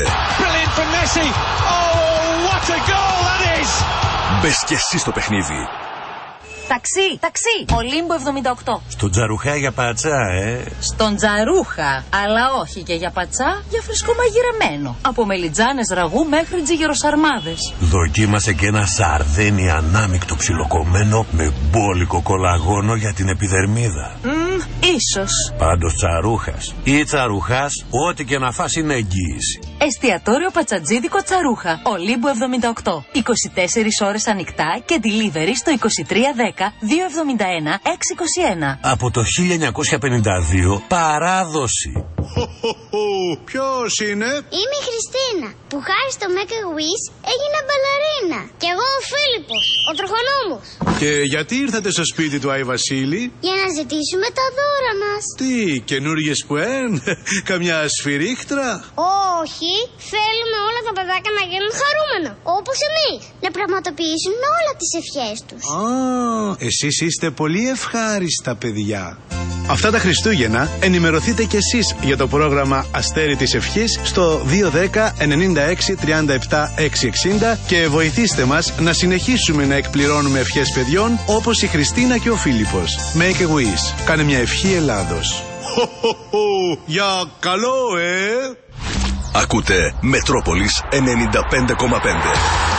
Μπες και εσύ στο παιχνίδι. Ταξί, ταξί, Ολύμπο εβδομήντα οκτώ. Στον Τζαρουχά για πατσά, ε. Στον Τζαρούχα, αλλά όχι και για πατσά, για φρεσκό μαγειρεμένο. Από μελιτζάνες ραγού μέχρι τζιγεροσαρμάδες. Δοκίμασε και ένα σαρδένι ανάμεικτο ψιλοκομμένο με μπόλικο κολαγόνο για την επιδερμίδα. Μμμ, ίσως. Πάντως Τσαρούχας ή Τσαρουχάς, ό,τι και να φας είναι εγγύηση. Εστιατόριο Πατσατζίδικο Τσαρούχα, Ολύμπου εβδομήντα οκτώ. είκοσι τέσσερις ώρες ανοιχτά και delivery στο είκοσι τρία δέκα διακόσια εβδομήντα ένα εξακόσια είκοσι ένα. Από το χίλια εννιακόσια πενήντα δύο παράδοση. Ποιος είναι? Είμαι η Χριστίνα, που χάρη στο Make a Wish έγινα μπαλαρίνα. Και εγώ ο Φίλιππος, ο τροχονόμος. Και γιατί ήρθατε στο σπίτι του Άι Βασίλη? Για να ζητήσουμε τα δώρα μας. Τι, καινούργιες που εν, καμιά σφυρίχτρα? Όχι, θέλουμε όλα τα παιδάκια να γίνουν χαρούμενα, όπως εμείς. Να πραγματοποιήσουν όλα τις ευχές τους. Α, εσείς είστε πολύ ευχάριστα παιδιά. Αυτά τα Χριστούγεννα ενημερωθείτε κι εσείς για το πρόγραμμα Αστέρι της Ευχής στο δύο ένα μηδέν εννιά έξι τριάντα επτά εξακόσια εξήντα και βοηθήστε μας να συνεχίσουμε να εκπληρώνουμε ευχές παιδιών όπως η Χριστίνα και ο Φίλιππος. Make a wish. Κάνε μια ευχή Ελλάδος. Για καλό, ε! Ακούτε Μετρόπολης ενενήντα πέντε κόμμα πέντε.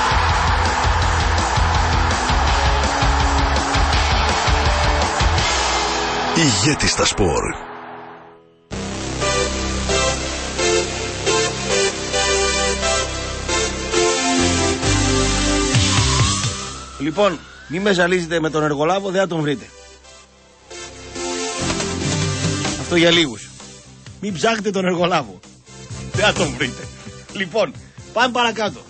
Ηγέτης στα σπορ. Λοιπόν, μη με ζαλίζετε με τον εργολάβο, δεν θα τον βρείτε. Αυτό για λίγους. Μην ψάχνετε τον εργολάβο, δεν θα τον βρείτε. Λοιπόν, πάμε παρακάτω.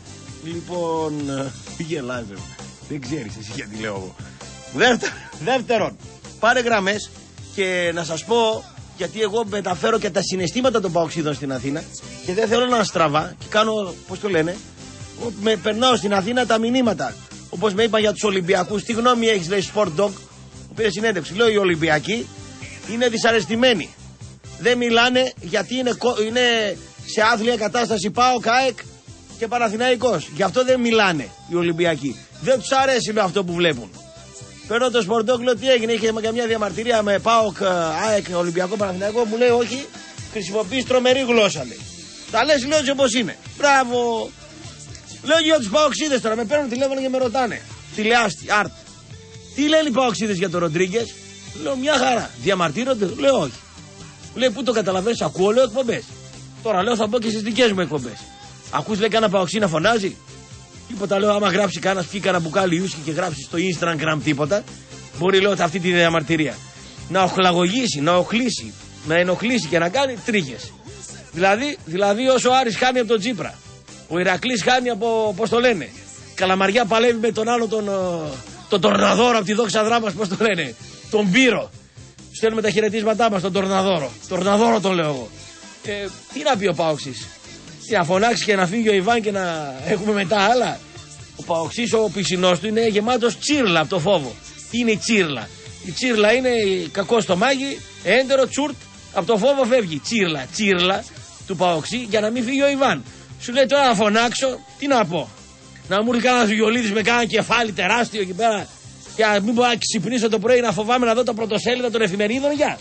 Λοιπόν, πήγε live. Δεν ξέρεις εσύ γιατί λέω εγώ. Δεύτερον, δεύτερον πάρε γραμμές και να σας πω, γιατί εγώ μεταφέρω και τα συναισθήματα των παοξίδων στην Αθήνα και δεν θέλω να στραβά και κάνω, πώς το λένε, με, περνάω στην Αθήνα τα μηνύματα. Όπως με είπαν για τους Ολυμπιακούς, τι γνώμη έχεις, λέει Sport Dog, που πήρε συνέντευξη. Λέω οι Ολυμπιακοί είναι δυσαρεστημένοι. Δεν μιλάνε γιατί είναι, είναι σε άθλια κατάσταση ΠΑΟΚ, ΑΕΚ και Παναθηναϊκός. Γι' αυτό δεν μιλάνε οι Ολυμπιακοί. Δεν τους αρέσει με αυτό που βλέπουν. Παίρνω το Σπορντόκ, λέω τι έγινε, είχε καμιά διαμαρτυρία με ΠΑΟΚ, ΑΕΚ, Ολυμπιακό, Παναθηναϊκό. Μου λέει όχι, χρησιμοποιείς τρομερή γλώσσα, λέει. Τα λες, λέω έτσι όπως είναι. Μπράβο. Λέω για τους παοξίδες τώρα, με παίρνουν τηλέφωνο και με ρωτάνε. Τηλεάστη, Αρτ. Τι λένε οι παοξίδες για τον Ροντρίγκες? Λέω μια χαρά. Διαμαρτύρονται? Λέω όχι. Λέει πού το καταλαβαίνεις, ακούω, λέω εκπομπές. Τώρα λέω θα μπω και στις δικές μου εκπομπές. Ακούς, λέει, κανένα παοξί να φωνάζει? Τίποτα, λέω, άμα γράψει κανένα πιει κανένα μπουκάλι ιούσκι και γράψει στο Instagram τίποτα, μπορεί, λέω, αυτή τη διαμαρτυρία να οχλαγωγήσει, να οχλήσει, να ενοχλήσει και να κάνει τρίχες. Δηλαδή, δηλαδή όσο ο Άρης χάνει από τον Τσίπρα, ο Ηρακλής χάνει από, πώς το λένε, Καλαμαριά παλεύει με τον άλλο τον, τον Τορναδόρο από τη Δόξα Δράμας, πώς το λένε, τον Πύρο. Στέλνουμε τα χαιρετίσματά μας στον Τορναδόρο. Τορναδόρο τον λέω εγώ. Ε, τι να πει ο Πάοξης? Τι να φωνάξει και να φύγει ο Ιβάν και να έχουμε μετά άλλα? Ο Παοξής, ο πισινός του είναι γεμάτος τσίρλα από το φόβο. Τι είναι η τσίρλα? Η τσίρλα είναι κακό στομάχι, έντερο, τσουρτ, από το φόβο φεύγει. Τσίρλα, τσίρλα του Παοξή για να μην φύγει ο Ιβάν. Σου λέει τώρα να φωνάξω, τι να πω? Να μου έρθει κανένα Γιολίδης με κάνα κεφάλι τεράστιο εκεί πέρα και να μην μπορώ να ξυπνήσω το πρωί να φοβάμαι να δω τα πρωτοσέλιδα των εφημερίδων, για.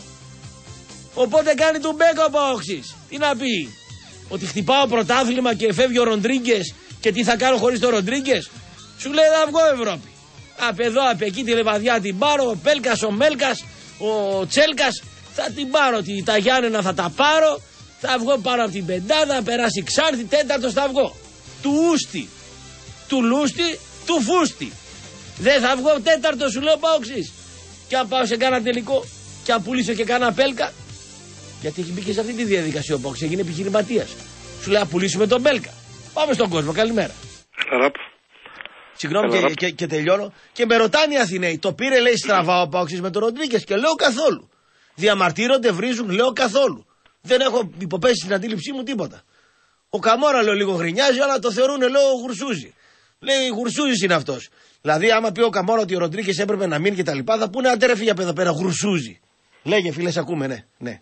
Οπότε κάνει του μπέκα ο Παοξής. Τι να πει? Ότι χτυπάω πρωτάθλημα και φεύγει ο Ροντρίγκες και τι θα κάνω χωρίς τον Ροντρίγκες? Σου λέει θα βγω Ευρώπη. Απ' εδώ, απ' εκεί τη Λεβαδιά την πάρω, ο Πέλκας, ο Μέλκας, ο Τσέλκας θα την πάρω, τα Γιάννενα θα τα πάρω, Θα βγω πάνω από την πεντάδα, περάσει Ξάνθη, τέταρτο θα βγω. Του Ούστη, του Λούστη, του Φούστη. Δεν θα βγω τέταρτο, σου λέω Πάοξης. Και αν πάω σε κάνα τελικό, και αν πουλήσω και κάνα Πέλκα. Γιατί έχει μπει και σε αυτή τη διαδικασία ο Πάοξης, έγινε επιχειρηματίας. Σου λέει να πουλήσουμε τον Πέλκα. Πάμε στον κόσμο, καλημέρα. Ραπ. Συγγνώμη και, και, και τελειώνω. Και με ρωτάνε οι Αθηναίοι, το πήρε λέει στραβά ο Πάοξης με τον Ροντρίγκες και λέω καθόλου. Διαμαρτύρονται, βρίζουν, λέω καθόλου. Δεν έχω υποπέσει στην αντίληψή μου τίποτα. Ο Καμόρα λέω λίγο γρινιάζει, αλλά το θεωρούν λέω γουρσούζι. Λέει γουρσούζι είναι αυτός. Δηλαδή, άμα πει ο Καμόρα ότι ο Ροντρίγκες έπρεπε να μείνει και τα λοιπά, θα πούνε αντέρε φύγε εδώ πέρα, γουρσούζι. Λέγε φίλε, σε ακούμε, ναι, ναι.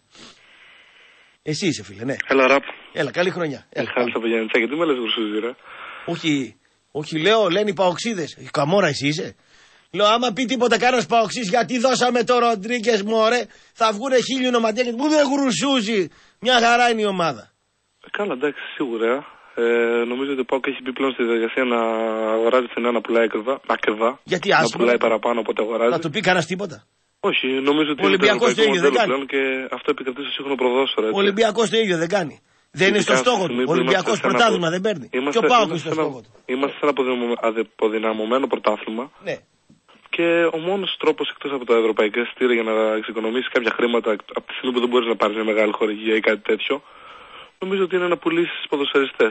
Εσύ είσαι φίλε, ναι. Έλα, Ραπ. Έλα, καλή χρονιά. Έλα. Χάλισα Παγιάννητσα, γιατί με λες γουρσούζι, ρε. Όχι, όχι, λέω, λένε οι Παοξίδες. Καμόρα, εσύ είσαι. Λέω, άμα πει τίποτα κανένας Παοξής, γιατί δώσαμε το Ροντρίγκες μου, ωραία, θα βγουνε χίλιοι ονοματία και μου δεν γουρσούζι. Μια χαρά είναι η ομάδα. Καλά, εντάξει, σίγουρα. Ε, νομίζω ότι ο Πάοκ έχει μπει πλέον στη διαδικασία να αγοράζει φθηνά, να πουλάει ακριβά. ακριβά γιατί να άσχημα. πουλάει παραπάνω από ό,τι αγοράζει. Θα του πει κανένα τίποτα. Όχι, νομίζω ότι ο Ολυμπιακός το ίδιο δεν κάνει. Πλέον και αυτό επικρατεί στο σύγχρονο προδόσφαιρο. Ο Ολυμπιακός το ίδιο δεν κάνει. Δεν είναι στο στόχο του. Ο Ολυμπιακός πρωτάθλημα δεν παίρνει. Είμαστε, και ο Πάοκ είναι στο στόχο του. Είμαστε σε ένα αποδυναμωμένο πρωτάθλημα. Ναι. Και ο μόνος τρόπος εκτός από τα ευρωπαϊκά εισιτήρια για να εξοικονομήσει κάποια χρήματα από τη στιγμή που δεν μπορεί να πάρει μια μεγάλη χορηγία ή κάτι τέτοιο, νομίζω ότι είναι να πουλήσει ποδοσφαιριστές.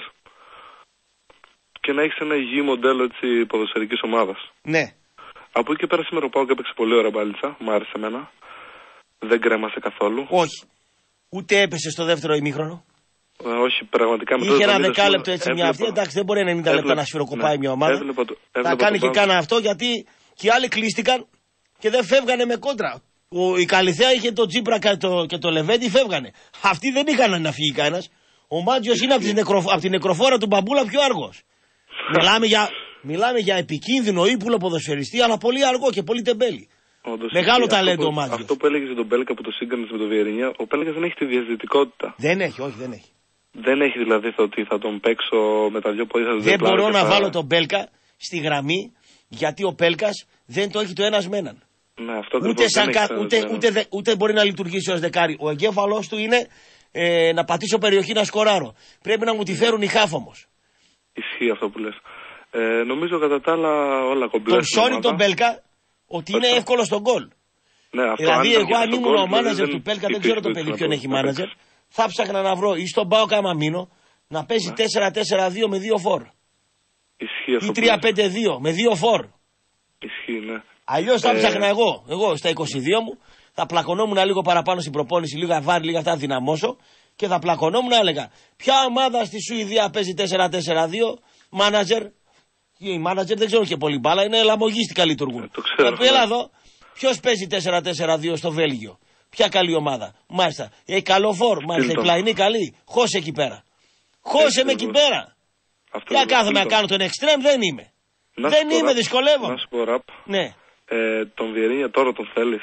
Και να έχει ένα υγιή μοντέλο έτσι ποδοσφαιρικής ομάδας. Ναι. Από εκεί και πέρα σήμερα ο Πάοκ έπαιξε πολύ ωραία μπάλιτσα. Μ' άρεσε εμένα. Δεν κρέμασε καθόλου. Όχι. Ούτε έπεσε στο δεύτερο ημίχρονο. Ε, όχι, πραγματικά με είχε ένα δεκάλεπτο έτσι έβλεπα, μια αυτή. Εντάξει, δεν μπορεί ενενήντα έβλεπα, λεπτά να σφυροκοπάει ναι, μια ομάδα. Έβλεπα το, έβλεπα θα κάνει και κάνα αυτό γιατί και οι άλλοι κλείστηκαν και δεν φεύγανε με κόντρα. Ο, η Καλυθέα είχε το Τζίπρα και το, και το Λεβέντι, φεύγανε. Αυτοί δεν είχαν να φύγει κανένα. Ο Μάτζιος είναι από, νεκρο, από την νεκροφόρα του Μπαμπούλα πιο αργός. μιλάμε, για, μιλάμε για επικίνδυνο ύπουλο ποδοσφαιριστή, αλλά πολύ αργό και πολύ τεμπέλη. Όντως, μεγάλο ταλέντο ο Μάτζιος. Αυτό που έλεγε για τον Πέλκα που το σύγκρινε με τον Βιερίνια, ο Πέλκα δεν έχει τη διαζητικότητα. Δεν έχει, όχι, δεν έχει. Δεν έχει δηλαδή το ότι θα τον παίξω με τα δυο πόδια. Δεν μπορώ να θα... βάλω τον Πέλκα στη γραμμή γιατί ο Πέλκας δεν το έχει το ένας με έναν. Ναι, αυτό ούτε, σαν κα... ούτε, ούτε, ούτε, δε... ούτε μπορεί να λειτουργήσει ως δεκάρι. Ο εγκέφαλός του είναι ε, να πατήσω περιοχή να σκοράρω. Πρέπει να μου τη φέρουν οι χάφομος. Ισχύει αυτό που λες. Ε, νομίζω κατά τα άλλα όλα κομπλέ. Τον σώνει τον Πέλκα ότι είναι αυτό. εύκολο στον γκολ. Ναι, αυτό δηλαδή εγώ αν ήμουν ο μάνατζερ δεν... του Πέλκα, δεν ξέρω το παιδί ποιον έχει μάνατζερ, θα ψάχνα να βρω ή στον Πάοκ άμα μείνω να παίζει ναι. τέσσερα τέσσερα δύο με δύο φορ. Ισχύει αυτό. Ή τρία πέντε δύο με δύο φορ. Ισχύει, ναι. Αλλιώς θα ε... ψάχνα εγώ, εγώ στα είκοσι δύο μου, θα πλακωνόμουν λίγο παραπάνω στην προπόνηση, λίγα βάρη, λίγα αυτά να δυναμώσω και θα πλακωνόμουν να έλεγα ποια ομάδα στη Σουηδία παίζει τέσσερα τέσσερα δύο, μάνατζερ. Οι μάνατζερ δεν ξέρουν και πολύ μπάλα, είναι λαμογίστικα λειτουργούν. Ε, το ξέρω. Θα πει έλα εδώ, ποιος παίζει τέσσερα τέσσερα δύο στο Βέλγιο. Ποια καλή ομάδα. Μάλιστα. Έχει καλό φόρ. Μάλιστα. Η πλαϊνή καλή. Χώσε εκεί πέρα. Χώσε με εκεί πέρα. Για κάθομαι να κάνω τον εξτρέμ, δεν είμαι. Να δεν είμαι, ραπ. δυσκολεύομαι. Να σου πω ραπ. Ναι. Ε, τον Βιερίνια τώρα τον θέλεις.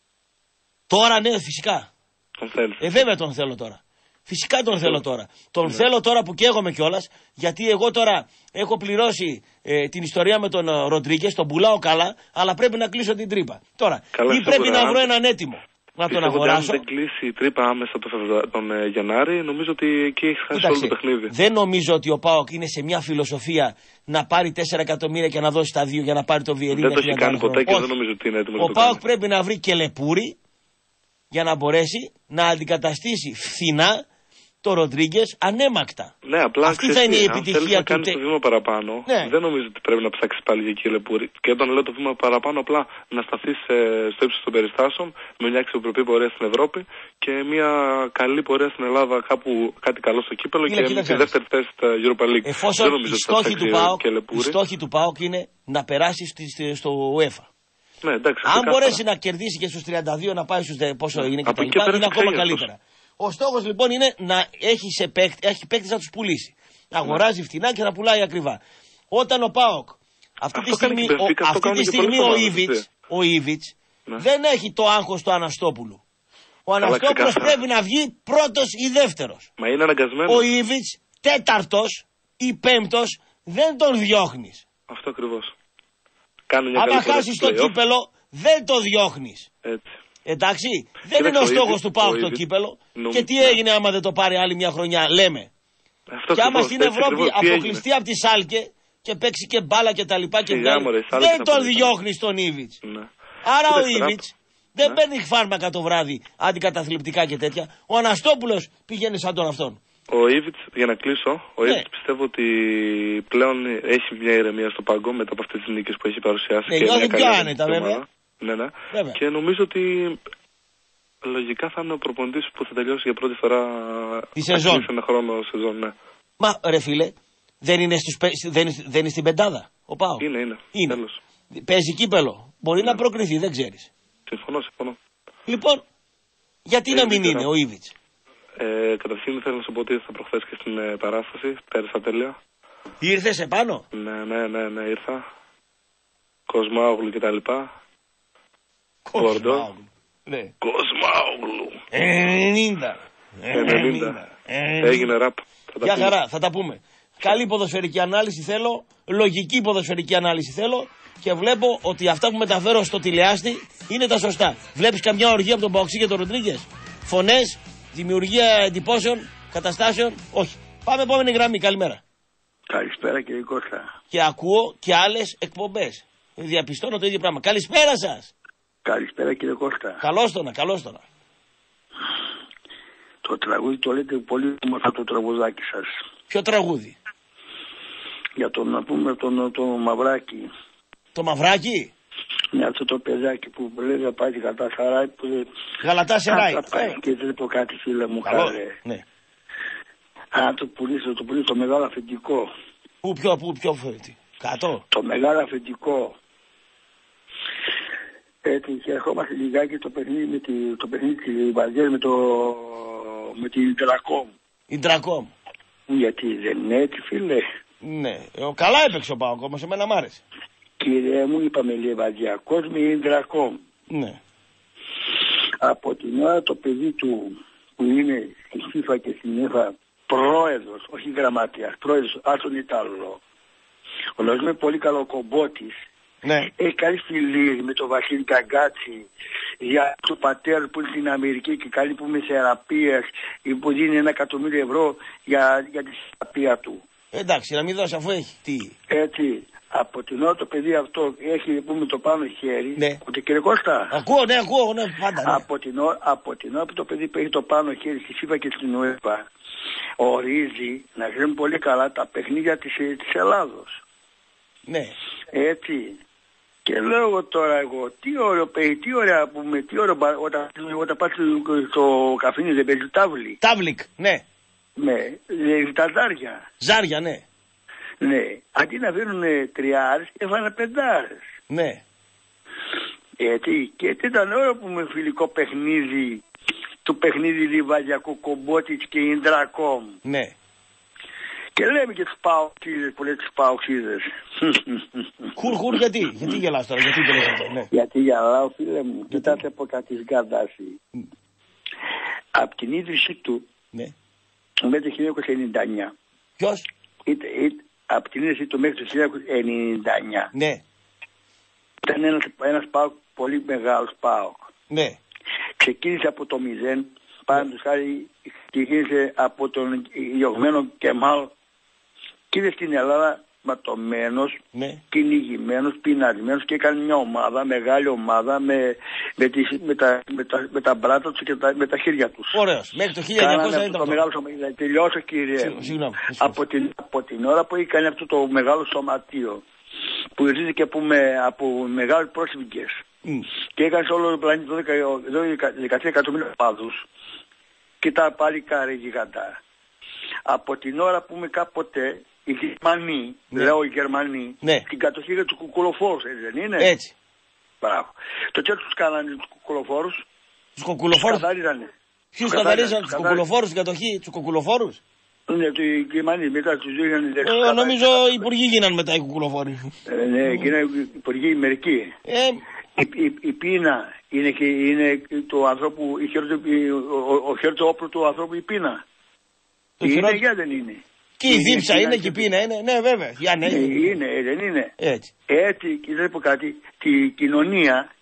Τώρα ναι, φυσικά. Τον θέλεις. Ε, βέβαια τον θέλω τώρα. Φυσικά τον θέλω τώρα. Τον ναι. θέλω τώρα που καίγομαι κιόλας, γιατί εγώ τώρα έχω πληρώσει ε, την ιστορία με τον uh, Ροντρίγκες, τον πουλάω καλά, αλλά πρέπει να κλείσω την τρύπα. Τώρα, καλά, ή πρέπει να βρω έναν έτοιμο να τον αγοράσω. Αν δεν κλείσει η τρύπα άμεσα τον, Φεβρουά... τον ε, Γενάρη, νομίζω ότι εκεί έχει χάσει όλο το παιχνίδι. Δεν νομίζω ότι ο ΠΑΟΚ είναι σε μια φιλοσοφία να πάρει τέσσερα εκατομμύρια και να δώσει τα δύο για να πάρει το Βιερίνια. Δεν το έχει κάνει ποτέ και δεν νομίζω ότι είναι έτοιμο. Ο ΠΑΟΚ πρέπει να βρει και λεπούρι για να μπορέσει να αντικαταστήσει φθηνά το Ροντρίγκες ανέμακτα. Ναι, απλά αυτή θα είναι η επιτυχία του. Αν θέλεις να κάνεις το βήμα παραπάνω, ναι. δεν νομίζω ότι πρέπει να ψάξεις πάλι για εκεί λεπούρι. Και όταν λέω το βήμα παραπάνω, απλά να σταθείς ε, στο ύψος των περιστάσεων, με μια αξιοπρεπή πορεία στην Ευρώπη και μια καλή πορεία στην Ελλάδα, κάπου κάτι καλό στο κύπελο και τη δεύτερη θέση στα Europa League. Εφόσον οι στόχοι του ΠΑΟΚ, οι στόχοι του ΠΑΟΚ είναι να περάσει στο UEFA. Ναι, εντάξει, αν μπορέσει να κερδίσει και στους τριάντα δύο να πάει στους πόσο είναι και τα λοιπά, είναι ακόμα καλύτερα. Ο στόχος λοιπόν είναι να έχει, σε παίκτη, έχει παίκτες να τους πουλήσει. Να αγοράζει ναι. φτηνά και να πουλάει ακριβά. Όταν ο ΠΑΟΚ αυτή τη στιγμή, ο, αυτή τη στιγμή ο Ήβιτς, ο Ήβιτς ναι. δεν έχει το άγχος του Αναστόπουλου. Ο Αναστόπουλος πρέπει να βγει πρώτος ή δεύτερος. Μα είναι αναγκασμένος. Ο Ήβιτς τέταρτος ή πέμπτος δεν τον διώχνεις. Αυτό ακριβώς. Αν χάσεις το κύπελο δεν το διώχνεις. Έτσι. Εντάξει, δεν είναι ο στόχος του ΠΑΟΚ το κύπελο. Και τι έγινε άμα δεν το πάρει άλλη μια χρονιά, λέμε. Και άμα στην Ευρώπη αποκλειστεί από τη Σάλκε και παίξει και μπάλα και τα λοιπά και βγάλει, δεν τον διώχνει τον Ήβιτς. Άρα ο Ήβιτς δεν παίρνει φάρμακα το βράδυ, αντικαταθλιπτικά και τέτοια. Ο Αναστόπουλος πηγαίνει σαν τον αυτόν. Ο Ήβιτς, για να κλείσω, ο ναι. Ήβιτς πιστεύω ότι πλέον έχει μια ηρεμία στο πάγκο μετά από αυτές τις νίκες που έχει παρουσιάσει. Ναι, νιώθει πιο άνετα βέβαια. Ναι, ναι. βέβαια. Και νομίζω ότι λογικά θα είναι ο προπονητής που θα τελειώσει για πρώτη φορά τη σεζόν. Ένα χρόνο σεζόν, ναι. Μα ρε φίλε, δεν είναι, στους, δεν, δεν είναι στην πεντάδα ο ΠΑΟΚ. Είναι, είναι. είναι. Τέλος. Παίζει κύπελο. Μπορεί ναι. να προκριθεί, δεν ξέρεις. Συμφωνώ, συμφωνώ. Λοιπόν, γιατί ε, να μην είναι ο Ήβιτς. Ε, καταρχήν θέλω να σου πω ότι ήρθα προχθές και στην ε, παράσταση. Πέρασα τέλεια. Ήρθες επάνω. Ναι, ναι, ναι, ναι, ήρθα. Κοσμάογλου και τα λοιπά. Κοσμάογλου. Ναι. Κοσμάογλου. ενενήντα. ενενήντα. Έγινε ραπ. Για χαρά, θα τα πούμε. Καλή ποδοσφαιρική ανάλυση θέλω. Λογική ποδοσφαιρική ανάλυση θέλω. Και βλέπω ότι αυτά που μεταφέρω στο τηλεάστη είναι τα σωστά. Βλέπεις καμιά οργή από τον Παοξή και τον Ροντρίγκες. Φωνές, δημιουργία εντυπώσεων, καταστάσεων. Όχι. Πάμε επόμενη γραμμή. Καλημέρα. Καλησπέρα κύριε Κώστα. Και ακούω και άλλες εκπομπές. Διαπιστώνω το ίδιο πράγμα. Καλησπέρα σας. Καλησπέρα κύριε Κώστα. Καλώς το να, καλώς το να. Το τραγούδι το λέτε πολύ όμορφα το τραγουδάκι σας. Ποιο τραγούδι? Για τον να πούμε τον το Μαυράκι. Το Μαυράκι? Ναι, αυτό το παιδάκι που λέει να πάει κατά Σαράι. Γαλατά Σαράι. Και δεν πω κάτι φίλε μου. Καλό, ναι. Α, το πουλήσω, το πουλήσω το μεγάλο αφεντικό. Πού, ποιο, πού, ποιο φέρει? Κάτω. Το μεγάλο αφεντικό. Έτσι, και ερχόμαστε λιγάκι το παιχνίδι με τη, το παιχνίδι της Βαζιέρ με το, με την Τρακόμ. Η Τρακόμ. Γιατί δεν είναι έτσι φίλε. Ναι, καλά έπαιξε ο Πάοκ όμως, εμένα μ' άρεσε. Κύριε μου, είπαμε Λιβαδιακός με Ινδρακόμ. Ναι. Από την ώρα το παιδί του που είναι στη FIFA και στην ΕΦΑ πρόεδρος, όχι γραμματέας, πρόεδρος, άσον Ιταλό. Ο λόγος είναι πολύ καλό κομπότης. Ναι. Έχει καλή φιλή με τον Βασίλη Καγκάτσι για το πατέρα που είναι στην Αμερική και καλή που είναι σε θεραπείες που δίνει ένα εκατομμύριο ευρώ για, για τη θεραπεία του. Εντάξει, να μην δώσει αφού έχει. Τι. Έτσι. Από την ώρα το παιδί αυτό έχει πούμε το πάνω χέρι. Ναι. Ότι κύριε Κώστα. Ακούω, ναι, ακούω, ναι, πάντα. Ναι. Από, την ώρα, από την ώρα που το παιδί που έχει το πάνω χέρι στη ΣΥΠΑ και στην ΟΕΠΑ ορίζει να ξέρουμε πολύ καλά τα παιχνίδια της, της Ελλάδος. Ναι. Έτσι. Και λέω εγώ τώρα εγώ, τι ωραίο παιδί, τι ωραία που με, τι ωραίο όταν, όταν πας στο καφίνι δεν παίζει τάβλη. Τάβλικ, ναι. Ναι, δηλαδή τα ζάρια. Ζάρια, ναι. Ναι, αντί να φέρουν τριάρες, έφανε πεντάρες. Ναι. Έτσι, και τι ήταν ώρα που με φιλικό παιχνίδι, του παιχνίδι Λιβαδιακού Κομπότιτς και Ινδρακόμ. Ναι. Και λέμε και τους παοξίδες, που λέει τους παοξίδες. Χουρ, χουρ, γιατί, γιατί γελάς τώρα, γιατί γελάς αυτό, ναι. Γιατί γελάω φίλε μου, κοιτάτε από κάτι γκαντάση. Mm. Από την ίδρυσή του, ναι. μέχρι το χίλια εννιακόσια ενενήντα εννιά. Ποιος? Είτε, είτε, από την ίδρυσή του μέχρι το χίλια εννιακόσια ενενήντα εννιά. Ναι. Ήταν ένας, ένας ΠΑΟΚ, πολύ μεγάλος ΠΑΟΚ. Ναι. Ξεκίνησε από το μηδέν, πάνω τους χάρη, ξεκίνησε από τον διωγμένο Κεμάλ και είδε στην Ελλάδα ματωμένος, ναι. κυνηγημένος, πεινασμένος και έκανε μια ομάδα, μεγάλη ομάδα με, με, τις, με, τα, με, τα, με τα μπράτα τους και τα, με τα χέρια τους. Ωραίος, μέχρι το χίλια εννιακόσια ενενήντα οκτώ. Κάνανε αυτό το μεγάλο σωματείο, τελειώσω κύριε. Συγγνώμη. Από την, από την ώρα που έκανε αυτό το μεγάλο σωματείο που ήρθε από, με, από μεγάλους πρόσφυγες mm. και έκανε σε όλο το πλανήτη δεκατρία εκατομμύρια πάδους και τα πάλι κάρε γιγαντά. Από την ώρα που είμαι κάποτε οι Γερμανοί, ναι. λέω οι Γερμανοί, ναι. την κατοχή του κουκουλοφόρους, έτσι δεν είναι. Έτσι. Μπράβο. Το τι τους κάνανε τους κουκουλοφόρους. Τους κουκουλοφόρους. Τους καθαρίζανε. Ποιους καθαρίζανε τους κουκουλοφόρους στην κατοχή, τους κουκουλοφόρους. Ναι, οι Γερμανοί μετά τους δίνανε δέκα. Ε, νομίζω οι υπουργοί γίνανε μετά οι κουκουλοφόροι. Ε, ναι, γίνανε οι υπουργοί μερικοί. Ε, η, η, η πείνα είναι, και, είναι το ανθρώπου, η χέρι, ο, ο χέρι το όπλο του ανθρώπου η πείνα. Είναι χειρό... για δεν είναι. Και η δίψα είναι και η πείνα είναι, ναι βέβαια. Για, ναι, είναι, είναι, δεν είναι. Έτσι. Έτσι, και δεν πω κάτι, τη κοινωνία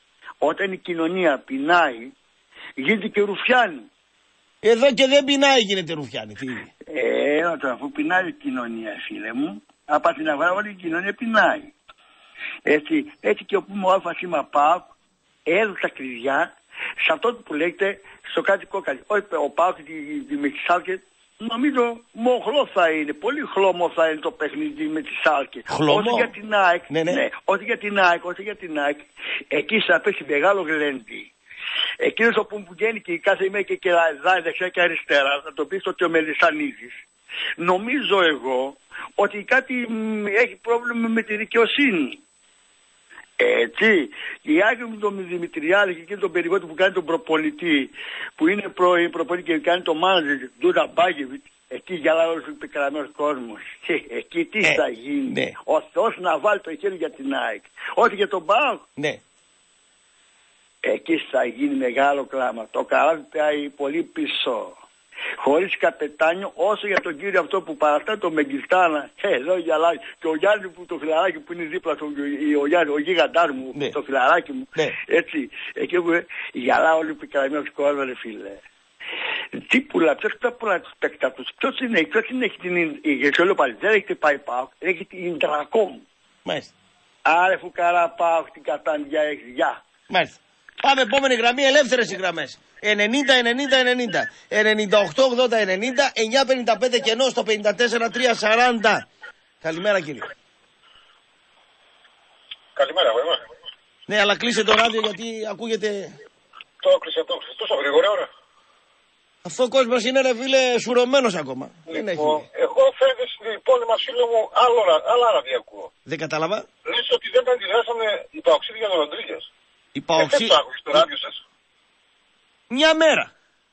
όταν η κοινωνία πεινάει, γίνεται και ρουφιάνη. Εδώ και δεν πεινάει, γίνεται ρουφιάνη. Τι είναι. Ε, τώρα, αφού πεινάει η κοινωνία, φίλε μου, από την αγορά όλη η κοινωνία πεινάει. Έτσι, έτσι και όπου είμαι ο ΑΣ ΠΑΟΚ, έδωσε τα κλειδιά σε αυτό που λέγεται στο κάτι κόκαλι. Όχι, ο ΠΑΟΚ με τη Σάλκε, νομίζω μοχλό θα είναι. Πολύ χλωμό θα είναι το παιχνίδι με τη Σάλκε. Χλωμό. Όχι για την ΑΕΚ, ναι, ναι. Ναι, όχι για την ΑΕΚ, όχι για την ΑΕΚ. Εκεί θα πέσει μεγάλο γλέντι. Εκείνος όπου μου βγαίνει και κάθε ημέρα και κεραδάει δεξιά και αριστερά, θα το πει ότι ο Μελισσανίδης. Νομίζω εγώ ότι κάτι έχει πρόβλημα με τη δικαιοσύνη. Έτσι, η Άγιο με τον Δημητριάδη και εκείνο τον περιγότη που κάνει τον προπονητή, που είναι πρώην προπονητή και κάνει το μάνατζερ Ντούτα Μπάγεβιτ, εκεί γυαλάει όλος ο πικραμένος κόσμος. Εκεί τι ε, θα γίνει. Ναι. Ο Θεός να βάλει το χέρι για την ΑΕΚ. Όχι για τον ΠΑΟΚ. Ναι. Εκεί θα γίνει μεγάλο κλάμα. Το καράβι πάει πολύ πίσω. Χωρίς καπετάνιο, όσο για τον κύριο αυτό που παραστά το Μεγκιστάνα. Ε, εδώ γυαλάει. Και ο Γιάννη που το φιλαράκι που είναι δίπλα του, ο Γιάννη, ο γίγαντάρ μου, ναι. Το φιλαράκι μου. Ναι. Έτσι, εκεί που γυαλάει όλοι οι πικραμένοι κόσμο, ρε φίλε. Τι πουλά, ποιος τα πουλά τους παίκτατους, ποιος είναι, ποιος είναι, έχει την ηγεσιόλο πάλι, δεν έχει πάει ΠΑΟΚ, έχει την Ιντρακόμ. Μάλιστα. Άρε φουκαρά ΠΑΟΚ, την κατάντια έχει, γεια. Μάλιστα. Πάμε επόμενη γραμμή, ελεύθερες οι γραμμές. ενενήντα ενενήντα ενενήντα, ενενήντα οκτώ ογδόντα ενενήντα, εννιακόσια πενήντα πέντε κενό στο πενήντα τέσσερα τριακόσια σαράντα. Καλημέρα κύριε. Καλημέρα, βέβαια. Ναι, αλλά κλείσε το ράδιο γιατί ακούγεται. Το κλείσε, το κλείσε τόσο γρήγορα ώρα. Αυτό ο κόσμος είναι ρε φίλε σουρωμένος ακόμα. Λοιπόν, εγώ φαίνεται στην πόλη μας φίλο μου άλλα ράδια ακούω. Δεν κατάλαβα. Λες ότι δεν αντιδράσανε οι παοξίδες για τον Ροντρίγκες. Οι παοξίδες. Δεν το άκουσες το ράδιο σας. Μια μέρα.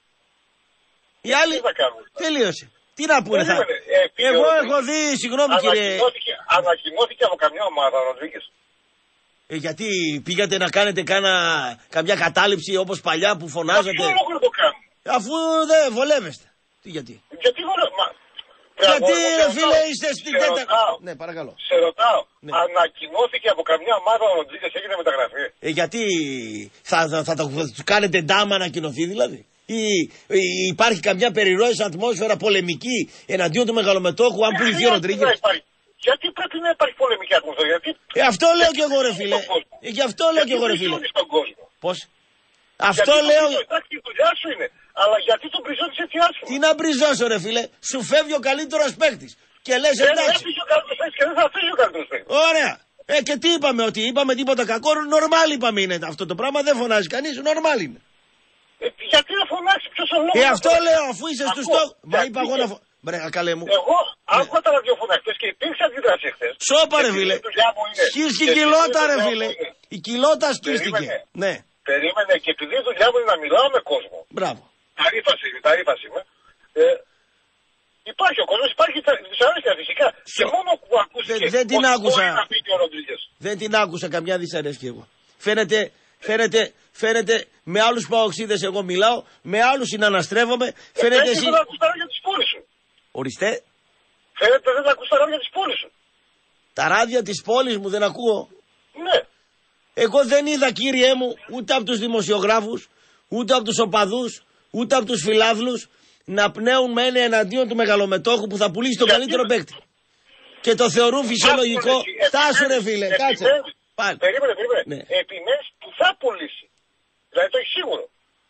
Οι άλλοι. Τι θα κάνουν. Τελείωσε. Τι να πούνε θα. Ε, εγώ έχω δει, συγγνώμη κύριε. Ανακοινώθηκε από καμιά ομάδα ο Ροντρίγκες. Ε, γιατί πήγατε να κάνετε κάνα, καμιά κατάληψη όπως παλιά που φωνάζατε. Ποιο λόγο να το κάνουμε. Αφού δεν βολεύεστε. Τι γιατί. Γιατί βολεύουμε. Γιατί ρε φίλε είστε στην τέταρτη. Ναι, παρακαλώ. Σε ρωτάω. Ναι. Ανακοινώθηκε από καμιά ομάδα ο Ροντρίγκες, έγινε μεταγραφή. Ε, γιατί θα, θα, θα, θα του κάνετε ντάμα ανακοινωθεί δηλαδή. Ή, ή υπάρχει καμιά περιρροή ατμόσφαιρα πολεμική εναντίον του μεγαλομετόχου αν πουληθεί ο Ροντρίγκες. Γιατί πρέπει να υπάρχει πολεμική ατμόσφαιρα. Γιατί... Ε, αυτό λέω κι εγώ ρε φίλε. Ε, γι' αυτό λέω κι εγώ ρε φίλε. Πώς. Αυτό γιατί λέω. Εντάξει, η δουλειά σου είναι. Αλλά γιατί τον πριζώνεις έτσι άσχημα. Τι να πριζώσω ρε φίλε. Σου φεύγει ο καλύτερος παίκτης. Και λες δεν εντάξει. Δεν έφυγε ο καλύτερος παίκτης και δεν θα φύγει ο καλύτερος παίκτης. Ωραία. Ε, και τι είπαμε, ότι είπαμε τίποτα κακό. Νορμάλ είπαμε είναι αυτό το πράγμα. Δεν φωνάζει κανείς. Νορμάλ είναι. Ε, γιατί να φωνάξει, ποιος ο λόγος. Ε, αυτό λέω αφού είσαι στους στόχους. Μα είπα εγώ να φω... Μπρε, καλέ μου. Εγώ άκουγα τα ραδιοφωνά χθες και υπήρξε αντίδραση χθες. Σώπα ρε φίλε. Σκίσκει η κοιλότα ρε φίλε. Η κοιλότα σκίστηκε. Ναι. Περίμενε και επειδή η δουλειά μου είναι να μιλάω με κόσμο. Μπράβο. Ταρίφαση, ταρίφαση είμαι. Ε, υπάρχει ο κόσμος, υπάρχει δυσαρέσκεια φυσικά. Και μόνο που ακούστηκε. Δεν την άκουσα. Ο δεν την άκουσα καμιά δυσαρέσκεια εγώ. Φαίνεται, φαίνεται, φαίνεται με άλλους παοξίδες εγώ μιλάω, με άλλους συναναστρέφομαι. Φαίνεται εσύ. Δεν ακούς τα ράδια της πόλης σου. Ορίστε. Φαίνεται δεν ακούς τα ράδια της πόλης σου. Τα ράδια της πόλης μου δεν ακούω. Ναι. Εγώ δεν είδα κύριέ μου ούτε από τους δημοσιογράφους, ούτε από τους οπαδούς, ούτε από τους φιλάθλους να πνέουν με ένα εναντίον του μεγαλομετόχου που θα πουλήσει τον γιατί καλύτερο παίκτη. Και το θεωρούν φυσιολογικό. Στάσου ρε φίλε, κάτσε. Πάλι. Περίμενε, περίμενε. Ναι. Επιμένεις που θα πουλήσει. Δηλαδή το έχει σίγουρο.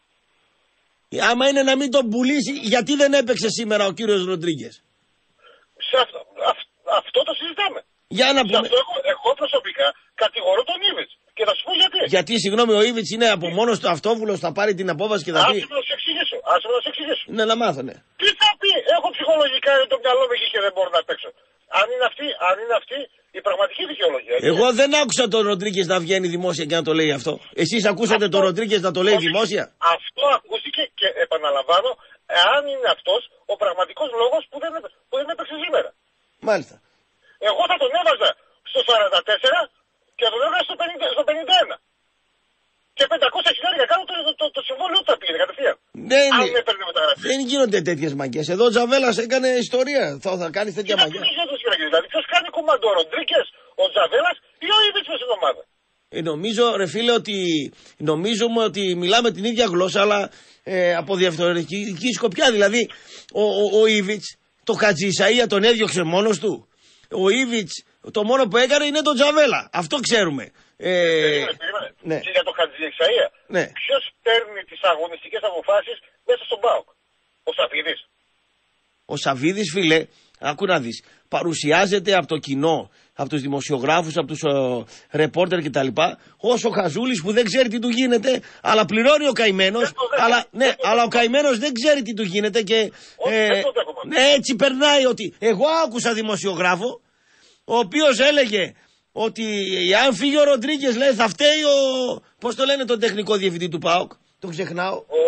Άμα είναι να μην τον πουλήσει, γιατί δεν έπαιξε σήμερα ο κύριος Ροντρίγκες. Σε αυτό, αυ, αυτό το συζητάμε. Για να πούμε. Αυτό εγώ, εγώ προσωπικά κατηγορώ τον Ήβιτς. Και θα σου πω γιατί. Γιατί, συγγνώμη, ο Ήβιτς είναι από μόνος του αυτόβουλος, θα πάρει την απόφαση και θα πει. Άσε με να σου εξηγήσω. Άσε με να σου εξηγήσω. Ναι, να μάθω, ναι. Τι θα πει, έχω ψυχολογικά το μυαλό μου εκεί και δεν μπορώ να παίξω. Αν είναι αυτή, αν είναι αυτή η πραγματική δικαιολογία. Εγώ δεν άκουσα τον Ροντρίγκες να βγαίνει δημόσια και να το λέει αυτό. Εσείς ακούσατε αυτό, τον Ροντρίγκες να το λέει όχι, δημόσια. Αυτό ακούστηκε και επαναλαμβάνω, εάν είναι αυτός ο πραγματικός λόγος που δεν, που δεν έπαιξε σήμερα. Μάλιστα. Εγώ θα τον έβαζα στο σαράντα τέσσερα και θα τον έβαζα στο πενήντα, στο πενήντα ένα. Και πεντακόσια χιλιάδες κάνω το, το, το, το συμβόλαιο του θα πήγαινε κατευθείαν. Ναι, αν με παίρνει μεταγραφή. Δεν γίνονται τέτοιες μαγκές. Εδώ ο Τζαβέλας έκανε ιστορία. Θα, θα κάνει τέτοια μαγκιά. Δηλαδή ποιος κάνει κουμάντο, ο Ροντρίγκες, ο Τζαβέλας ή ο Ήβιτς με στην ομάδα. Ε, νομίζω, ρε φίλε, ότι νομίζουμε ότι μιλάμε την ίδια γλώσσα, αλλά ε, από διαφορετική σκοπιά. Δηλαδή, ο, ο, ο Ήβιτς, το Χατζη Ισαΐα τον έδιωξε μόνος του. Ο Ήβιτς, το μόνο που έκανε είναι τον Τζαβέλα. Αυτό ξέρουμε. Ε, περίμενε, περίμενε. Ναι. Και για το Χατζη Ισαΐα, ναι. Ποιος παίρνει τις αγωνιστικές αποφάσεις μέσα στον ΠΑΟΚ? Ο Σαββίδης. Ο Σαββίδης, φίλε, άκου να δεις, παρουσιάζεται από το κοινό, από τους δημοσιογράφους, από τους uh, ρεπόρτερ κτλ. Ως ο Χαζούλης που δεν ξέρει τι του γίνεται, αλλά πληρώνει ο καημένος. Αλλά, ναι, αλλά ο καημένος δεν ξέρει τι του γίνεται και ε, ναι, έτσι περνάει ότι. Εγώ άκουσα δημοσιογράφο, ο οποίος έλεγε ότι αν φύγει ο Ροντρίγκες, λέει, θα φταίει ο. Πώς το λένε τον τεχνικό διευθυντή του ΠΑΟΚ, τον ξεχνάω. Ο,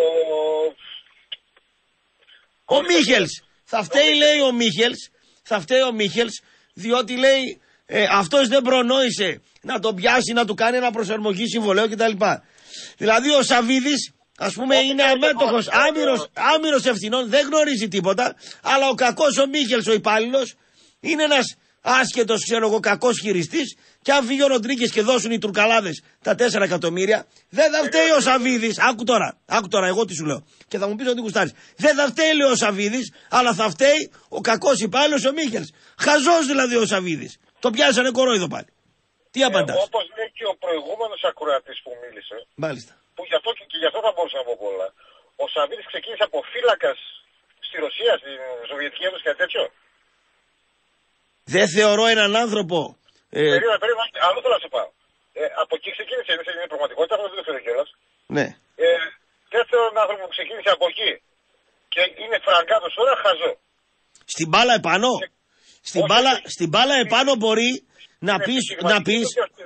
ο Μίχελς. Θα φταίει, λέει, ο Μίχελς. Θα φταίει ο Μίχελς, διότι λέει. Ε, αυτός δεν προνόησε να τον πιάσει, να του κάνει ένα προσαρμογή συμβολέο κτλ. Δηλαδή ο Σαββίδης, ας πούμε, είναι αμέτωχος, άμυρος, άμυρος ευθυνών, δεν γνωρίζει τίποτα, αλλά ο κακός ο Μίχελς, ο υπάλληλος, είναι ένας άσχετος, ξέρω εγώ, κακός χειριστής, και αν φύγει ο Ροντρίγκες και δώσουν οι Τουρκαλάδες τα τέσσερα εκατομμύρια, δεν θα φταίει ο Σαββίδης. Άκου τώρα, άκου τώρα, εγώ τι σου λέω. Και θα μου πεις ότι γουστάρεις. Δεν θα φταίει, λέει, ο Σαββίδης, αλλά θα φταίει ο κακός υπάλληλος ο Μίχελς. Χαζός δηλαδή ο Σαββίδης. Το πιάσανε κορόιδο πάλι. Τι απαντάς? Ε, όπως λέει και ο προηγούμενος ακροατής που μίλησε. Μάλιστα. Που γι' αυτό και, και γι' αυτό θα μπορούσα να πω πολλά. Ο Σαββίδης ξεκίνησε από φύλακας στη Ρωσία, στη Σοβιετική Ένωση, κάτι τέτοιο. Δεν θεωρώ έναν άνθρωπο. Ε... Περίμενα, περίμενα, άλλο θέλω να σου πάω. Ε, από εκεί ξεκίνησε, είναι, είναι πραγματικότητα, αυτό δεν το ξέρω κιόλας. Ναι. Ε, δεν θεωρώ έναν άνθρωπο που ξεκίνησε από εκεί και είναι φραγκάτος τώρα, χαζό. Στην μπάλα επάνω. Και... Στην, μπάλα, στην μπάλα επάνω μπορεί να πεις, να πεις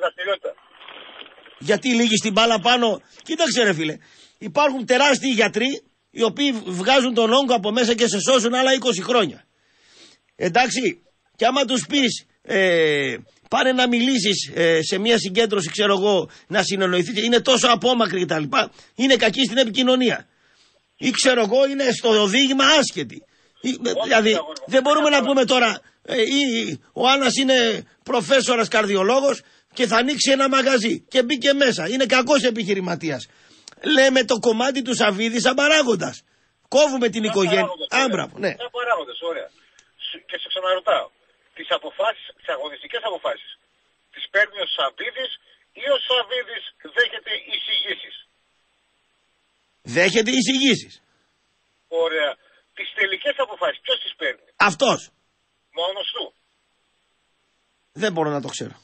γιατί λίγοι στην μπάλα πάνω. Κοίταξε, ρε φίλε, υπάρχουν τεράστιοι γιατροί οι οποίοι βγάζουν τον όγκο από μέσα και σε σώσουν άλλα είκοσι χρόνια. Εντάξει, και άμα τους πεις ε, πάνε να μιλήσεις ε, σε μια συγκέντρωση, ξέρω εγώ, να συνεννοηθείτε, είναι τόσο απόμακροι κτλ, είναι κακοί στην επικοινωνία, ή ξέρω εγώ είναι στο οδήγημα άσχετοι. Δηλαδή δεν μπορούμε να πούμε τώρα ε, ή ο Άννας είναι προφέσορας καρδιολόγος και θα ανοίξει ένα μαγαζί και μπήκε μέσα, είναι κακός επιχειρηματίας. Λέμε το κομμάτι του Σαββίδη σαν παράγοντας. Κόβουμε την οικογένεια. Άμπραβο, ναι. Σαν παράγοντας, ωραία. Και σε ξαναρωτάω, τις αποφάσεις, τις αγωνιστικές αποφάσεις, τις παίρνει ο Σαββίδης ή ο Σαββίδης δέχεται εισηγήσεις? Δέχεται εισηγήσεις. Ωραία. Τις τελικές αποφάσεις ποιος τις παίρνει? Αυτός. Μόνος του? Δεν μπορώ να το ξέρω.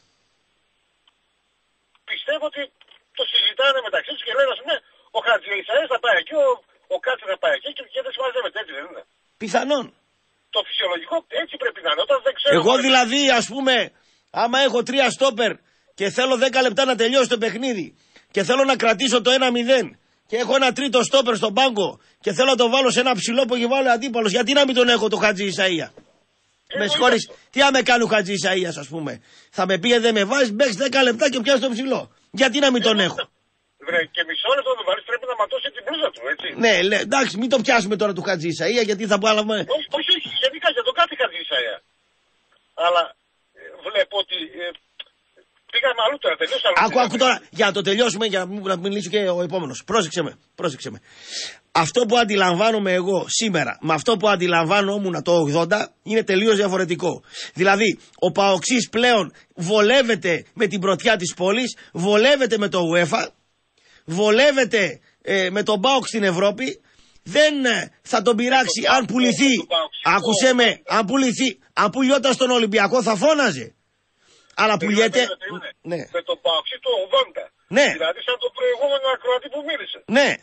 Πιστεύω ότι το συζητάνε μεταξύ τους και λένε, ας πούμε, ο Χατζη Ισαΐας θα πάει εκεί, ο, ο Κάτσε θα πάει εκεί και, και δεν συμμαζεύεται, έτσι δεν είναι? Πιθανόν. Το φυσιολογικό έτσι πρέπει να είναι. Όταν δεν ξέρω. Εγώ δηλαδή, ας πούμε, άμα έχω τρία στόπερ και θέλω δέκα λεπτά να τελειώσει το παιχνίδι και θέλω να κρατήσω το ένα μηδέν και έχω ένα τρίτο στόπερ στον πάγκο και θέλω να το βάλω σε ένα ψηλό που έχει βάλει ο αντίπαλος, γιατί να μην τον έχω το Χατζη Ισαΐα? Ε, με συγχωρείς, τι άμα κάνει ο Χατζη Ισαΐας, ας πούμε? Θα με πει δεν με βάζεις, μπες δέκα λεπτά και πιάσεις το ψηλό. Γιατί να μην τον ε, έχω? Βρε, και μισό λεπτό να τον βάλεις, πρέπει να ματώσει την μπλούζα του, έτσι. Ναι, λέ, εντάξει, μην το πιάσουμε τώρα του Χατζη Ισαΐα, γιατί θα πάλαμε. Όχι, όχι, όχι, γενικά για τον κάθε Χατζη Ισαΐα. Αλλά ε, βλέπω ότι ε, πήγαμε αλλού τώρα, τελείωσα αλλού. Άκου, άκου τώρα, για να το τελειώσουμε, για να μιλήσω και ο επόμενος. Πρόσεξε με, πρόσεξε με. Αυτό που αντιλαμβάνομαι εγώ σήμερα με αυτό που αντιλαμβάνομουν το ογδόντα είναι τελείως διαφορετικό. Δηλαδή, ο Παοξής πλέον βολεύεται με την πρωτιά της πόλης, βολεύεται με το UEFA, βολεύεται ε, με τον ΠΑΟΚ στην Ευρώπη. Δεν ε, θα τον πειράξει αν πουληθεί. Άκουσέ με, αν πουληθεί, αν πουλιόταν στον Ολυμπιακό θα φώναζε. Αλλά πουλιέται. Ναι. Με τον Παοξή του ογδόντα. Ναι. Δηλαδή σαν τον προηγούμενο ακροατή που μίλησε. Ναι.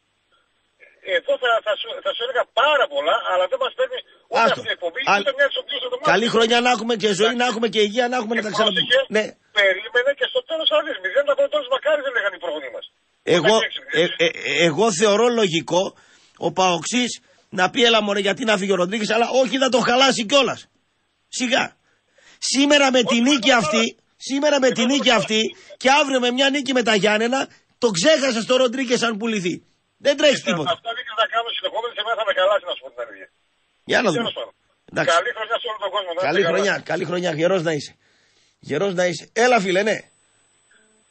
Εδώ θα, θα, σου, θα σου έλεγα πάρα πολλά, αλλά δεν μας παίρνει ούτε αυτή η εκπομπή, Α... ούτε μια της οποίας εβδομάδας. Καλή χρονιά να έχουμε και ζωή να έχουμε και υγεία να έχουμε να τα ξαναπούμε. Ναι. Περίμενε και στο τέλος θα δεις. Μηδέν τα πρώτα μακάρι δεν λέγανε οι πρόγονοι μας. Εγώ, ε, ε, ε, εγώ θεωρώ λογικό ο Παοξής να πει έλα μωρέ γιατί να φύγει ο Ροντρίγκες, αλλά όχι να το χαλάσει κιόλας. Σιγά. Σήμερα με τη νίκη αυτή, σήμερα με τη νίκη αυτή και αύριο με μια νίκη με τα Γιάννενα, το ξέχασε το Ροντρίγκες αν πουληθεί. Δεν τρέχει τίποτα. Αυτά δείχνει να κάνω συνεχόμενη σε μένα θα με καλάσει να σου πω την αλήθεια. Για να δούμε. Καλή χρονιά σε όλο τον κόσμο. Καλή χρονιά, καλή χρονιά. Γερός να είσαι. Γερός να είσαι. Έλα φίλε, ναι.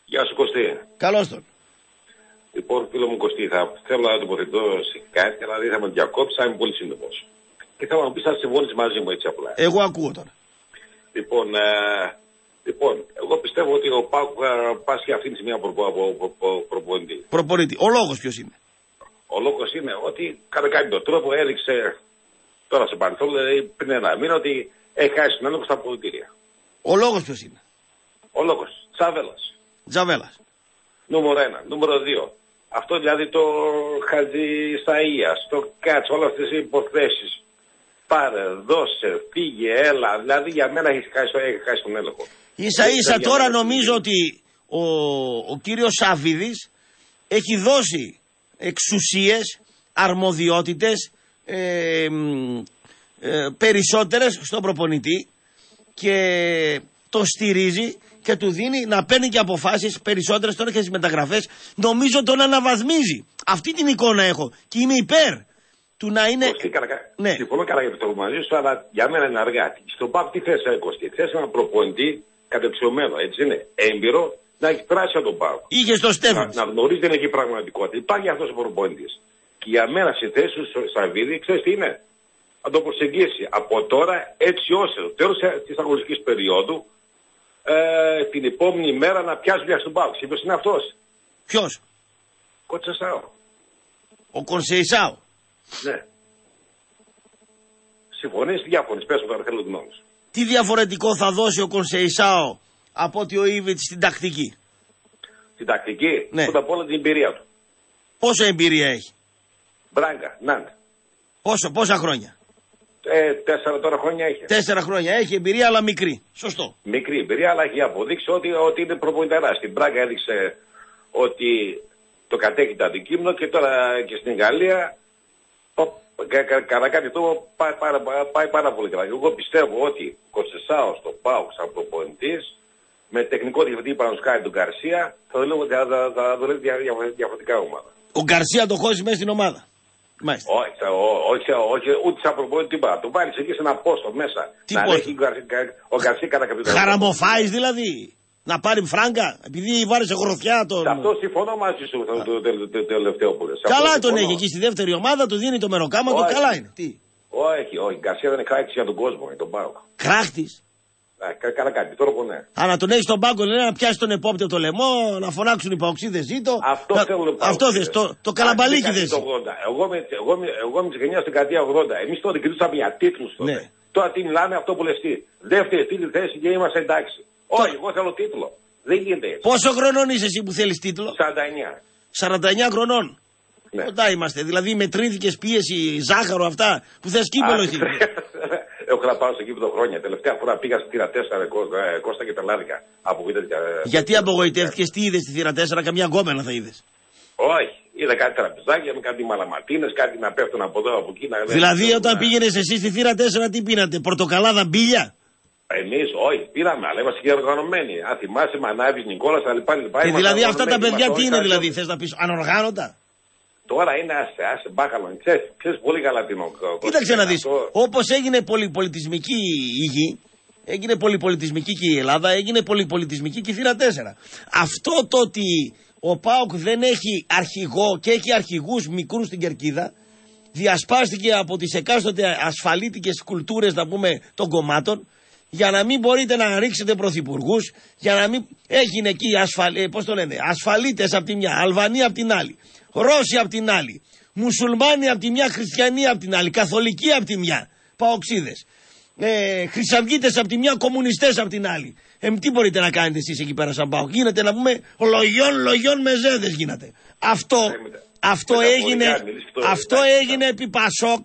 Γεια σου Κωστή. Καλώς τον. Λοιπόν, φίλο μου Κωστή, θα θέλω να τοποθετώ σε κάτι, αλλά δεν θα με διακόψει, θα είμαι πολύ σύντομος. Και θέλω να μου πεις αν συμφωνείς μαζί μου έτσι απλά. Εγώ ακούω τώρα. Λοιπόν, ε, λοιπόν εγώ πιστεύω ότι ο ΠΑΟΚ πάσχει αυτή τη στιγμή από προπονητή. Προπονητή. Ο λόγος ποιος είναι? Ο λόγος είναι ότι κατά κάποιο τρόπο έδειξε τώρα σε παρελθόν, δηλαδή πριν ένα μήνα, ότι έχει χάσει τον έλεγχο στα αποδυτήρια. Ο λόγος ποιος είναι? Ο λόγος. Τζαβέλας. Τζαβέλας. Νούμερο ένα. Νούμερο δύο. Αυτό δηλαδή το Χατζησαΐας, το Κάτς, όλες αυτές οι υποθέσεις. Πάρε, δώσε, φύγε, έλα. Δηλαδή για μένα έχει χάσει, έχει χάσει τον έλεγχο. Ίσα ίσα τώρα νομίζω ότι ο, ο κύριος Σαββίδης έχει δώσει εξουσίες, αρμοδιότητες ε, ε, περισσότερες στον προπονητή και το στηρίζει και του δίνει να παίρνει και αποφάσεις περισσότερες τώρα και στις μεταγραφές. Νομίζω τον αναβαθμίζει. Αυτή την εικόνα έχω και είμαι υπέρ του να είναι... Κωστή, καρακα... ναι. Συμφωνώ καλά για το μαζί σου, αλλά για μένα είναι αργά. Στον ΠΑΟΚ τι θες, Κωστή? Θες έναν προπονητή κατεψιωμένο, έτσι είναι, έμπειρο, να έχει πράσει από τον ΠΑΟΚ. Είχε στο Στέφανος. Να, να γνωρίζει την εκεί πραγματικότητα. Υπάρχει αυτός ο προπονητής. Και για μένα στη θέση του Σαββίδη, ξέρεις τι είναι? Να το προσεγγίσει από τώρα έτσι ώστε το τέλος της αγωνιστικής περίοδου ε, την επόμενη μέρα να πιάσει δουλειά στον ΠΑΟΚ. Είπες είναι αυτός. Ποιος? Κονσεϊσάο. Ο Κονσεϊσάο. Ναι. Συμφωνείς, διάφωνες, πες μου τώρα, θέλω γνώμη σου. Τι διαφορετικό θα δώσει ο Κονσεϊσάο από ότι ο Ήβιτς στην τακτική? Στην τακτική, ναι. Πρώτα απ' όλα την εμπειρία του. Πόσα εμπειρία έχει? Μπράγκα, Νάντ. Πόσο, πόσα χρόνια? Ε, τέσσερα τώρα χρόνια έχει. Τέσσερα χρόνια έχει εμπειρία, αλλά μικρή. Σωστό. Μικρή εμπειρία, αλλά έχει αποδείξει ότι, ότι είναι προπονηταράς. Στην Μπράγκα έδειξε ότι το κατέχει το αντικείμενο και τώρα και στην Γαλλία κατά κάτι τρόπο πάει, πάει, πάει πάρα πολύ καλά. Εγώ πιστεύω ότι Κονσεϊσάο στο ΠΑΟΚ σαν προπονητής με τεχνικό διευθυντή Πανοσκάρη του Γκαρσία θα δουλεύει διαφορετικά ομάδα. Ο Γκαρσία το χώσει μέσα στην ομάδα. Μάλιστα. Όχι, όχι, όχι, ούτε σαν προπονητή τίποτα. Το βάλει εκεί σε ένα πόστο μέσα. Τι να πόστο? Έχει ο Γκαρσία κατά κάποιο τρόπο. Χαραμοφάης δηλαδή. Να πάρει φράγκα, επειδή βάρεσε γροθιά τον. Σε αυτό συμφωνώ μαζί σου το, το, το, το τελευταίο που λες. Καλά τον έχει εκεί στη δεύτερη ομάδα, του δίνει το μεροκάματο, καλά είναι. Τι? Όχι, όχι, η Γκαρσία δεν είναι κράχτη για τον κόσμο, για τον ΠΑΟΚ. Κράχτη. Καλά κάτι, τώρα που ναι. Α, να τον έχει στον πάγκο, λέει, να πιάσει τον επόπτη από το λαιμό, να φωνάξουν οι παοξίδες ζήτω. Αυτό να... θέλω να Αυτό θες, το, το καλαμπαλίκι θες. Εγώ είμαι τη γενιά στην δεκαετία ογδόντα. Εμείς τότε κοιτούσαμε για τίτλους τότε. Ναι. Τώρα τι μιλάμε, αυτό που λες τι. Δεύτερη τίτλη θέση και είμαστε εντάξει. Όχι, εγώ θέλω τίτλο. Δεν γίνεται έτσι. Πόσο χρονών είσαι εσύ που θέλεις τίτλο? σαράντα εννιά. σαράντα εννιά χρονών. Ναι. Κοντά είμαστε. Δηλαδή μετρήθηκες πίεση, ζάχαρο αυτά που θες κύπελο εκεί. Έχω να πάω στο κήπεδο χρόνια. Τελευταία φορά πήγα στη θύρα τέσσερα Κώστα και τρελάθηκα. Απογοητεύτηκα. Γιατί απογοητεύτηκες, τι είδες στη θύρα τέσσερα, καμιά γκόμενα θα είδες? Όχι. Είδα κάτι τραπεζάκια με κάτι μαλαματίνες, κάτι να πέφτουν από εδώ από εκεί. Να... Δηλαδή όταν πήγαινες εσύ στη θύρα τέσσερα τι πίνατε, πορτοκαλάδα μπίλια? Εμείς όχι, πήραμε, αλλά είμαστε και οργανωμένοι. Αν θυμάσαι, Μανάβης, Νικόλας, τα λοιπά. λοιπά. Και δηλαδή αυτά τα παιδιά τι είναι, δηλαδή, θες να πεις, ανοργάνωτα? Τώρα είναι άσε, άσε μπάχαλο. Ξέρεις, ξέρεις πολύ καλά τι είναι ο. Κοίταξε να δεις, αυτό... όπως έγινε πολυπολιτισμική η γη, έγινε πολυπολιτισμική και η Ελλάδα, έγινε πολυπολιτισμική και η θύρα τέσσερα. Αυτό το ότι ο ΠΑΟΚ δεν έχει αρχηγό και έχει αρχηγούς μικρούς στην κερκίδα, διασπάστηκε από τις εκάστοτε ασφαλίτικες κουλτούρες, να πούμε, των κομμάτων, για να μην μπορείτε να ρίξετε πρωθυπουργούς, για να μην έγινε εκεί ασφαλ... ε, πώς το λένε, ασφαλίτες από τη μια, Αλβανοί από την άλλη, Ρώσοι από την άλλη, Μουσουλμάνοι από τη μια, Χριστιανοί από την άλλη, Καθολικοί από τη μια, Παοξίδες, ε, Χρυσαυγίτες από τη μια, Κομμουνιστές από την άλλη. Ε, τι μπορείτε να κάνετε εσείς εκεί πέρα σαν ΠΑΟΚ? Γίνεται να πούμε λογιών λογιών μεζέδες γίνεται. Αυτό, αυτό έγινε, αυτό έγινε επί Πασόκ,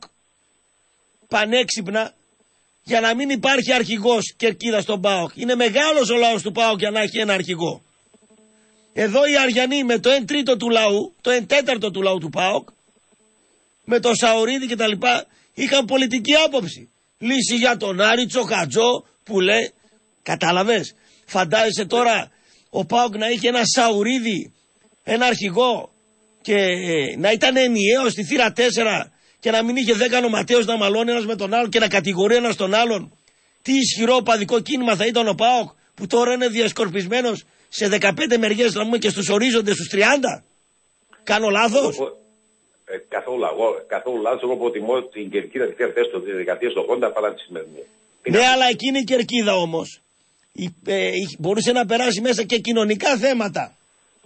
πανέξυπνα, για να μην υπάρχει αρχηγός κερκίδα στον ΠΑΟΚ. Είναι μεγάλος ο λαός του ΠΑΟΚ για να έχει ένα αρχηγό. Εδώ οι Αριανοί με το ένα τρίτο του λαού, το ένα τέταρτο του λαού του ΠΑΟΚ, με το Σαουρίδη και τα λοιπά, είχαν πολιτική άποψη. Λύση για τον Άριτσο, Χατζό, που λέει, κατάλαβες. Φαντάζεσαι τώρα ο ΠΑΟΚ να είχε ένα Σαουρίδη, ένα αρχηγό και να ήταν ενιαίο στη θύρα τέσσερα και να μην είχε δέκα νοματέους να μαλώνει ένας με τον άλλον και να κατηγορεί ένας τον άλλον. Τι ισχυρό παδικό κίνημα θα ήταν ο ΠΑΟΚ που τώρα είναι διασκορπισμένος σε δεκαπέντε μεριές να πούμε και στους ορίζοντες στους τριάντα. Κάνω λάθος? Ε, καθόλου, εγώ, καθόλου λάθος. Εγώ προτιμώ την κερκίδα τη θέση του δεκαετία του ογδόντα παρά τη σημερινή. Ναι, αλλά εκείνη η κερκίδα όμως η, ε, μπορούσε να περάσει μέσα και κοινωνικά θέματα.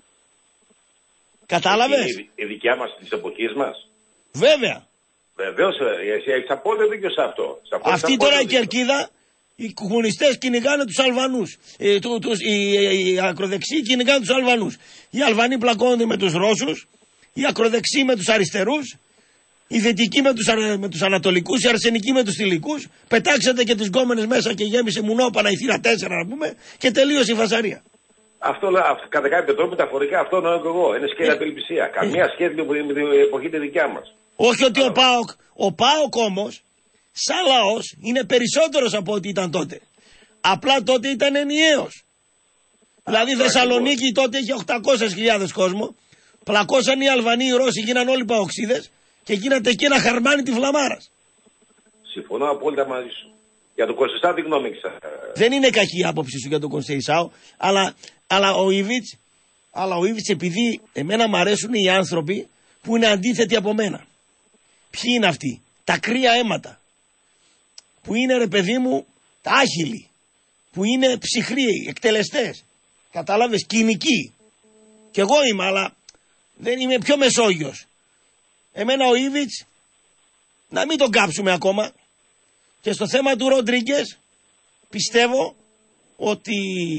Κατάλαβες? Η, η δικιά μας της εποχής μας. Βέβαια. Βεβαίως, εσύ έχεις απόλυτο δίκιο σε αυτό. Σε αυτό αυτή τώρα η κερκίδα, οι κομμουνιστές κυνηγάνε τους Αλβανούς. Ε, του, τους, οι, οι, οι ακροδεξιοί κυνηγάνε τους Αλβανούς. Οι Αλβανοί πλακώνονται με τους Ρώσους. Οι ακροδεξιοί με τους αριστερούς. Οι δυτικοί με τους, με τους ανατολικούς. Οι αρσενικοί με τους θηλυκούς. Πετάξατε και τις γκόμενες μέσα και γέμισε μουνόπανα η θύρα τέσσερα να πούμε. Και τελείωσε η φασαρία. Αυτό, αυτό κατά κάποιο τρόπο μεταφορικά αυτό εννοώ και εγώ. Είναι σκέλα απελπισία. Ε. Καμία σχέση με την εποχή τη δικιά μας. Όχι ότι ο ΠΑΟΚ, ο ΠΑΟΚ όμως, σαν λαός, είναι περισσότερος από ό,τι ήταν τότε. Απλά τότε ήταν ενιαίος. Δηλαδή Θεσσαλονίκη τότε είχε οκτακόσιες χιλιάδες κόσμο, πλακώσαν οι Αλβανοί, οι Ρώσοι, γίναν όλοι παοξίδες και γίνατε εκεί ένα χαρμάνι τη Φλαμάρας. Συμφωνώ απόλυτα μαζί σου. Για τον Κονσεϊσάο τι γνώμη έχεις? Δεν είναι κακή η άποψη σου για τον Κονσεϊσάο, αλλά, αλλά ο Ήβιτς, αλλά ο Ήβιτς επειδή εμένα μου αρέσουν οι άνθρωποι που είναι αντίθετοι από μένα. Ποιοι είναι αυτοί? Τα κρύα αίματα. Που είναι ρε παιδί μου τα άχυλοι. Που είναι ψυχροί, εκτελεστές. Κατάλαβες, κοινικοί. Κι εγώ είμαι, αλλά δεν είμαι πιο Μεσόγειος. Εμένα ο Ήβιτς, να μην τον κάψουμε ακόμα. Και στο θέμα του Ροντρίγκες πιστεύω ότι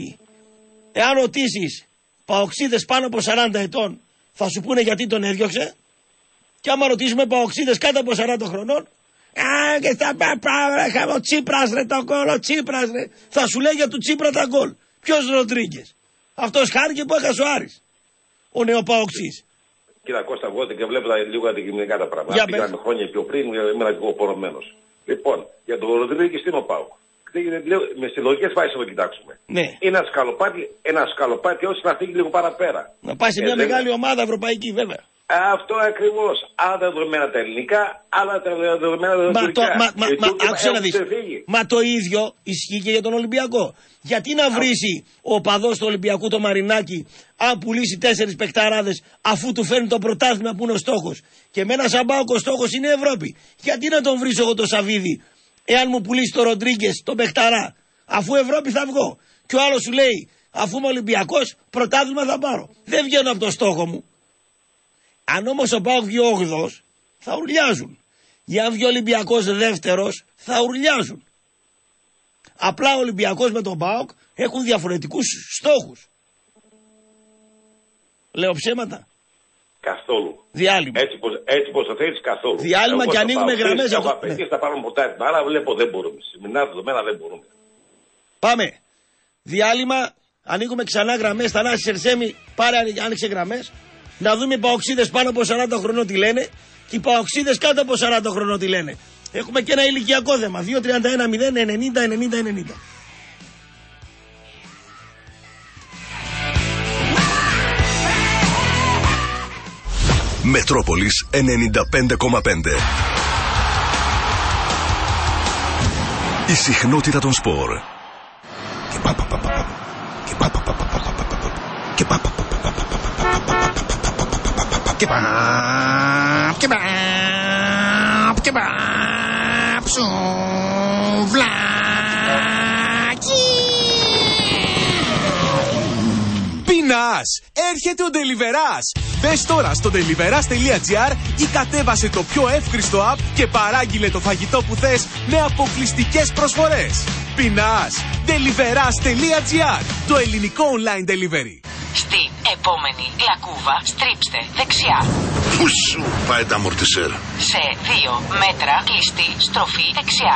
εάν ρωτήσεις παοξίδες πάνω από σαράντα ετών θα σου πούνε γιατί τον έδιωξε. Και άμα ρωτήσουμε παοξίδες κάτω από σαράντα χρονών, α, και στα παπά, ο Τσίπρας ρε το γκολ, ο Τσίπρας ρε. Θα σου λέει για του Τσίπρα τα γκολ. Ποιος Ροντρίγκες? Αυτός χάρηκε που έχασε ο Άρης. Ο νεοπαοξής. Κοίτα Κώστα, εγώ και βλέπω λίγο αντικειμενικά τα πράγματα. Πήγαμε χρόνια πιο πριν, ήμουν λίγο πορωμένος. Λοιπόν, για τον Ροντρίγκες τι είναι ο ΠΑΟΚ? Με συλλογικές φάσεις να το κοιτάξουμε. Ναι. Ένα σκαλοπάτι, ένα σκαλοπάτι όσο να φύγει λίγο παραπέρα. Να πάει σε μια ε, μεγάλη δεν... ομάδα ευρωπαϊκή βέβαια. Αυτό ακριβώς. Άλλα τα δεδομένα τα ελληνικά, άλλα τα δεδομένα τα τουρκικά. Μα, μα, μα, άκουσε να δεις. Μα το ίδιο ισχύει και για τον Ολυμπιακό. Γιατί να βρίσει ο παδός του Ολυμπιακού το Μαρινάκι αν πουλήσει τέσσερις παικταράδες αφού του φέρνει το πρωτάθλημα που είναι ο στόχος? Και με ένα σαμπάοκο ο στόχος είναι η Ευρώπη. Γιατί να τον βρίσω εγώ το Σαβίδι εάν μου πουλήσει το Ροντρίγκες τον παικταρά αφού Ευρώπη θα βγω? Και ο άλλος σου λέει αφού είμαι Ολυμπιακός πρωτάθλημα θα πάρω. Δεν βγαίνω από το στόχο μου. Αν όμως ο ΠΑΟΚ βγει όγδοος, θα ουρλιάζουν. Για αν βγει ο Ολυμπιακός δεύτερος, θα ουρλιάζουν. Απλά ο Ολυμπιακός με τον ΠΑΟΚ έχουν διαφορετικούς στόχους. Λέω ψέματα? Καθόλου. Διάλειμμα. Έτσι πως, έτσι πως το θέλεις καθόλου. Διάλειμμα και ανοίγουμε γραμμές. Εγώ απαιτείς θα πάρουμε ποτέ. Άρα βλέπω δεν μπορούμε. Σημερινά δεδομένα δεν μπορούμε. Πάμε. Διάλειμμα. Ανοίγουμε ξανά γραμμές. Θανάση Σερσέμι, πάρε άνοιξε γραμμές. Να δούμε οι παοξίδες πάνω από σαράντα χρονών τι λένε και οι παοξίδες κάτω από σαράντα χρονών τι λένε. Έχουμε και ένα ηλικιακό θέμα. δύο τριάντα ένα μηδέν ενενήντα ενενήντα ενενήντα. Μετρόπολης ενενήντα πέντε κόμμα πέντε. Η συχνότητα των σπορ. Και πα πα πα πα και πα πα πα πα και πα πα πα και πα και πα και πα ψουβλάκι. Πεινάς! Έρχεται ο Deliverás! Μπες τώρα στο deliveras.gr ή κατέβασε το πιο εύκριστο app και παράγγειλε το φαγητό που θες με αποκλειστικές προσφορές. Πεινάς! deliveras.gr, το ελληνικό online delivery. Στην επόμενη λακκούβα στρίψτε δεξιά. Πού σου πάει τα αμορτισέρ? Σε δύο μέτρα κλειστή στροφή δεξιά.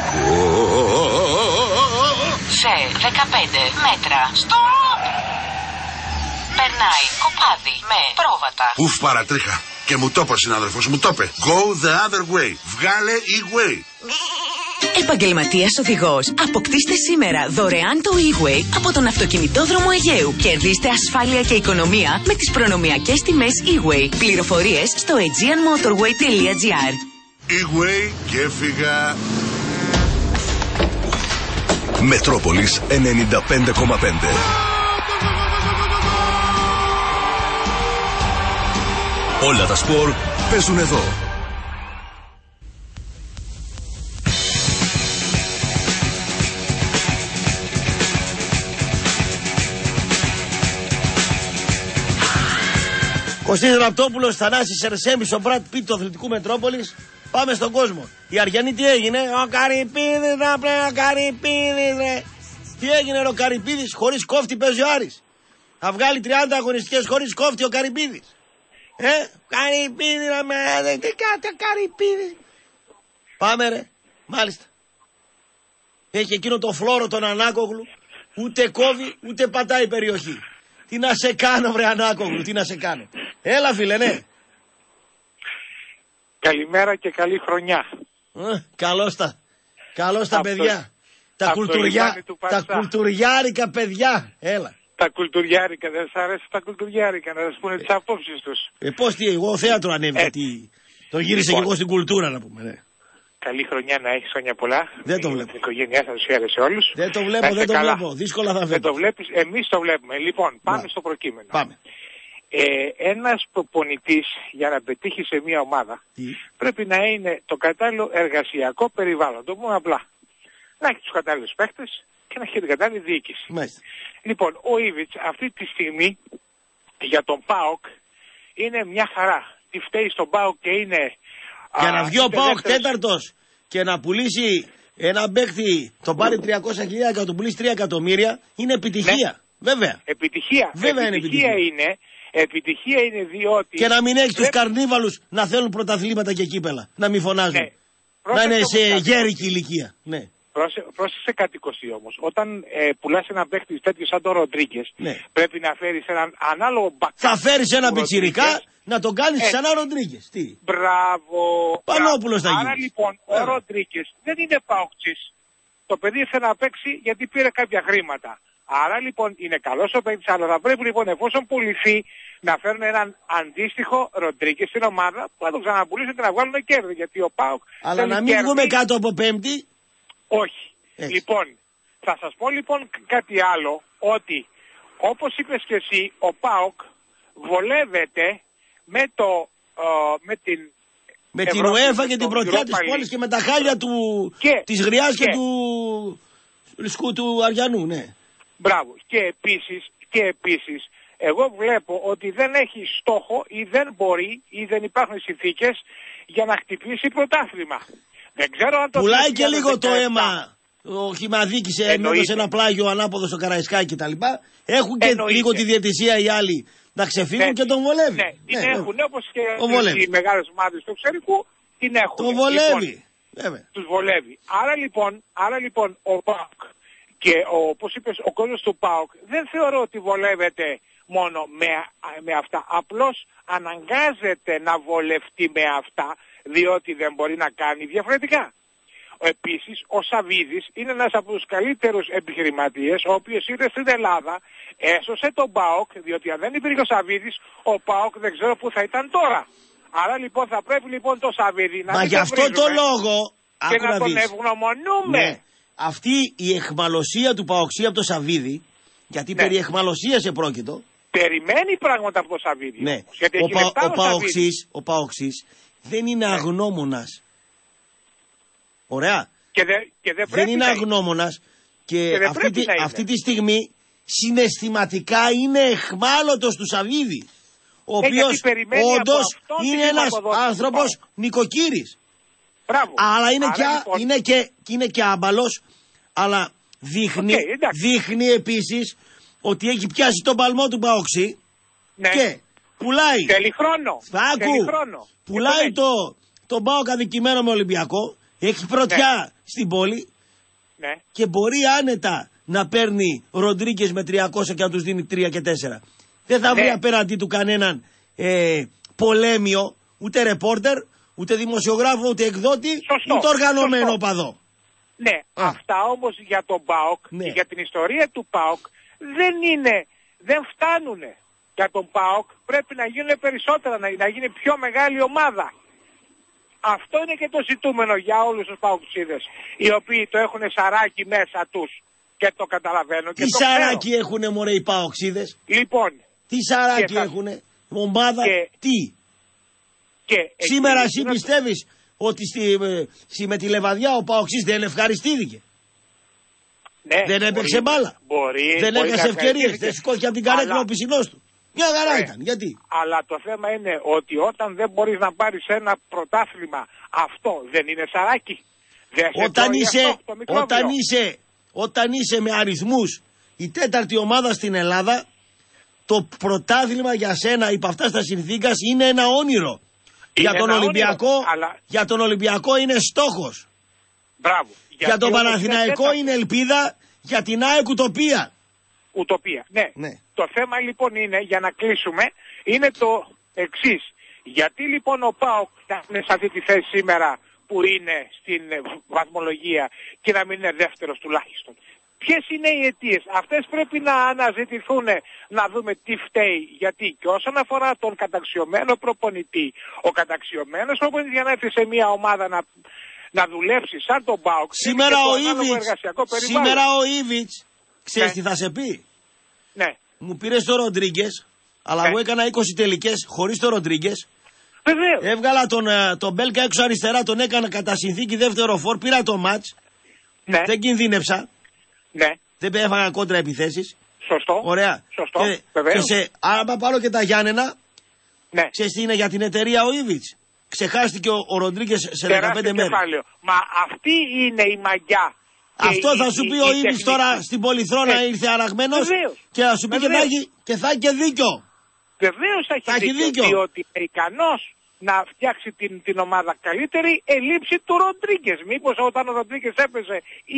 Σε δεκαπέντε μέτρα στοπ. Περνάει κοπάδι με πρόβατα. Ουφ, παρατρίχα. Και μου το είπε ο συνάδελφος, μου το είπε. Go the other way. Βγάλε e-way. Επαγγελματίας οδηγός. Αποκτήστε σήμερα δωρεάν το e-way από τον αυτοκινητόδρομο Αιγαίου. Κερδίστε ασφάλεια και οικονομία με τις προνομιακές τιμές e-way. Πληροφορίες στο aegean motorway τελεία gr. e-way και έφυγα. Μετρόπολης ενενήντα πέντε κόμμα πέντε. Όλα τα σπορ παίζουν εδώ. Κωστής Ραπτόπουλος, Θανάσης Ερσέμις, ο Μπρατ Πιτ του Αθλητικού Μετρόπολης. Πάμε στον κόσμο. Η Αριανή τι έγινε? Ο Καρυπίδης να πρέπει, ο Καρυπίδης ρε. Τι έγινε ρε ο Καρυπίδης? Χωρίς κόφτη παίζει ο Άρης. Θα βγάλει τριάντα αγωνιστικές χωρίς κόφτη ο Καρυπίδης. Ε, Καρυπίδη να με... Τι κάτε Καρυπίδης. Πάμε ρε. Μάλιστα. Έχει εκείνο το φλόρο τον Ανάκογλου. Ούτε κόβει ούτε πατάει η περιοχή. Τι να σε κάνω βρε Ανάκογλου, τι να σε κάνω. Έλα φίλε, ναι. Καλημέρα και καλή χρονιά. Ε, καλώς τα, καλώς τα παιδιά. Τα, κουλτουριά, τα κουλτουριάρικα παιδιά. Έλα. Τα κουλτουριάρικα, δεν σας αρέσει τα κουλτουριάρικα να σας πούνε τις απόψεις τους. Ε, πώς τι, εγώ θέατρο ανέβηκα, ε, τι, το γύρισε λοιπόν, και εγώ στην κουλτούρα να πούμε, ναι. Καλή χρονιά να έχεις, χρόνια πολλά. Δεν το βλέπω. Την οικογένειά σας τους χαίρεσαι όλους. Δεν το βλέπω, δεν το καλά. βλέπω. Δύσκολα θα φέρω. Δεν το βλέπεις, εμείς το βλέπουμε. Λοιπόν, πάμε να. στο προκείμενο. Πάμε. Ε, ένας προπονητής για να πετύχει σε μια ομάδα τι? πρέπει να είναι το κατάλληλο εργασιακό περιβάλλον. Το πούμε απλά. Να έχει τους κατάλληλους παίχτες και να έχει την κατάλληλη διοίκηση. Μάλιστα. Λοιπόν, ο Ήβιτς αυτή τη στιγμή για τον ΠΑΟΚ είναι μια χαρά. Τι φταίει στον ΠΑΟΚ και είναι... Για να βγει ο ΠΑΟΚ τέταρτος και να πουλήσει ένα παίχτη, τον πάρει τριακόσια χιλιάδες και να τον πουλήσει τρία εκατομμύρια, είναι επιτυχία. Ναι. Βέβαια. Επιτυχία. Βέβαια επιτυχία είναι επιτυχία. Είναι, επιτυχία είναι διότι... Και να μην έχει τους καρνίβαλους να θέλουν πρωταθλήματα και κύπελα. Να μην φωνάζουν. Ναι. Να είναι σε γέρικη ηλικία. Ναι. Πρόσεξε κάτι Κωστή όμως. Όταν ε, πουλάς ένα παίχτη τέτοιο σαν τον Ροντρίγκες, ναι. πρέπει να φέρεις έναν ανάλογο μπακ. Θα φέρεις ένα πιτσιρικά να τον κάνεις ε. σαν ένα Ροντρίγκες. Τι. Μπράβο. Πανόπουλος θα γίνει. Άρα λοιπόν ο Ροντρίγκες δεν είναι παοξής. Το παιδί ήθελε να παίξει γιατί πήρε κάποια χρήματα. Άρα λοιπόν είναι καλός ο παίκτης, αλλά θα πρέπει λοιπόν εφόσον πουληθεί να φέρουν έναν αντίστοιχο Ροντρίγκες στην ομάδα που θα τον ξαναπουλήσουν και να βγάλουν κέρδη. Γιατί ο ΠΑΟΚ. Αλλά να μην κέρδη... βγούμε κάτω από Πέμπτη. Όχι. Έτσι. Λοιπόν, θα σας πω λοιπόν κάτι άλλο, ότι όπως είπες και εσύ, ο ΠΑΟΚ βολεύεται με, το, uh, με την με την ΟΕΦΑ και την πρωτιά της πόλης και με τα χάλια του, και, της Γριάς και, και του Λυσκού του Αριανού, ναι. Μπράβο. Και επίσης, και επίσης, εγώ βλέπω ότι δεν έχει στόχο ή δεν μπορεί ή δεν υπάρχουν συνθήκες για να χτυπήσει πρωτάθλημα. Δεν ξέρω αν το πουλάει και λίγο το αίμα. Ο Χιμαδίκης έδωσε ένα πλάγιο ανάποδο στο Καραϊσκάκι κτλ. Έχουν και εννοείται. Λίγο τη διαιτησία οι άλλοι να ξεφύγουν ναι. και τον βολεύει. Ναι, την ναι, έχουν όπως και οι μεγάλες ομάδες του εξωτερικού την έχουν. Τον βολεύει. Λοιπόν, τους βολεύει. Άρα λοιπόν, άρα λοιπόν ο ΠΑΟΚ και ο, όπως είπες, ο κόσμος του ΠΑΟΚ δεν θεωρώ ότι βολεύεται μόνο με, με αυτά. Απλώς αναγκάζεται να βολευτεί με αυτά, διότι δεν μπορεί να κάνει διαφορετικά. Επίσης, ο Σαβίδης είναι ένας από τους καλύτερους επιχειρηματίες, ο οποίος ήρθε στην Ελλάδα, έσωσε τον ΠΑΟΚ, διότι αν δεν υπήρχε ο Σαβίδης, ο ΠΑΟΚ δεν ξέρω πού θα ήταν τώρα. Άρα λοιπόν θα πρέπει λοιπόν το Σαβίδη να... Μα γι' αυτό το λόγο... Και να, να τον ευγνωμονούμε. Ναι. Αυτή η εχμαλωσία του Παοξή από το Σαβίδη, γιατί ναι. περί εχμαλωσίας επρόκειτο... Περιμένει πράγματα από το Σαβίδη. Ναι. Γιατί ο, έχει πα, ο, Παοξής, ο Παοξής δεν είναι ναι. αγνώμονας. Ωραία. Και δε, και δε δεν είναι αγνώμονας και, και αυτή, τη, αυτή τη στιγμή συναισθηματικά είναι εχμάλωτος του Σαβίδη. Ο ε, οποίος όντως είναι ένας άνθρωπος νοικοκύρης. Μπράβο. Αλλά είναι, και, λοιπόν... είναι, και, είναι και άμπαλος, αλλά δείχνει, okay, δείχνει επίσης ότι έχει πιάσει τον παλμό του Παοξή ναι. και πουλάει. Θέλει χρόνο. Θέλει χρόνο. Πουλάει το, τον ΠΑΟΚ αδικημένο με Ολυμπιακό. Έχει πρωτιά ναι. στην πόλη ναι. και μπορεί άνετα να παίρνει Ροντρίγκες με τριακόσια και να τους δίνει τρία και τέσσερα. Δεν θα ναι. βρει απέναντί του κανέναν ε, πολέμιο, ούτε ρεπόρτερ, ούτε δημοσιογράφο, ούτε εκδότη, σωστό, ούτε οργανωμένο σωστό. οπαδό. Ναι, Α. αυτά όμως για τον ΠΑΟΚ ναι. και για την ιστορία του ΠΑΟΚ δεν είναι, δεν φτάνουνε. Για τον ΠΑΟΚ πρέπει να γίνουν περισσότερα, να, να γίνει πιο μεγάλη ομάδα. Αυτό είναι και το ζητούμενο για όλους τους παοξίδες, οι οποίοι το έχουν σαράκι μέσα τους και το καταλαβαίνω και τι το σαράκι ξέρω. Έχουνε μωρέ οι παοξίδες. Λοιπόν. Τι σαράκι θα... έχουνε, ομάδα, και... τι. Και σήμερα εσύ εκείνο... πιστεύεις ότι στη, στη, με τη Λεβαδιά ο Παοξής δεν ευχαριστήθηκε? Ναι, δεν έπαιξε μπάλα. Μπορεί, δεν μπορεί έκανε ευκαιρίες. Δεν σηκώθηκε από την καρέκλα αλλά... ο πισινός του. Μια χαρά ναι. ήταν. Γιατί? Αλλά το θέμα είναι ότι όταν δεν μπορείς να πάρεις ένα πρωτάθλημα, αυτό δεν είναι σαράκι. Δεν όταν, είσαι, αυτό, όταν, είσαι, όταν είσαι με αριθμούς η τέταρτη ομάδα στην Ελλάδα, το πρωτάθλημα για σένα υπ' αυτά στα συνθήκας είναι ένα όνειρο. Είναι για, τον ένα Ολυμπιακό, όνειρο, αλλά... για τον Ολυμπιακό είναι στόχος. Μπράβο. Για, για τον Παναθηναϊκό είναι ελπίδα, για την ΑΕΚ ουτοπία. Ουτοπία, ναι. ναι. Το θέμα λοιπόν είναι, για να κλείσουμε, είναι το εξής. Γιατί λοιπόν ο ΠΑΟΚ να είναι σε αυτή τη θέση σήμερα που είναι στην βαθμολογία και να μην είναι δεύτερος τουλάχιστον? Ποιες είναι οι αιτίες? Αυτές πρέπει να αναζητηθούν, να δούμε τι φταίει. Γιατί και όσον αφορά τον καταξιωμένο προπονητή, ο καταξιωμένος προπονητής για να έρθει σε μια ομάδα να, να δουλέψει σαν τον ΠΑΟΚ. Σήμερα ο Ήβιτς, σήμερα ο Ήβιτς, ξέρεις ναι. τι θα σε πει? Ναι. Μου πήρες το Ροντρίγκες, αλλά ναι. εγώ έκανα είκοσι τελικές χωρίς το Ροντρίγκες. Βεβαίως. Έβγαλα τον, τον Μπέλκα έξω αριστερά, τον έκανα κατά συνθήκη δεύτερο φόρ, πήρα το μάτς. Ναι. Δεν κινδύνεψα. Ναι. Δεν έφαγα κόντρα επιθέσεις. Σωστό. Ωραία. Σωστό. Και, και σε, άμα πάρω και τα Γιάννενα, ναι. ξέρεις τι είναι για την εταιρεία ο Ήβιτς? Ξεχάστηκε ο, ο Ροντρίγκες σε δεκαπέντε μέρες. Μα αυτή είναι η μαγιά. Αυτό η, θα σου η, πει η, ο η Ήβιτς τώρα στην Πολυθρόνα ε, ήρθε αραγμένος και θα σου πει και θα, έχει, και θα έχει και δίκιο. Βεβαίως θα έχει, θα δίκιο, δίκιο. Διότι είναι ικανός να φτιάξει την, την ομάδα καλύτερη ελήψη του Ροντρίγκες. Μήπως όταν ο Ροντρίγκες έπαιζε η,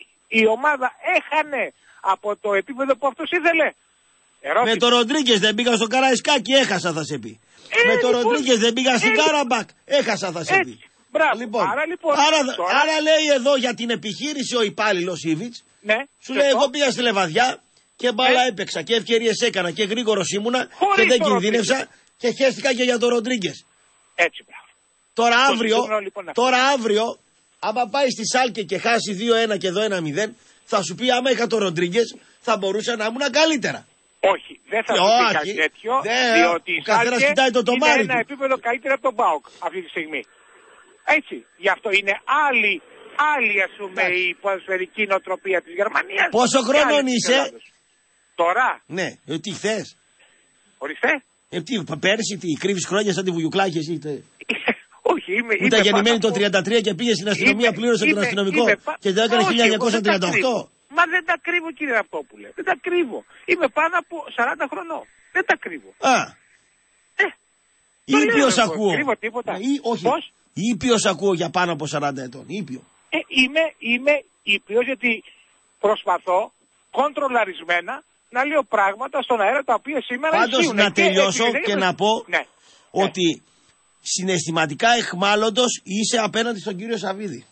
η ομάδα έχανε από το επίπεδο που αυτός ήθελε? Ερώτηση. Με το Ροντρίγκες δεν πήγα στο Καραϊσκάκι, έχασα θα σε πει. Ε, με το λοιπόν, Ροντρίγκες δεν πήγα στην ε, Κάραμπακ, έχασα θα σε πει. Μπράβο. Λοιπόν, άρα, λοιπόν, άρα, τώρα... άρα λέει εδώ για την επιχείρηση ο υπάλληλος Ήβιτς, ναι, σου λέει εγώ πήγα στη Λεβαδιά και μπάλα ναι. έπαιξα και ευκαιρίες έκανα και γρήγορος ήμουνα χωρίς και δεν κινδύνευσα και χαίστηκα και για το Ροντρίγκες. Έτσι μπράβο. Τώρα το αύριο, λοιπόν τώρα αύριο, άμα πάει στη Σάλκε και χάσει δύο ένα και εδώ ένα μηδέν, θα σου πει άμα είχα το Ροντρίγκες θα μπορούσα να ήμουν καλύτερα. Όχι, δεν θα σου πει κάτι τέτοιο, δε, διότι η Σάλκε το είναι ένα του. επίπεδο καλύτερο από τον ΠΑΟΚ αυτή τη στιγμή. Έτσι, γι' αυτό είναι άλλη, άλλη ας πούμε Άχι. η ποδοσφαιρική νοοτροπία της Γερμανίας. Πόσο χρονών είσαι? Τώρα. Ναι, ε, τι χθες? Ορίστε. Ε, τι, πέρσι τι, κρύβεις χρόνια σαν τη Βουγιουκλάκη εσύ? Τε... Όχι, είμαι... Ήταν γεννημένη το τριάντα τρία και πήγε στην αστυνομία, είμαι, πλήρωσε είμαι, τον αστυνομικό είμαι, και δεν έκανε χίλια εννιακόσια τριάντα οκτώ. Μα δεν τα κρύβω κύριε Ραπτόπουλε, δεν τα κρύβω. Είμαι πάνω από σαράντα χρονών, δεν τα κρύβω. Α, ε, ήπιος ακούω. Κρύβω τίποτα. Ε, ή, όχι, πώς? Ήπιος ακούω για πάνω από σαράντα ετών, ήπιο. Ε, είμαι, είμαι ήπιος γιατί προσπαθώ κοντρολαρισμένα να λέω πράγματα στον αέρα τα οποία σήμερα πάντως ισχύουν. να τελειώσω και, και να πω ναι. ότι ναι. συναισθηματικά εχμάλωτος είσαι απέναντι στον κύριο Σαββίδη.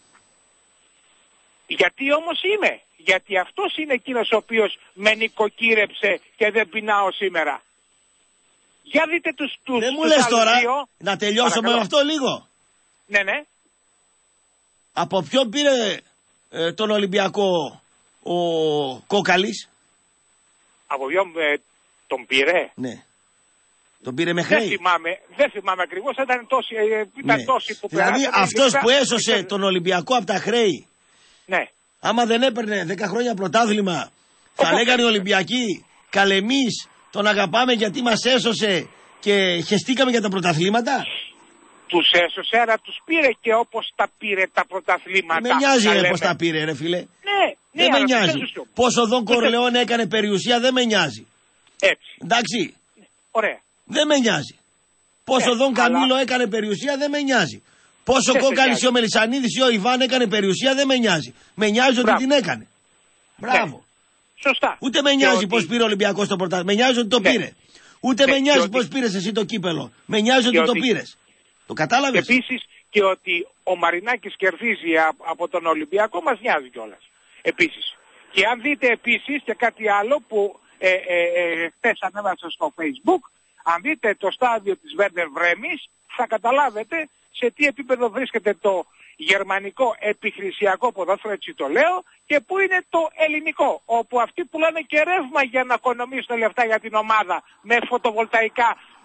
Γιατί όμως είμαι. Γιατί αυτός είναι εκείνος ο οποίος με νοικοκύρεψε και δεν πεινάω σήμερα. Για δείτε τους τους δεν μου τους λες τώρα δύο. Να τελειώσω Παρακαλώ. με αυτό λίγο. Ναι, ναι. Από ποιον πήρε ε, τον Ολυμπιακό ο Κόκαλης? Από ποιον ε, τον πήρε? Ναι. Τον πήρε με χρέη. Δεν θυμάμαι, δεν θυμάμαι ακριβώς, ήταν τόσοι, ήταν ναι. τόσοι που δηλαδή περάσαν, αυτός που έσωσε ήταν... τον Ολυμπιακό από τα χρέη. Ναι. Άμα δεν έπαιρνε δέκα χρόνια πρωτάθλημα, θα oh, λέγανε οι Ολυμπιακοί, καλ' εμείς τον αγαπάμε γιατί μας έσωσε και χεστήκαμε για τα πρωταθλήματα. Τους έσωσε, αλλά τους πήρε και όπως τα πήρε τα πρωταθλήματα. Με νοιάζει ρε πως τα πήρε ρε φίλε. Ναι, δεν ναι, με νοιάζει. Πόσο Δον Κορλεόν έκανε περιουσία δεν με νοιάζει. Έτσι. Εντάξει. Ωραία. Δεν με νοιάζει. Πόσο ναι, Δον Καμίλο αλλά... έκανε περιουσία δεν με νοιάζει. Πόσο Κόκαλης ο Μελισσανίδης ή ο Ιβάν έκανε περιουσία δεν με νοιάζει. Με νοιάζει ότι την έκανε. Μπράβο. Ναι. Σωστά. Ούτε με νοιάζει πως πήρε ο Ολυμπιακός το πρωτάθλημα. Με νοιάζει ότι το πήρε. Ούτε με νοιάζει πως πήρες εσύ το κύπελο. Με νοιάζει ότι το πήρες. Το κατάλαβες? Επίσης και ότι ο Μαρινάκης κερδίζει από τον Ολυμπιακό μας νοιάζει κιόλας. Επίσης. Και αν δείτε επίσης και κάτι άλλο που ε, ε, ε, χθες ανέβασα στο Facebook, αν δείτε το στάδιο της Βέρντερ Βρέμης θα καταλάβετε σε τι επίπεδο βρίσκεται το γερμανικό επιχρησιακό ποδόσφαιρο, έτσι το λέω, και πού είναι το ελληνικό, όπου αυτοί πουλάνε και ρεύμα για να οικονομήσουν λεφτά για την ομάδα με φωτοβολταϊκά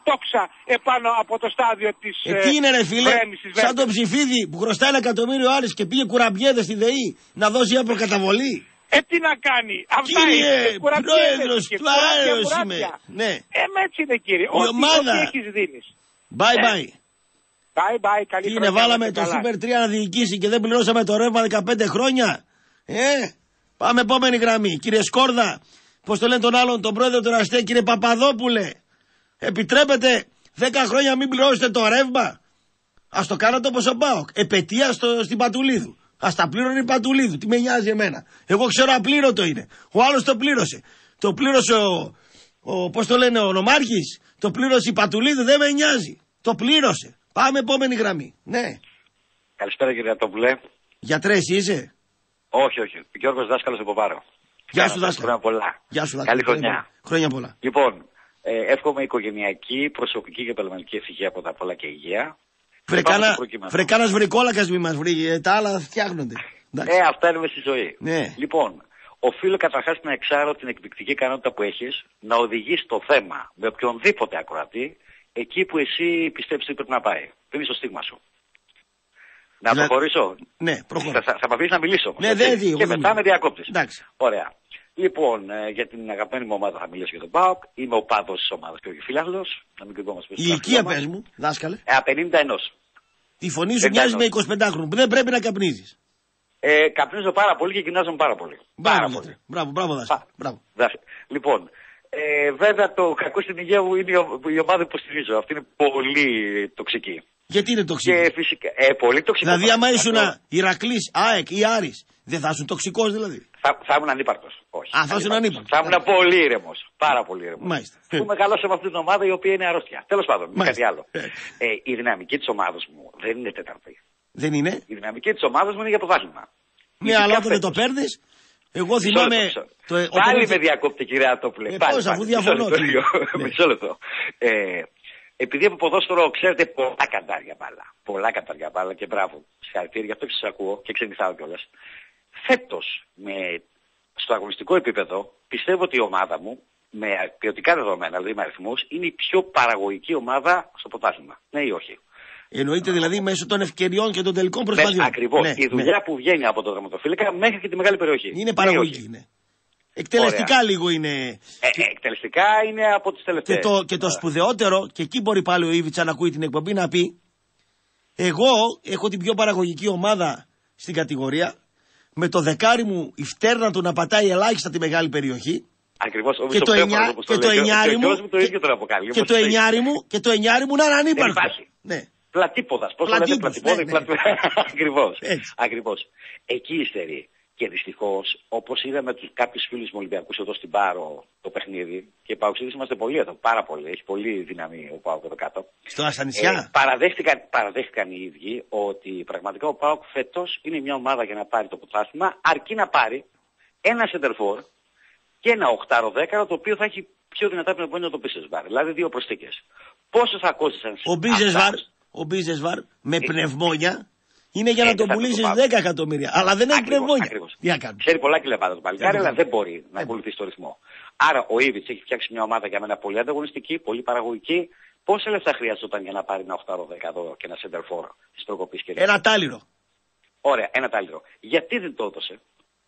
τόξα επάνω από το στάδιο της ε, τι είναι ρε φίλε, Βρέμισης, σαν τον Ψηφίδη που χρωστάει ένα εκατομμύριο Άρης και πήγε κουραμπιέδες στη ΔΕΗ να δώσει μια προκαταβολή. Ε, τι να κάνει. Αυτά κύριε είναι. πρόεδρος του Άρεος είμαι. Ναι. Ε, με έτσι είναι κύριε. Η ομάδα. Ό,τι έχεις δίνεις. Bye bye. Bye bye, καλή Τι είναι, βάλαμε το Super τρία να διοικήσει και δεν πληρώσαμε το ρεύμα δεκαπέντε χρόνια. Ε, πάμε επόμενη γραμμή. Κύριε Σκόρδα, πώς το λένε τον άλλον, τον πρόεδρο του Ραστέ, κύριε Παπαδόπουλε. Επιτρέπετε δέκα χρόνια μην πληρώσετε το ρεύμα. Ας το κάνατε όπως ο ΠΑΟΚ. Επαιτία στο, στην Πατουλίδου. Ας τα πλήρωνε η Πατουλίδου. Τι με νοιάζει εμένα. Εγώ ξέρω απλήρωτο είναι. Ο άλλος το πλήρωσε. Το πλήρωσε ο, ο πώς το λένε, ο Νομάρχης. Το πλήρωσε η Πατουλίδου. Δεν με νοιάζει. Το πλήρωσε. Πάμε επόμενη γραμμή. Ναι. Καλησπέρα κύριε Ατόπουλε. Γιατρές είσαι? Όχι, όχι. Γιώργος Δάσκαλος από Πάρο. Γεια σου Δάσκαλο. Χρόνια πολλά. Γεια σου Δάσκαλο. Καλή χρονιά. Χρόνια πολλά. Λοιπόν, ε, εύχομαι οικογενειακή, προσωπική και επαγγελματική ευτυχία από τα πολλά και υγεία. Βρε κάνας βρικόλακας μη μας βρει, τα άλλα φτιάχνονται. Ε, αυτά είναι μες στη ζωή. Ναι. Λοιπόν, οφείλω καταρχάς να εξάρω την εκπληκτική ικανότητα που έχεις να οδηγείς το θέμα με οποιονδήποτε ακροατή εκεί που εσύ πιστεύεις ότι πρέπει να πάει. Δεν είναι στο στίγμα σου. Να δηλαδή... προχωρήσω. Ναι, προχωρήσω. Θα, θα, θα με αφήσεις να μιλήσω. Ναι, δεν δει, και μετά με διακόπτεις. Εντάξει. Ωραία. Λοιπόν, ε, για την αγαπημένη μου ομάδα θα μιλήσω για τον ΠΑΟΚ. Είμαι ο πάδος της ομάδας και όχι φίλαθλος. Να μην κρυβόμαστε πίσω. Η ηλικία πες μου, δάσκαλε. Ε, πενήντα ένα. Η φωνή σου μοιάζει με εικοσιπεντάχρονο που δεν πρέπει να καπνίζεις. Ε, καπνίζω πάρα πολύ και κοινάζομαι πάρα πολύ. Μπράβο, πάρα πολύ. Μπράβο, μπράβο, δάσκαλε. Μπράβο. Λοιπόν, ε, βέβαια το κακό στην υγεία μου είναι η ομάδα που υποστηρίζω. Αυτή είναι πολύ τοξική. Γιατί είναι τοξική? Και φυσικά, ε, πολύ τοξική. Δηλαδή, άμα ήσουν Ηρακλής, ΑΕΚ ή Άρης, δεν θα ήσουν τοξικός δηλαδή? Θα, θα ήμουν ανύπαρκτος. Όχι. Α, θα ήσουν ανύπαρκτος. Θα ήμουν πολύ ήρεμος. Πάρα πολύ ήρεμος. Μάλιστα. Που μεγαλώσαμε αυτή την ομάδα η οποία είναι αρρώστια. Τέλος πάντων, μη κάτι άλλο. Ε, η δυναμική της ομάδας μου δεν είναι τέταρτη. Δεν είναι. Η δυναμική της ομάδας μου είναι για πρωτάθλημα. Ναι, αλλά όταν δεν το παίρνεις, εγώ θυμάμαι. Το, πάλι όταν... με διακόπτη, κυρία Άτοπουλε. Ε, πώς, αφού διαφωνώ. Μισό λεπτό. Επειδή από ποδόσφαιρο ξέρετε πολλά καντάρια μπάλα. Πολλά καντάρια μπάλα και μπράβο. Συγχαρητήρια, γι' αυτό και σας ακούω και ξενιθάω κιόλας. Φέτος, με, στο αγωνιστικό επίπεδο, πιστεύω ότι η ομάδα μου, με ποιοτικά δεδομένα, δηλαδή με αριθμούς, είναι η πιο παραγωγική ομάδα στο πρωτάθλημα. Ναι ή όχι? Εννοείται δηλαδή μέσω των ευκαιριών και των τελικών προσπαθειών. Ακριβώς. Ναι, η δουλειά ναι. που βγαίνει από τον τερματοφύλακα μέχρι και τη μεγάλη περιοχή. Είναι παραγωγική, ναι. Εκτελεστικά Ωραία. λίγο είναι. Ε, και... Εκτελεστικά είναι από τις τελευταίες. Και το, και το σπουδαιότερο, και εκεί μπορεί πάλι ο Ήβιτς να ακούει την εκπομπή να πει: εγώ έχω την πιο παραγωγική ομάδα στην κατηγορία. Με το δεκάρι μου η φτέρνα του να πατάει ελάχιστα τη μεγάλη περιοχή. Ακριβώς. Και το, εννιά, και το εννιάρι μου. Και, και, και το εννιάρι μου και το εννιάρι μου να είναι ανύπαρκτο. Ναι. Πλατίποδας. Πώς το λέτε πλατυπόδι. Ναι, ναι. Ακριβώς. Ακριβώς. Εκεί υστερεί. Και δυστυχώς, όπως είδαμε τους κάποιους φίλους μου Ολυμπιακούς εδώ στην Πάρο το παιχνίδι, και οι Παοξίδες είμαστε πολύ εδώ, πάρα πολύ, έχει πολύ δύναμη ο ΠΑΟΚ εδώ κάτω. Στο Ασανισιά. Ε, παραδέχτηκαν, παραδέχτηκαν οι ίδιοι ότι πραγματικά ο ΠΑΟΚ φέτος είναι μια ομάδα για να πάρει το πρωτάθλημα, αρκεί να πάρει ένα σεντερφόρ και ένα οχτάρο δέκαρο, το οποίο θα έχει πιο δυνατά πνευμόνια το Μπίζεσβαρ. Δηλαδή δύο προσθήκες. Πόσο θα κόστησαν ο Μπίζεσβαρ με πνευμόνια. Είναι για ε, να τον πουλήσει δέκα εκατομμύρια. Αλλά δεν έχει πνευμόνια. Ξέρει πολλά κιλεβάτα το παλικάρι, αλλά δεν μπορεί να ακολουθήσει το ρυθμό. Άρα ο Ήβιτς έχει φτιάξει μια ομάδα για μένα πολύ ανταγωνιστική, πολύ παραγωγική. Πόσα λεφτά χρειαζόταν για να πάρει ένα οχτάρο δέκατο και ένα σεντερφόρ τη προκοπή και ένα τάλιρο. Ωραία, ένα τάλιρο. Γιατί δεν το έδωσε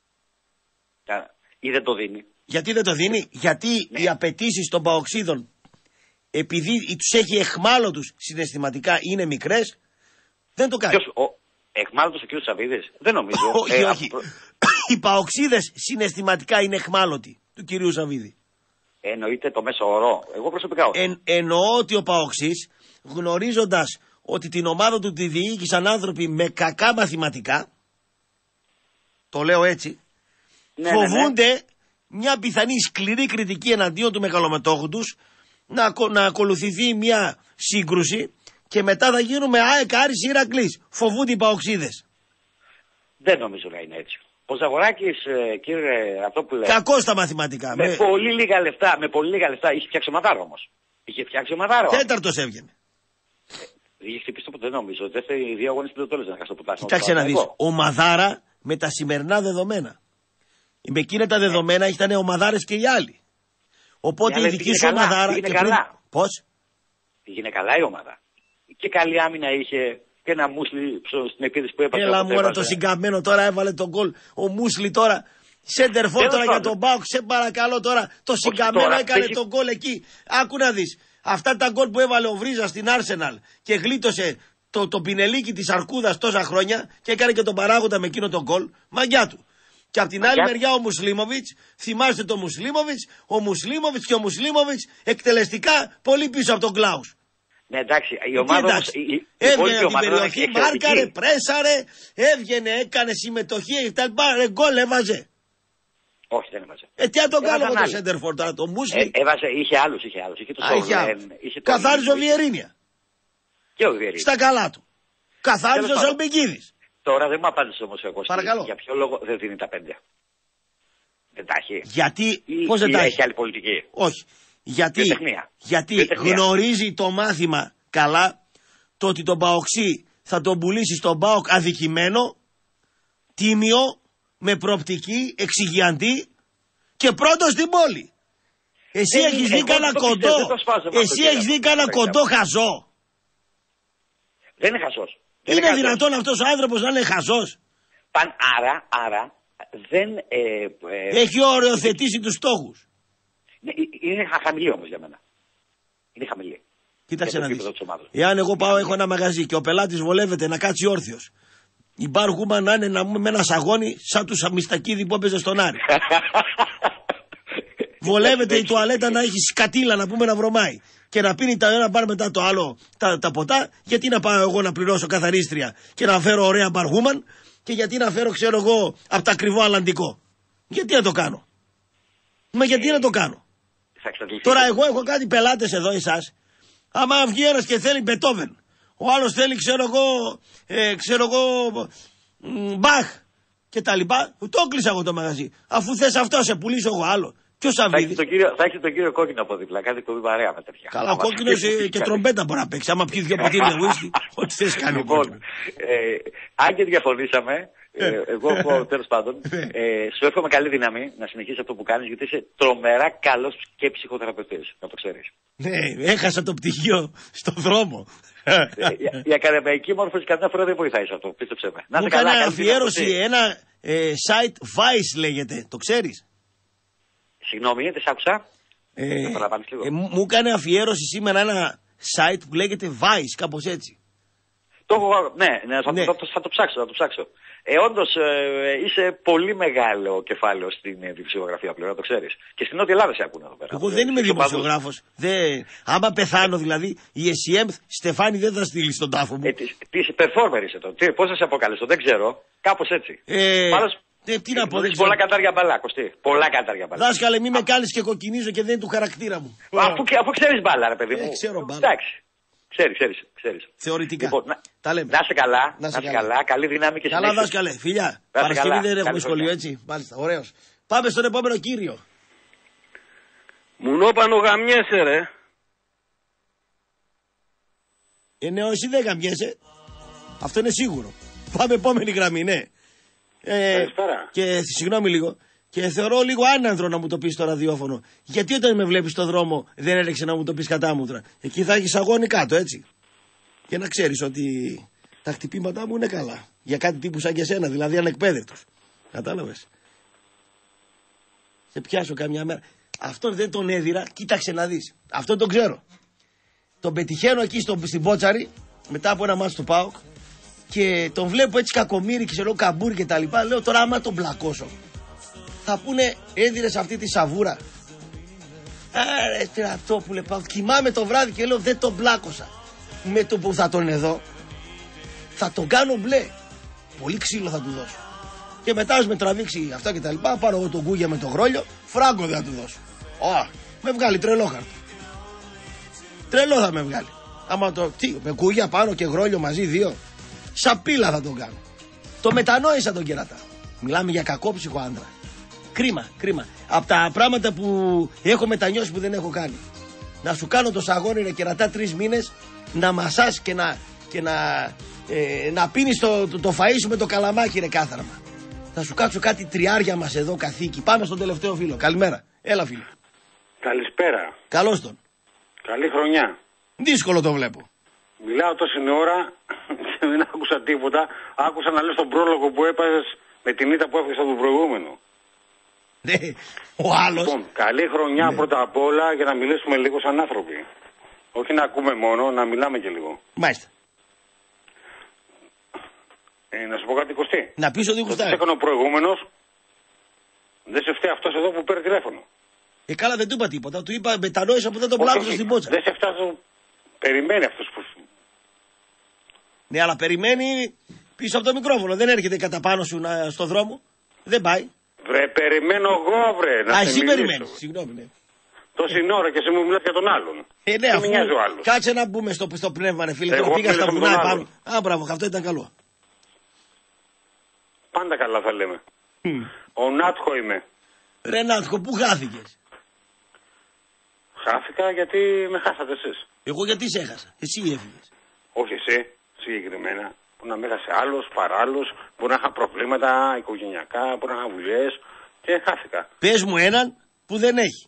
ή δεν το δίνει? Γιατί δεν το δίνει? Γιατί ναι. οι απαιτήσεις των παοξίδων, επειδή τους έχει εχμάλωτους συναισθηματικά, είναι μικρές, δεν το κάνει. Ποιος, ο, εχμάλωτος ο κ. Σαββίδης? Δεν νομίζω. όχι, ε, όχι. Α... Οι παοξίδες συναισθηματικά είναι εχμάλωτοι του κυρίου Σαββίδη. Εννοείται το μέσο όρο? Εγώ προσωπικά όχι. Εν, εννοώ ότι ο παοξής, γνωρίζοντας ότι την ομάδα του τη διοίκησαν άνθρωποι με κακά μαθηματικά, το λέω έτσι, ναι, φοβούνται ναι, ναι. μια πιθανή σκληρή κριτική εναντίον του μεγαλομετόχου τους, να, να ακολουθηθεί μια σύγκρουση και μετά θα γίνουμε ΑΕΚ, Άρης, Ηρακλής. Φοβούνται οι παοξίδες. Δεν νομίζω να είναι έτσι. Ο Ζαγοράκης, κύριε Ατόπουλε, κακός στα μαθηματικά. Με, με πολύ λίγα λεφτά, με πολύ λίγα λεφτά, είχε φτιάξει ομαδάρο όμως. Είχε φτιάξει ομαδάρο. Τέταρτος έβγαινε. Ε, είχε χτυπήσει το δεν νομίζω. Δεν θέλει οι δύο αγώνες που δεν το έλεγε να χάσει το πρωτάθλημα. Κοιτάξτε να δεις. Ομαδάρα με τα σημερινά δεδομένα. Με εκείνα τα δεδομένα ε. ήταν ομαδάρες και οι άλλοι. Οπότε η δική σου ομαδάρα. Είναι καλά. Πώς? πήγαινε καλά η ομάδα. Και καλή άμυνα είχε και ένα Μούσλι στην επίθεση που έπαιξε. Έλα μόρα το συγκαμμένο τώρα έβαλε τον γκολ. Ο Μούσλι τώρα. Σέντερφορ τώρα για τον Πάοκ. Σε παρακαλώ τώρα. Το συγκαμμένο έκανε τον γκολ εκεί. Άκου να δεις. Αυτά τα γκολ που έβαλε ο Βρίζα στην Arsenal και γλίτωσε το, το πινελίκι της Αρκούδας τόσα χρόνια και έκανε και τον παράγοντα με εκείνο τον γκολ. Μαγιά του. Και από την άλλη μεριά ο Μουσλίμοβιτς, θυμάστε το Μουσλίμοβιτς, ο Μουσλίμοβιτς και ο Μουσλίμοβιτς εκτελεστικά πολύ πίσω από τον Κλάους. Ναι, εντάξει, η ομάδα όμως, η, η έβγαινε από την ομάδα περιοχή, μάρκαρε, πρέσαρε, έβγαινε, έκανε συμμετοχή, γκολ έβαζε. Όχι, δεν έβαζε. Ε, τι να τον κάνω με το Σέντερφορ τώρα, το Μούσλι. Ε, έβαζε, είχε άλλους, είχε άλλους. Είχε το Σόλμπεν. Καθάριζε ο Βιερίνια. Και ο Βιερίνια. Στα καλά του. Καθάριζε ο Σαλμπικίδης. Τώρα δεν μου απάντησε όμως ο Κώστας. Παρακαλώ. Για ποιο λόγο δεν δίνει τα πέντε. Δεν τα έχει. Γιατί, ή, πώς δεν ή τα έχει. έχει άλλη πολιτική. Όχι. Γιατί, γιατί γνωρίζει το μάθημα καλά το ότι τον Παοξή θα τον πουλήσει στον Πάοκ αδικημένο, τίμιο, με προοπτική, εξηγιαντή και πρώτο στην πόλη. Εσύ έχεις δει κανένα κοντό, εσύ έχεις δει κανένα κοντό χαζό. Δεν είναι χαζός. Είναι, είναι δυνατόν αυτός ο άνθρωπος να είναι χαζός. Παν, άρα, άρα, δεν... Ε, ε, έχει οριοθετήσει τους στόχους. Είναι χαμηλή όμως για μένα. Είναι χαμηλή. Κοίταξε να δεις. Εάν εγώ πάω, έχω ένα μαγαζί και ο πελάτης βολεύεται να κάτσει όρθιος, η μπαρ γούμα να είναι να πούμε με ένα σαγόνι σαν του Σαμιστακίδη που έπαιζε στον Άρη. Βολεύεται η τουαλέτα να έχει σκατήλα να πούμε να βρωμάει. Και να πίνει τα ένα μπαρ μετά το άλλο τα, τα ποτά. Γιατί να πάω εγώ να πληρώσω καθαρίστρια και να φέρω ωραία μπαργούμαν, και γιατί να φέρω, ξέρω εγώ, από τα ακριβό αλλαντικό. Γιατί να το κάνω. Μα γιατί να το κάνω. Τώρα εγώ έχω κάτι πελάτες εδώ εσάς. Άμα βγει ένας και θέλει Μπετόβεν, ο άλλος θέλει, ξέρω εγώ, ε, ξέρω εγώ, Μπαχ και τα λοιπά. Το κλείσα εγώ το μαγαζί. Αφού θες αυτό, σε πουλήσω εγώ άλλο. Ποιος θα βρει. Θα έχει τον κύριο Κόκκινο από δίπλα. Κάτι κομπή παρέα με τέτοια. Καλά, ο Κόκκινος και τρομπέτα μπορεί να παίξει. Άμα πιει δύο ποτήρια ουίσκι, ό,τι θες κάνει ο Κόκκινος. Αν και διαφωνήσαμε, εγώ έχω τέλος πάντων, σου εύχομαι καλή δύναμη να συνεχίσεις αυτό που κάνεις, γιατί είσαι τρομερά καλός και ψυχοθεραπευτής, να το ξέρεις. Ναι, έχασα το πτυχίο στο δρόμο. Η ακαδημαϊκή μόρφωση κανένα φορά δεν βοηθάει σε αυτό, πίστεψε με. Μου έκανε αφιέρωση ένα site Vice λέγεται, το ξέρεις. Συγγνώμη, δεν σ' άκουσα. Ε, ε, μου έκανε αφιέρωση σήμερα ένα site που λέγεται Vice, κάπως έτσι. Το έχω, ναι, ναι, θα, ναι. Θα, θα, θα το ψάξω, θα το ψάξω. Ε, όντως ε, είσαι πολύ μεγάλο κεφάλαιο στην ε, δημοσιογραφία πλέον, το ξέρεις. Και στην Νότια Ελλάδα σε ακούνε εδώ πέρα. Εγώ δεν είμαι δημοσιογράφος. Δεν... Άμα πεθάνω δηλαδή, η ΕΣΥΕΜ Στεφάνη δεν θα στείλει στον τάφο μου. Ε, τι, τι performer είσαι το. Τι, πώς θα σε αποκαλέσω, δεν ξέρω. Κάπως έτσι. Ε... Πάντως, Ε, τι να πω, δεν πολλά κατάρια μπαλά, Κωστή. Πολλά κατάρια μπαλά. Δάσκαλε, μη με κάνεις και κοκκινίζω και δεν είναι του χαρακτήρα μου. Αφού, αφού ξέρεις μπάλα, ρε παιδί μου. Ε, ξέρω μπάλα. Εντάξει. Ξέρεις, ξέρεις, ξέρεις. Θεωρητικά. Λοιπόν, να, τα λέμε. Να είσαι καλά, να είσαι καλά. καλά. Καλή δύναμη και συνέχεια. Καλά, δάσκαλε, φιλιά. Παρασκευή δεν έχουμε σχολείο, έτσι. Μάλιστα, ωραίος. Πάμε στον επόμενο κύριο. Μουνόπανο γαμιέσαι, ρε. Ε, ναι, εσύ δεν γαμιέσαι. Αυτό είναι σίγουρο. Πάμε επόμενη γραμμή, ναι. Ε, και συγγνώμη λίγο. Και θεωρώ λίγο άνανδρο να μου το πεις στο ραδιόφωνο. Γιατί όταν με βλέπεις στον δρόμο δεν έλεξε να μου το πεις κατάμουτρα. Εκεί θα έχεις αγώνη κάτω, έτσι. Για να ξέρεις ότι τα χτυπήματά μου είναι καλά. Για κάτι τύπου σαν και εσένα, δηλαδή ανεκπαίδευτος. Κατάλαβες. Σε πιάσω καμιά μέρα. Αυτόν δεν τον έδιρα, κοίταξε να δεις. Αυτόν τον ξέρω. Τον πετυχαίνω εκεί στο, στην Πότσαρη, μετά από ένα μάτσο του ΠΑΟΚ. Και τον βλέπω έτσι κακομοίρη, ξέρω, καμπούρι και τα λοιπά. Λέω τώρα άμα τον μπλακώσω, θα πούνε έδιρες αυτή τη σαβούρα. Άρε Τερατόπουλε, πάω. Κοιμάμαι το βράδυ και λέω δεν τον μπλάκωσα. Με το που θα τον εδώ, θα τον κάνω μπλε. Πολύ ξύλο θα του δώσω. Και μετά ας με τραβήξει αυτά και τα λοιπά. Πάρω εγώ τον κούγια με το γρόλιο, φράγκο δεν θα του δώσω. Ω, με βγάλει τρελό χαρτο. Τρελό θα με βγάλει. Άμα το, τι, με κούγια πάνω και γρόλιο μαζί δύο. Σαπίλα θα τον κάνω. Το μετανόησα τον κερατά. Μιλάμε για κακόψυχο άντρα. Κρίμα, κρίμα. Από τα πράγματα που έχω μετανιώσει που δεν έχω κάνει. Να σου κάνω το σαγόνι ρε κερατά τρεις μήνες, να μασάς και να, και να, ε, να πίνεις το, το, το φαΐ σου με το καλαμάκι ρε κάθαρμα. Θα σου κάτσω κάτι τριάρια μας εδώ καθήκη. Πάμε στον τελευταίο φίλο. Καλημέρα. Έλα φίλε. Καλησπέρα. Καλώς τον. Καλή χρονιά. Δύσκολο το βλέπω. Μιλάω τόση ώρα και δεν άκουσα τίποτα. Άκουσα να λες τον πρόλογο που έπαιζες με την ήττα που έφυγες από τον προηγούμενο. Ναι, ο άλλος. Λοιπόν, καλή χρονιά ναι. πρώτα απ' όλα για να μιλήσουμε λίγο σαν άνθρωποι. Όχι να ακούμε μόνο, να μιλάμε και λίγο. Μάλιστα. Ε, να σου πω κάτι, Κωστή. Να πεις ότι γουστάρει. Το έκανε ο προηγούμενος. Δεν σε φταίει αυτός εδώ που παίρνει τηλέφωνο. Ε, καλά, δεν του είπα τίποτα. Του είπα μετανόησα που δεν τον πλάκωσα στην πότσα. Δεν σε φτάσει. Περιμένει αυτός που. Ναι, αλλά περιμένει πίσω από το μικρόφωνο. Δεν έρχεται κατά πάνω σου να, στο δρόμο. Δεν πάει. Βρε, περιμένω εγώ, βρε. Να Α, σε εσύ μιλήσω. περιμένεις. Συγγνώμη, ναι. Τόση ώρα και εσύ μου μιλάς για τον άλλον. Ε, ναι, αφού... μοιάζει ο άλλος. Κάτσε να μπούμε στο, στο πνεύμα, ρε φίλε. Εγώ Τώρα πήγα στα μίλησα με βουνά τον πάνω. άλλον. Α, μπράβο, αυτό ήταν καλό. Πάντα καλά θα λέμε. Mm. Ο Νάτχο είμαι. Ρε Νάτχο, πού χάθηκες? Χάθηκα γιατί με χάσατε εσείς. Εγώ γιατί σε έχασα? Εσύ έφυγες. Όχι εσύ, συγκεκριμένα. Που να με έχασε άλλος, παράλληλος, μπορεί να είχα προβλήματα οικογενειακά, μπορεί να είχα δουλειές και χάθηκα. Πες μου έναν που δεν έχει.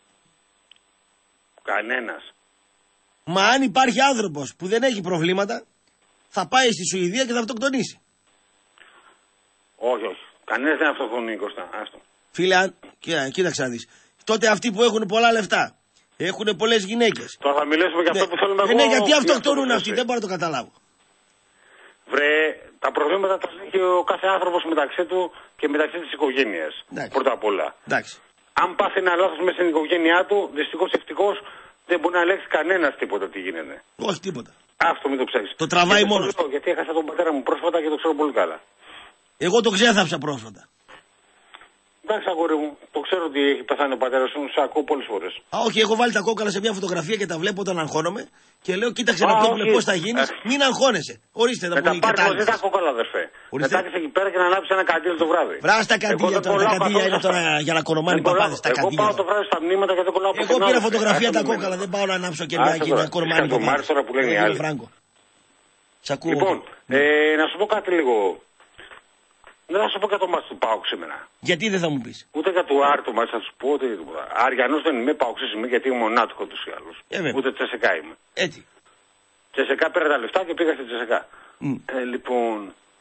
Κανένας. Μα αν υπάρχει άνθρωπος που δεν έχει προβλήματα, θα πάει στη Σουηδία και θα αυτοκτονήσει. Όχι, όχι. Κανένας δεν αυτοκτονεί, Κώστα. Άστο. Φίλε, αν... Κοίτα, κοίταξε να δεις. Τότε αυτοί που έχουν πολλά λεφτά, έχουν πολλές γυναίκες. Τώρα θα μιλήσουμε για ναι. αυτό που θέλουμε εγώ. εγώ. Ναι, γιατί αυτοκτονούν αυτοί, δεν μπορώ να το καταλάβω. Βρε, τα προβλήματα τα έχει ο κάθε άνθρωπος μεταξύ του και μεταξύ της οικογένειας. Πρώτα απ' όλα. Εντάξει. Αν πάθει ένα λάθος μέσα στην οικογένειά του, δυστυχώς ευτυχώς δεν μπορεί να ελέγξει κανένας τίποτα τι γίνεται. Όχι τίποτα. Αυτό μην το ψάξεις. Το τραβάει και μόνος. Το λέω, γιατί έχασα τον πατέρα μου πρόσφατα και το ξέρω πολύ καλά. Εγώ το ξέθαψα πρόσφατα. Εντάξει, αγόρι μου, το ξέρω ότι έχει πεθάνει ο πατέρας σου, σε ακούω πολλές φορές. Α, όχι, έχω βάλει τα κόκκαλα σε μια φωτογραφία και τα βλέπω όταν αγχώνομαι και λέω: κοίταξε να δούμε πώς θα γίνεις, μην αγχώνεσαι. Ορίστε να πούμε. Τα πάρει μαζί τα κόκκαλα, αδερφέ. Μετά και εκεί πέρα και να ανάψει ένα καντήλι το βράδυ. Βράστα τα καντήλια τώρα. Τα καντήλια είναι τώρα για να κορομάνει παπάδες. Τα καντήλια. Εγώ πάω το βράδυ στα μνήματα και δεν κολλάω από Εγώ πήρα φωτογραφία τα κόκκαλα, δεν πάω να ανάψω και να κορομάνει παπάδες. Λοιπόν, να σου πω κάτι λίγο. Δεν θα σου πω για το μάτι του ΠΑΟΚ σήμερα. Γιατί δεν θα μου πεις? Ούτε για το Άρ το μάτι θα σου πω ούτε για τίποτα. Αριανός δεν είμαι, ΠΑΟΚΣής είμαι γιατί είμαι μονάτικο τους ή άλλους. Ε, ούτε Τσεσεκά είμαι. Έτσι. Τσεσεκά πήρα τα λεφτά και πήγα στη Τσεσεκά. Mm. Ε, λοιπόν,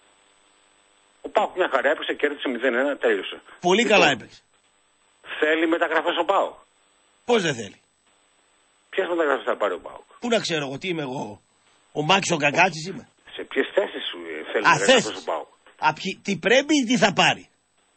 ο ΠΑΟΚ μια χαρά έπαιξε, κέρδισε μηδέν ένα, τέλειωσε. Πολύ λοιπόν, καλά έπαιξε. Θέλει μεταγραφές ο ΠΑΟΚ. Πώς δεν θέλει? Ποιες μεταγραφές θα πάρει ο ΠΑΟΚ? Πού να ξέρω εγώ, τι είμαι εγώ, ο Μάκης ο Κακάτσης είμαι. Σε ποιες θέσεις σου θέλει μεταγραφές ο ΠΑΟΚ? Αποι... Τι πρέπει ή τι θα πάρει?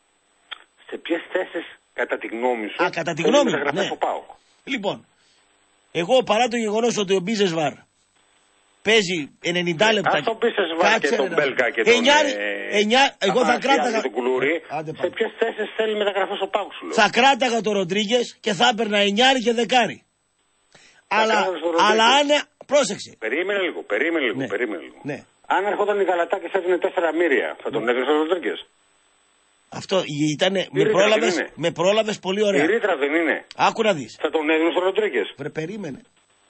Σε ποιες θέσεις κατά τη γνώμη σου? Α, κατά τη γνώμη μου, ναι. Λοιπόν, εγώ παρά το γεγονός ότι ο Μπίζεσβαρ παίζει ενενήντα λεπτά. Ας το Μπίζεσβαρ και τον Μπέλκα και τον εννιά, ε... εννιά, εγώ θα κράταγα τον Κουλούρη. Σε ποιες θέσεις θέλει μεταγραφές ο ΠΑΟΚ σου λέω? Θα κράταγα τον Ροντρίγκες και θα έπαιρνα εννιάρι και δεκάρι. Αλλά, αλλά αν... Πρόσεξε. Περίμενε λίγο, περίμενε λίγο, ναι. περίμενε λίγο. Ναι. Αν έρχονταν η Γαλατά και έδινε τέσσερα μύρια, θα τον έδινε ο Ροντρίγκες? Αυτό ήταν. Με πρόλαβες, με πρόλαβες πολύ ωραία. Η ρήτρα δεν είναι? Άκου να δεις. Θα τον έδινε ο Ροντρίγκες? Βρε, περίμενε.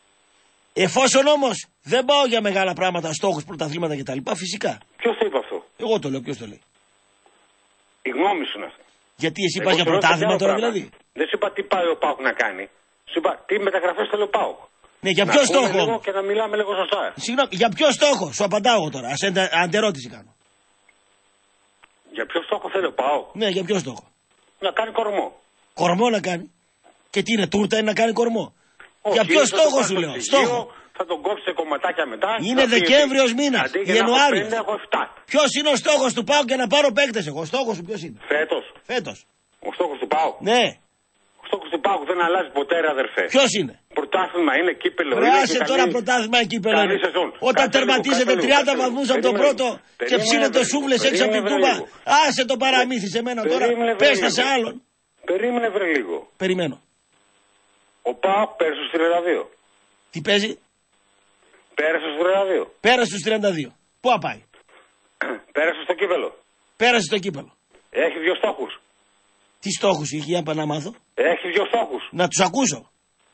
Εφόσον όμως δεν πάω για μεγάλα πράγματα, στόχους, πρωταθλήματα κτλ. Φυσικά. Ποιος το είπε αυτό? Εγώ το λέω, ποιος το λέει? Η γνώμη σου είναι αυτή. Γιατί εσύ πας για πρωτάθλημα τώρα δηλαδή? Δεν σου είπα τι πάει ο ΠΑΟΚ να κάνει. Σου είπα τι μεταγραφές θέλει ο ΠΑΟΚ. Ναι, για ποιο στόχο? Λίγο και να μιλάμε λίγο σωστά. Συγγνώμη, για ποιο στόχο? Σου απαντάω εγώ τώρα. Ας αντερώτηση κάνω. Για ποιο στόχο θέλει ο ΠΑΟΚ? Ναι, για ποιο στόχο? Να κάνει κορμό. Κορμό να κάνει? Και τι είναι, τούρτα είναι να κάνει κορμό? Όχι, για ποιο στόχο σου λέω? Στόχο. Θα τον κόψει σε κομματάκια μετά. Είναι Δεκέμβριο μήνα. Ιανουάριο. Ποιο είναι ο στόχο του ΠΑΟΚ για να πάρω παίκτε εγώ? Ο στόχο σου ποιο είναι? Φέτο. Φέτο. Ο στόχο του ΠΑΟΚ. Ναι. Ο στόχο του ΠΑΟΚ δεν αλλάζει ποτέ, ρε αδερφέ. Ποιο είναι? Πρωτάθλημα είναι, κύπελο. Άσε τώρα καλή... πρωτάθλημα είναι, κύπελο. Όταν τερματίζετε τριάντα βαθμούς από τον πρώτο και ψήνετε σούβλες έξω από την τούμπα. Άσε το παραμύθι σε μένα τώρα. Πέστε σε άλλον. Περίμενε βρε λίγο. Περιμένω. Ο ΠΑΟΚ πέρασε στους τριάντα δύο. Τι παίζει? Πέρασε στους τριάντα δύο. Πέρασε στους τριάντα δύο. Πού απάει? Πέρασε στο κύπελο. Πέρασε στο κύπελο. Έχει δύο στόχους. Τι στόχους είχε, για να μάθω? Έχει δύο στόχους. Να τους ακούσω.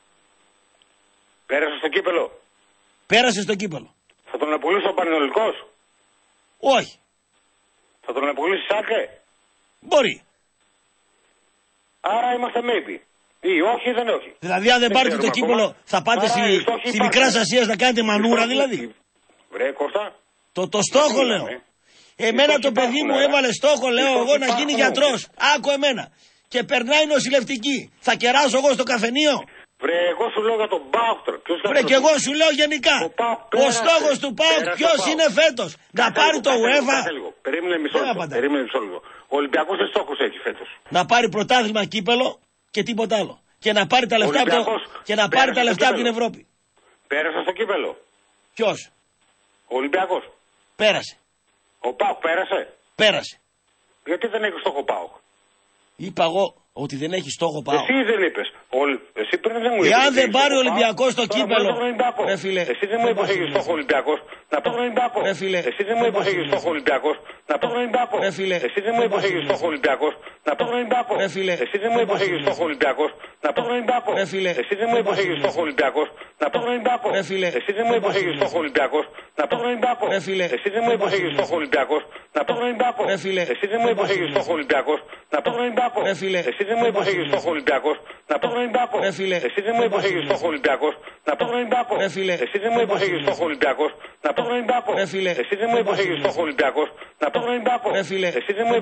Πέρασε στο κύπελο. Πέρασε στο κύπελο. Θα τον απολύσει ο Πανετολικός? Όχι. Θα τον απολύσει Σάκε? Μπορεί. Άρα είμαστε maybe. Ή όχι, δεν όχι. Δηλαδή, αν δεν πάρετε το κύπελο, θα πάτε στη, στη Μικρά Ασία να κάνετε μανούρα, δηλαδή. Βρε, Κώστα. Το, το στόχο λέω. Εμένα το παιδί μου έβαλε στόχο, λέω εγώ, να γίνει γιατρός. Άκου εμένα. Και περνάει νοσηλευτική. Θα κεράσω εγώ στο καφενείο. Βρε, εγώ σου λέω για τον ΠΑΟΚ. Βρε, και εγώ σου λέω γενικά. Ο στόχος του ΠΑΟΚ ποιος είναι φέτος? Να πάρει το UEFA. Περίμενε μισό λεπτό. Περίμενε μισό λεπτό. Ο Ολυμπιακός τι στόχους έχει φέτος? Να πάρει πρωτάθλημα, κύπελο και τίποτα άλλο. Και να πάρει τα λεφτά, το... και να πάρει τα λεφτά από την Ευρώπη. Πέρασε στο κύπελο. Ποιος? Ο Ολυμπιακός. Πέρασε. Ο ΠΑΟΚ πέρασε. Πέρασε. Γιατί δεν έχει στόχο ΠΑΟΚ? Είπα εγώ ότι δεν έχει στόχο ΠΑΟΚ. Εσύ δεν είπες. Ο... Εσύ πριν δεν μου είπες. Εάν δεν πάρει ο Ολυμπιακός το κύπελο. Ρε φίλε. Εσύ δεν μου είπες ότι έχει στόχο Ολυμπιακός. Να πω τον Ολυμπιακό. Ρε φίλε. Εσύ δεν μου είπες ότι έχει στόχο Ολυμπιακός. Να πω τον Ολυμπιακό. Ρε φίλε. Εσύ δεν μου είπες ότι έχει στόχο Ολυμπιακός. Να πω τον Ολυμπιακό. Ρε φίλε. Εσύ δεν μου είπες ότι έχει στόχο Ολυμπιακός. Να πω τον Ολυμπιακό. Ρε φίλε. Εσύ δεν μου είπες ότι έχει στόχο Ολυμπιακός. Να πω τον Ολυμπιακό. Ρε φίλε. Εσύ δεν μου είπες ότι έχει στόχο Ολυμπιακός. Να πω τον Ολυμπιακό. Ρε φίλε. Εσύ δεν μου είπες ότι έχει στόχο Ολυμπιακός. Να πω τον Ολυμπιακό. Ρε φίλε. Εσύ δεν μου είπες ότι έχει στόχο Ολυμπιακός. Να πω τον Ολυμπιακό. Ρε φίλε. Εσύ δεν μου είπες ότι έχει στόχο Ολυμπιακός. Να πω τον Ολυμπιακό. Ρε φίλε. Εσύ δεν μου είπες ότι έχει στόχο Ολυμπιακός. Να πω τον Ολυμπιακό. Ρε φίλε. Εσύ δεν μου είπες ότι έχει στόχο Ολυμπιακός. Να πω τον Ολυμπιακό. Ρε φίλε. Εσύ δεν μου είπες ότι έχει στόχο Ολυμπιακός. Να πω τον Ολυμπιακό. Ρε φίλε. Εσύ δεν μου